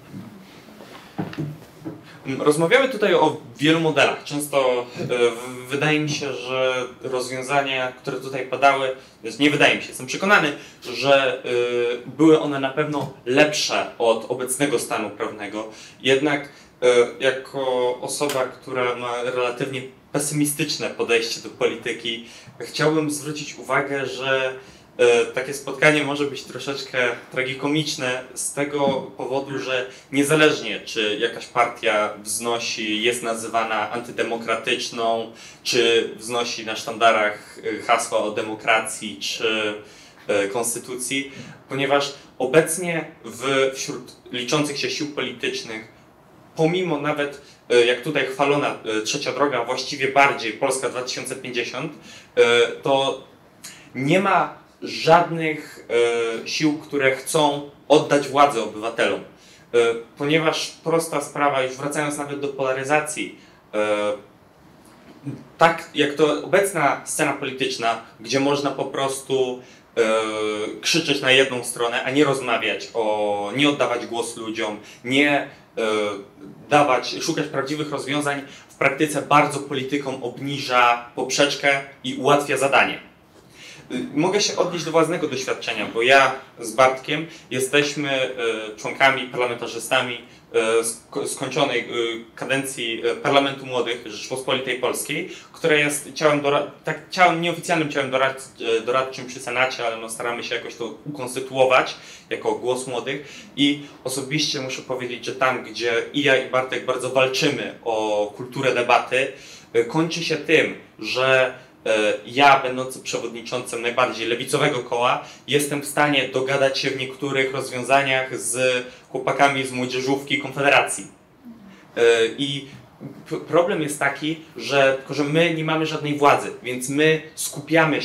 Rozmawiamy tutaj o wielu modelach. Często wydaje mi się, że rozwiązania, które tutaj padały, nie wydaje mi się, jestem przekonany, że były one na pewno lepsze od obecnego stanu prawnego. Jednak jako osoba, która ma relatywnie pesymistyczne podejście do polityki, chciałbym zwrócić uwagę, że takie spotkanie może być troszeczkę tragikomiczne z tego powodu, że niezależnie czy jakaś partia jest nazywana antydemokratyczną, czy wznosi na sztandarach hasła o demokracji czy konstytucji, ponieważ obecnie wśród liczących się sił politycznych, pomimo nawet jak tutaj chwalona trzecia droga, właściwie bardziej Polska 2050, to nie ma żadnych sił, które chcą oddać władzę obywatelom. Ponieważ prosta sprawa, już wracając nawet do polaryzacji, tak jak to obecna scena polityczna, gdzie można po prostu krzyczeć na jedną stronę, a nie rozmawiać, nie oddawać głosu ludziom, nie szukać prawdziwych rozwiązań, w praktyce bardzo politykom obniża poprzeczkę i ułatwia zadanie. Mogę się odnieść do własnego doświadczenia, bo ja z Bartkiem jesteśmy członkami, parlamentarzystami skończonej kadencji Parlamentu Młodych Rzeczypospolitej Polskiej, które jest nieoficjalnym ciałem doradczym przy Senacie, ale no staramy się jakoś to ukonstytuować jako głos młodych. I osobiście muszę powiedzieć, że tam, gdzie i ja, i Bartek bardzo walczymy o kulturę debaty, kończy się tym, że ja, będący przewodniczącym najbardziej lewicowego koła, jestem w stanie dogadać się w niektórych rozwiązaniach z chłopakami z młodzieżówki Konfederacji. I problem jest taki, że my nie mamy żadnej władzy, więc my skupiamy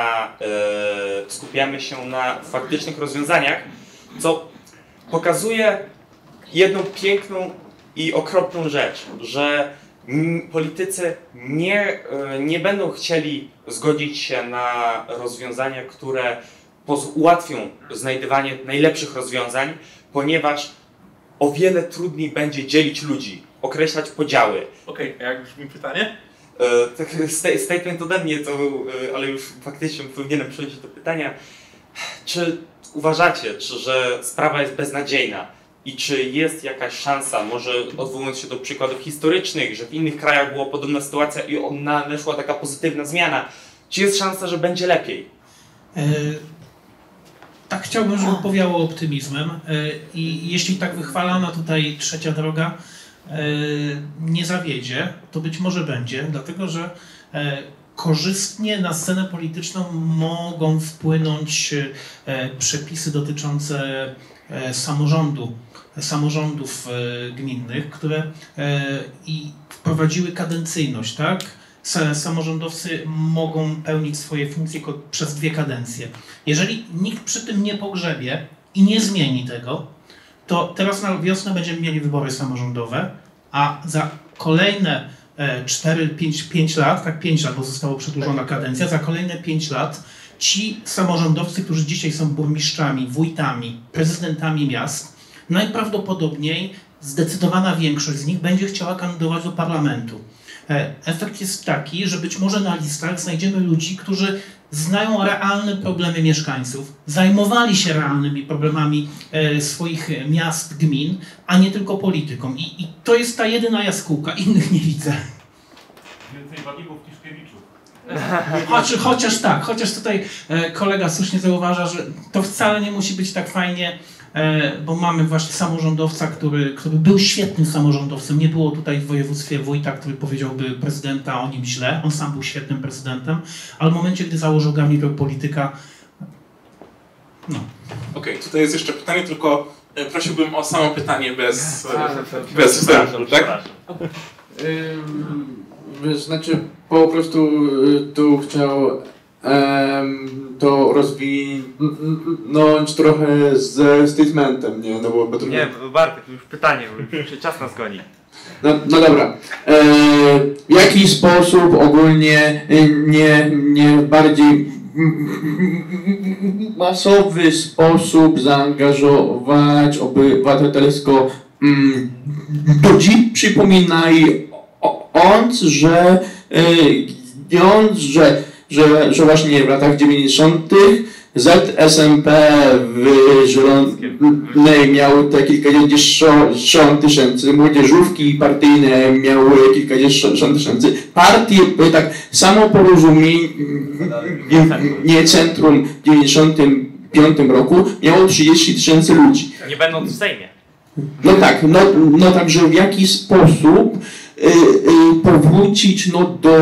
się na faktycznych rozwiązaniach, co pokazuje jedną piękną i okropną rzecz, że politycy nie będą chcieli zgodzić się na rozwiązania, które ułatwią znajdywanie najlepszych rozwiązań, ponieważ o wiele trudniej będzie dzielić ludzi, określać podziały. Okej, a jak brzmi pytanie? Statement ode mnie, ale już faktycznie powinienem przejść do pytania. Czy uważacie, że sprawa jest beznadziejna? I czy jest jakaś szansa, może odwołując się do przykładów historycznych, że w innych krajach była podobna sytuacja i naszła taka pozytywna zmiana, czy jest szansa, że będzie lepiej? Tak chciałbym, żeby powiało optymizmem i jeśli tak wychwalana tutaj trzecia droga nie zawiedzie, to być może będzie, dlatego że korzystnie na scenę polityczną mogą wpłynąć przepisy dotyczące samorządów gminnych, które i wprowadziły kadencyjność, tak? Samorządowcy mogą pełnić swoje funkcje przez 2 kadencje. Jeżeli nikt przy tym nie pogrzebie i nie zmieni tego, to teraz na wiosnę będziemy mieli wybory samorządowe, a za kolejne 5 lat, tak 5 lat, bo została przedłużona kadencja, za kolejne 5 lat ci samorządowcy, którzy dzisiaj są burmistrzami, wójtami, prezydentami miast, najprawdopodobniej zdecydowana większość z nich będzie chciała kandydować do parlamentu. Efekt jest taki, że być może na listach znajdziemy ludzi, którzy znają realne problemy mieszkańców, zajmowali się realnymi problemami swoich miast, gmin, a nie tylko polityką. I to jest ta jedyna jaskółka, innych nie widzę. Więcej Wadików niż Kiewiczów. Chociaż tutaj kolega słusznie zauważa, że to wcale nie musi być tak fajnie, bo mamy właśnie samorządowca, który był świetnym samorządowcem. Nie było tutaj w województwie wójta, który powiedziałby prezydenta o nim źle. On sam był świetnym prezydentem, ale w momencie, gdy założył garnitur polityka, no. Okej, tutaj jest jeszcze pytanie, tylko prosiłbym o samo pytanie bez wstępu, tak? Znaczy, po prostu tu chciał to rozwinąć trochę ze statementem, nie? No bo trochę... Nie, Bartek, to już pytanie, bo już się czas nas goni. No dobra. W jaki sposób ogólnie nie bardziej masowy sposób zaangażować obywatelsko ludzi, przypominając, że właśnie w latach 90. ZSMP w Zielonej miał te kilkadziesiąt tysięcy, młodzieżówki partyjne miały kilkadziesiąt tysięcy, partie, tak samo porozumienie Centrum w 1995 roku miało 30 tysięcy ludzi. Nie będąc w Sejmie. No tak, no także w jaki sposób powrócić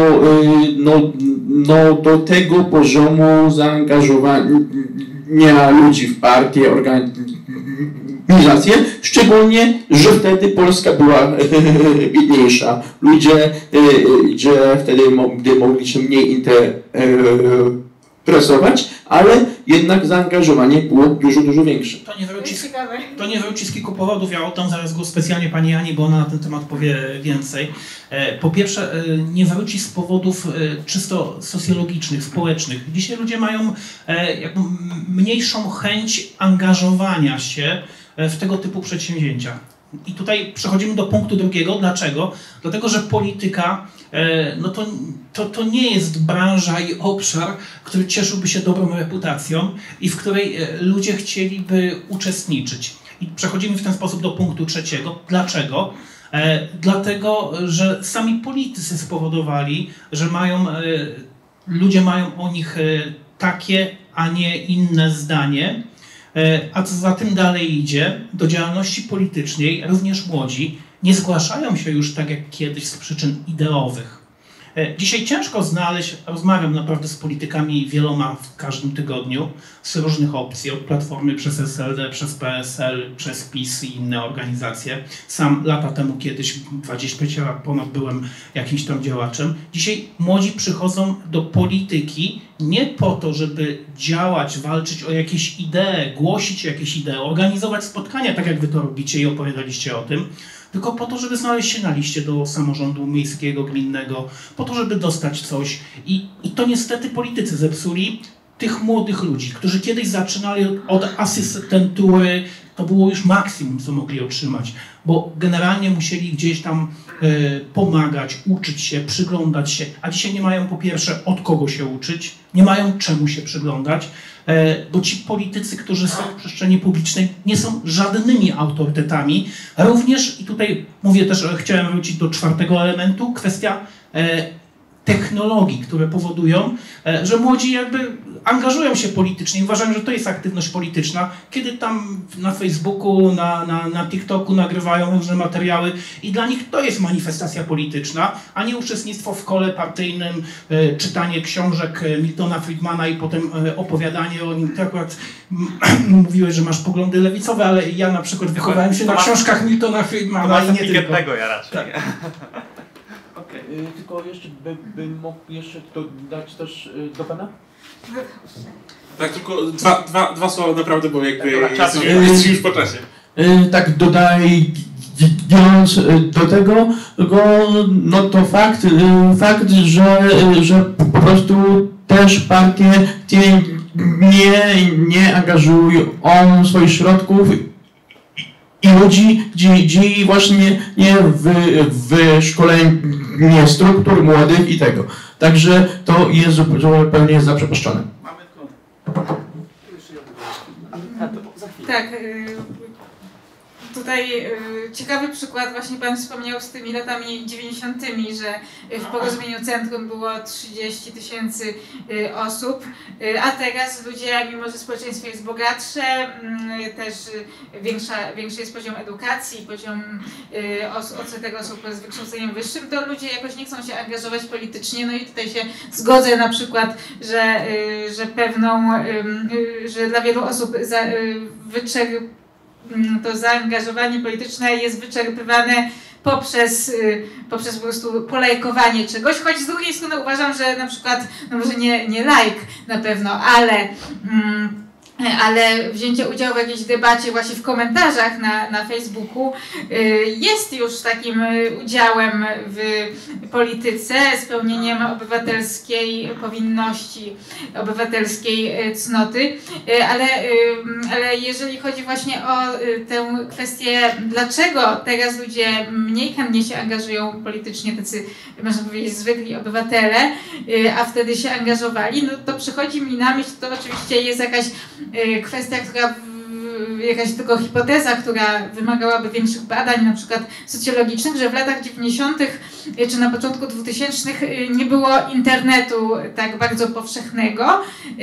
do tego poziomu zaangażowania ludzi w partie, organizacje, szczególnie, że wtedy Polska była biedniejsza. Ludzie wtedy mogli się mniej interesować, ale jednak zaangażowanie było dużo większe. To nie wróci z kilku powodów, ja oddam zaraz głos specjalnie pani Ani, bo ona na ten temat powie więcej. Po pierwsze, nie wróci z powodów czysto socjologicznych, społecznych. Dzisiaj ludzie mają jakby mniejszą chęć angażowania się w tego typu przedsięwzięcia. I tutaj przechodzimy do punktu drugiego. Dlaczego? Dlatego, że polityka no to nie jest branża i obszar, który cieszyłby się dobrą reputacją i w której ludzie chcieliby uczestniczyć. I przechodzimy w ten sposób do punktu trzeciego. Dlaczego? Dlatego, że sami politycy spowodowali, że ludzie mają o nich takie, a nie inne zdanie. A co za tym dalej idzie, do działalności politycznej również młodzi nie zgłaszają się już tak jak kiedyś z przyczyn ideowych. Dzisiaj ciężko znaleźć, rozmawiam naprawdę z politykami wieloma w każdym tygodniu, z różnych opcji, od Platformy przez SLD, przez PSL, przez PiS i inne organizacje. Sam lata temu kiedyś, 25 lat ponad, byłem jakimś tam działaczem. Dzisiaj młodzi przychodzą do polityki nie po to, żeby działać, walczyć o jakieś idee, głosić jakieś idee, organizować spotkania, tak jak wy to robicie i opowiadaliście o tym, tylko po to, żeby znaleźć się na liście do samorządu miejskiego, gminnego, po to, żeby dostać coś. I to niestety politycy zepsuli tych młodych ludzi, którzy kiedyś zaczynali od asystentury, to było już maksimum, co mogli otrzymać, bo generalnie musieli gdzieś tam pomagać, uczyć się, przyglądać się, a dzisiaj nie mają po pierwsze od kogo się uczyć, nie mają czemu się przyglądać, bo ci politycy, którzy są w przestrzeni publicznej, nie są żadnymi autorytetami. Również, i tutaj mówię też, chciałem wrócić do czwartego elementu, kwestia technologii, które powodują, że młodzi jakby angażują się politycznie. Uważam, że to jest aktywność polityczna, kiedy tam na Facebooku, na TikToku nagrywają różne materiały i dla nich to jest manifestacja polityczna, a nie uczestnictwo w kole partyjnym, czytanie książek Miltona Friedmana i potem opowiadanie o nim. Ty akurat mówiłeś, że masz poglądy lewicowe, ale ja na przykład wychowałem się na książkach Miltona Friedmana i nie tylko. Ja raczej. Tak. Tylko jeszcze bym mógł jeszcze dodać też do pana? Tak, tylko dwa słowa naprawdę, bo jakby jest już po czasie. Tak dodając do tego, no to fakt, że po prostu też partie nie angażują swoich środków i ludzi, gdzie właśnie nie w szkolenie struktur młodych i tego. Także to jest zupełnie zaprzepaszczone. Tak, tutaj ciekawy przykład, właśnie Pan wspomniał z tymi latami 90., że w Porozumieniu Centrum było 30 tysięcy osób, a teraz ludzie, mimo że społeczeństwo jest bogatsze, też większy jest poziom edukacji, poziom odsetek osób z wykształceniem wyższym, to ludzie jakoś nie chcą się angażować politycznie. No i tutaj się zgodzę na przykład, że dla wielu osób to zaangażowanie polityczne jest wyczerpywane poprzez po prostu polajkowanie czegoś, choć z drugiej strony uważam, że na przykład, no może nie like na pewno, ale ale wzięcie udziału w jakiejś debacie właśnie w komentarzach na Facebooku jest już takim udziałem w polityce, spełnieniem obywatelskiej powinności, obywatelskiej cnoty, ale jeżeli chodzi właśnie o tę kwestię, dlaczego teraz ludzie mniej chętnie się angażują politycznie, tacy, można powiedzieć, zwykli obywatele, a wtedy się angażowali, no to przychodzi mi na myśl, to oczywiście jest jakaś kwestia, jakaś tylko hipoteza, która wymagałaby większych badań, na przykład socjologicznych, że w latach 90. czy na początku 2000 nie było internetu tak bardzo powszechnego,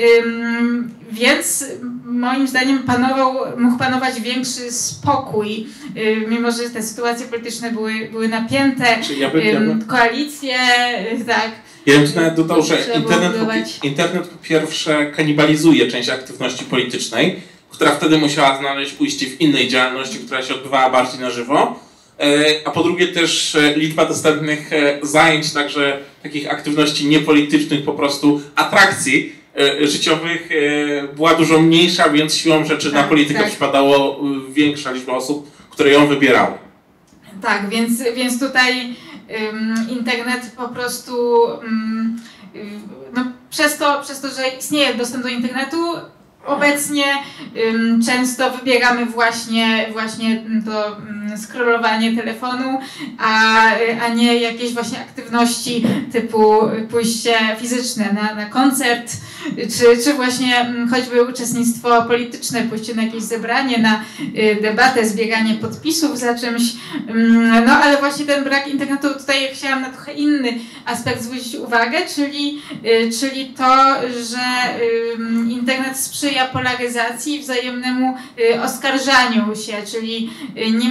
więc moim zdaniem mógł panować większy spokój, mimo że te sytuacje polityczne były napięte, koalicje, tak. Ja bym tu nawet dodał, że internet po pierwsze kanibalizuje część aktywności politycznej, która wtedy musiała znaleźć ujście w innej działalności, która się odbywała bardziej na żywo, a po drugie też liczba dostępnych zajęć, także takich aktywności niepolitycznych, po prostu atrakcji życiowych była dużo mniejsza, więc siłą rzeczy na politykę przypadało większa liczba osób, które ją wybierały. Tak, więc tutaj internet po prostu no, przez to, że istnieje dostęp do internetu, obecnie często wybieramy właśnie to scrollowanie telefonu, a nie jakieś właśnie aktywności typu pójście fizyczne na koncert, czy właśnie choćby uczestnictwo polityczne, pójście na jakieś zebranie, na debatę, zbieranie podpisów za czymś. No ale właśnie ten brak internetu, tutaj chciałam na trochę inny aspekt zwrócić uwagę, czyli to, że internet sprzyja polaryzacji i wzajemnemu oskarżaniu się, czyli nie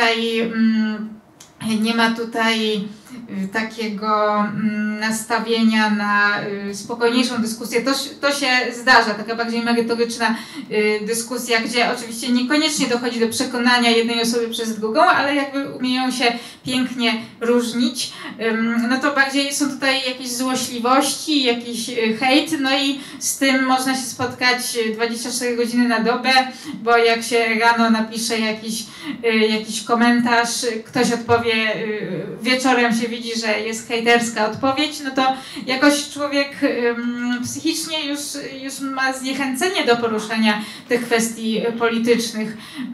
ma tutaj takiego nastawienia na spokojniejszą dyskusję. To się zdarza, taka bardziej merytoryczna dyskusja, gdzie oczywiście niekoniecznie dochodzi do przekonania jednej osoby przez drugą, ale jakby umieją się pięknie różnić. No to bardziej są tutaj jakieś złośliwości, jakiś hejt, no i z tym można się spotkać 24 godziny na dobę, bo jak się rano napisze jakiś komentarz, ktoś odpowie, wieczorem się widzi, że jest hejterska odpowiedź, no to jakoś człowiek psychicznie już ma zniechęcenie do poruszania tych kwestii politycznych.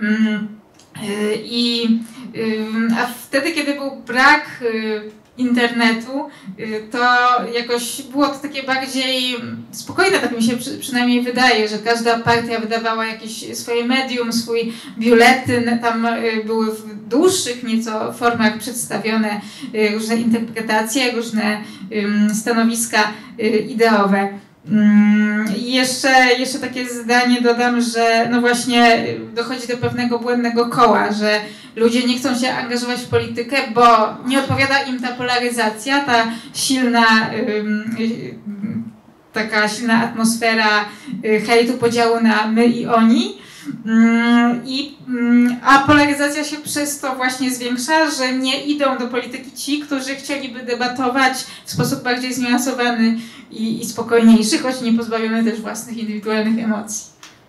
A wtedy, kiedy był brak internetu, to jakoś było to takie bardziej spokojne, tak mi się przynajmniej wydaje, że każda partia wydawała jakieś swoje medium, swój biuletyn, tam były w dłuższych nieco formach przedstawione różne interpretacje, różne stanowiska ideowe. I jeszcze takie zdanie dodam, że no właśnie dochodzi do pewnego błędnego koła, że ludzie nie chcą się angażować w politykę, bo nie odpowiada im ta polaryzacja, ta taka silna atmosfera hejtu, podziału na my i oni. A polaryzacja się przez to właśnie zwiększa, że nie idą do polityki ci, którzy chcieliby debatować w sposób bardziej zniuansowany i spokojniejszy, choć nie pozbawiony też własnych indywidualnych emocji.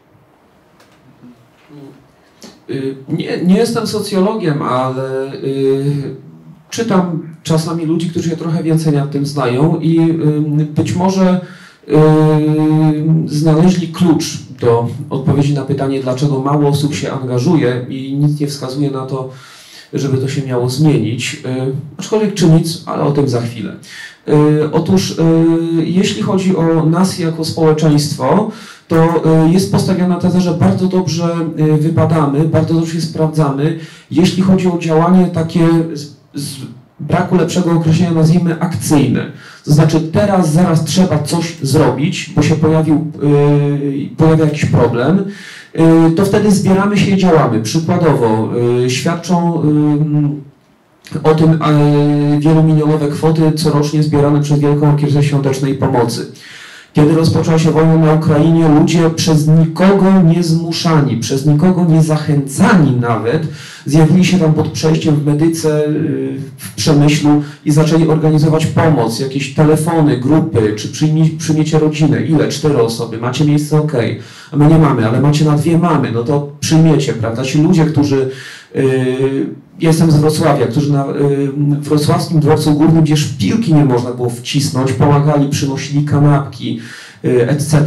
Nie jestem socjologiem, ale czytam czasami ludzi, którzy się trochę więcej nad tym znają i być może znaleźli klucz do odpowiedzi na pytanie, dlaczego mało osób się angażuje i nic nie wskazuje na to, żeby to się miało zmienić. Aczkolwiek czy nic, ale o tym za chwilę. Otóż jeśli chodzi o nas jako społeczeństwo, to jest postawiona teza, że bardzo dobrze wypadamy, bardzo dobrze się sprawdzamy, jeśli chodzi o działanie takie z braku lepszego określenia, nazwijmy akcyjne. To znaczy teraz, zaraz trzeba coś zrobić, bo się pojawia jakiś problem, to wtedy zbieramy się i działamy. Przykładowo świadczą o tym wielomilionowe kwoty corocznie zbierane przez Wielką Orkiestrę Świątecznej Pomocy. Kiedy rozpoczęła się wojna na Ukrainie, ludzie przez nikogo nie zmuszani, przez nikogo nie zachęcani nawet, zjawili się tam pod przejściem w Medyce, w Przemyślu i zaczęli organizować pomoc, jakieś telefony, grupy, czy przyjmiecie rodzinę, ile? 4 osoby, macie miejsce, ok. a my nie mamy, ale macie na 2 mamy, no to przyjmiecie, prawda? Ci ludzie, którzy, jestem z Wrocławia, którzy na wrocławskim dworcu głównym, gdzie szpilki nie można było wcisnąć, pomagali, przynosili kanapki, etc.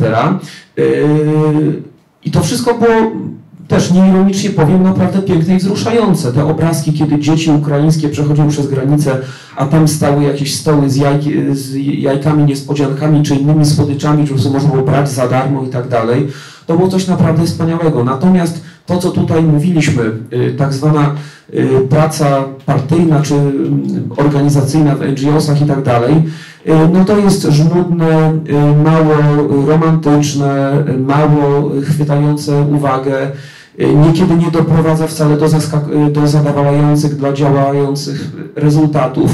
I to wszystko było, też nieironicznie powiem, naprawdę piękne i wzruszające. Te obrazki, kiedy dzieci ukraińskie przechodziły przez granicę, a tam stały jakieś stoły z jajkami, niespodziankami, czy innymi słodyczami, czy po prostu można było brać za darmo i tak dalej. To było coś naprawdę wspaniałego. Natomiast to, co tutaj mówiliśmy, tak zwana praca partyjna czy organizacyjna w NGO-sach i tak dalej, no to jest żmudne, mało romantyczne, mało chwytające uwagę, niekiedy nie doprowadza wcale do zadowalających dla działających rezultatów.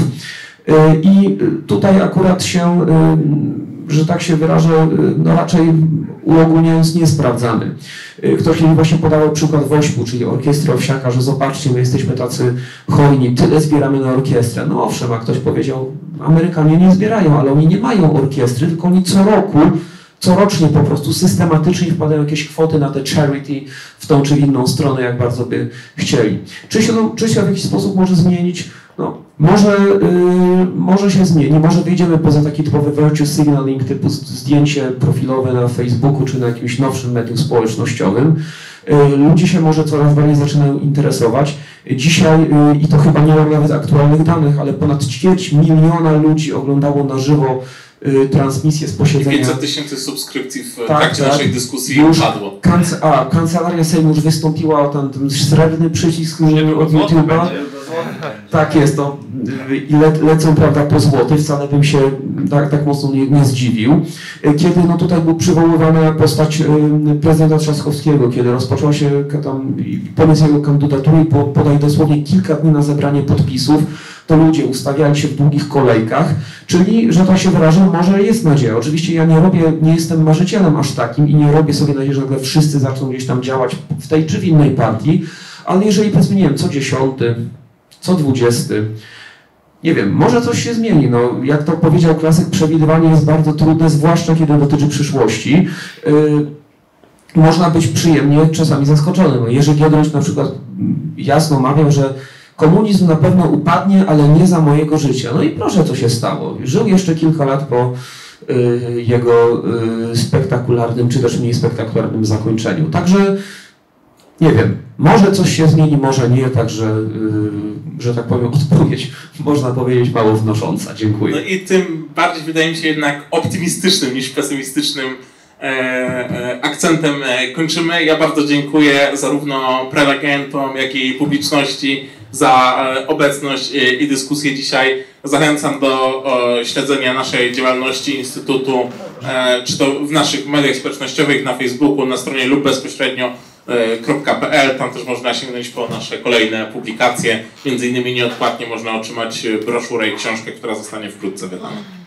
I tutaj akurat się, że tak się wyrażę, no raczej uogólniając nie sprawdzamy. Ktoś mi właśnie podawał przykład WOŚP-u, czyli orkiestry Owsiaka, że zobaczcie, my jesteśmy tacy hojni, tyle zbieramy na orkiestrę. No owszem, a ktoś powiedział, Amerykanie nie zbierają, ale oni nie mają orkiestry, tylko oni corocznie po prostu systematycznie wpadają jakieś kwoty na te charity w tą czy w inną stronę, jak bardzo by chcieli. Czy się w jakiś sposób może zmienić? No, może się zmieni, może wyjdziemy poza taki typowy virtue signaling typu zdjęcie profilowe na Facebooku czy na jakimś nowszym medium społecznościowym. Ludzie się może coraz bardziej zaczynają interesować. Dzisiaj, i to chyba nie mam nawet aktualnych danych, ale ponad 250 000 ludzi oglądało na żywo transmisję z posiedzenia. 500 000 subskrypcji w trakcie naszej dyskusji już padło. Kancelaria Sejmu już wystąpiła o ten srebrny przycisk od YouTube'a. Tak jest, to i lecą, prawda, po złoty, wcale bym się tak mocno nie zdziwił. Kiedy no, tutaj był przywoływana postać prezydenta Trzaskowskiego, kiedy rozpoczął się tam pomysł jego kandydatury i podaj dosłownie kilka dni na zebranie podpisów, to ludzie ustawiali się w długich kolejkach, czyli, że tak się wyrażę, może jest nadzieja. Oczywiście ja nie jestem marzycielem aż takim i nie robię sobie nadziei, że nagle wszyscy zaczną gdzieś tam działać w tej czy w innej partii, ale jeżeli powiedzmy, nie wiem, co 10, co 20, nie wiem, może coś się zmieni. No, jak to powiedział klasyk, przewidywanie jest bardzo trudne, zwłaszcza kiedy dotyczy przyszłości. Można być przyjemnie czasami zaskoczonym. No, Jerzy Giedroyć na przykład jasno mawiał, że komunizm na pewno upadnie, ale nie za mojego życia. No i proszę, co się stało. Żył jeszcze kilka lat po jego spektakularnym, czy też mniej spektakularnym zakończeniu. Także nie wiem, może coś się zmieni, może nie, także, że tak powiem, odpowiedź, można powiedzieć, mało wnosząca. Dziękuję. No i tym bardziej wydaje mi się jednak optymistycznym niż pesymistycznym akcentem kończymy. Ja bardzo dziękuję zarówno prelegentom, jak i publiczności za obecność i dyskusję dzisiaj. Zachęcam do śledzenia naszej działalności Instytutu, czy to w naszych mediach społecznościowych, na Facebooku, na stronie lub bezpośrednio .pl. Tam też można sięgnąć po nasze kolejne publikacje. Między innymi nieodpłatnie można otrzymać broszurę i książkę, która zostanie wkrótce wydana.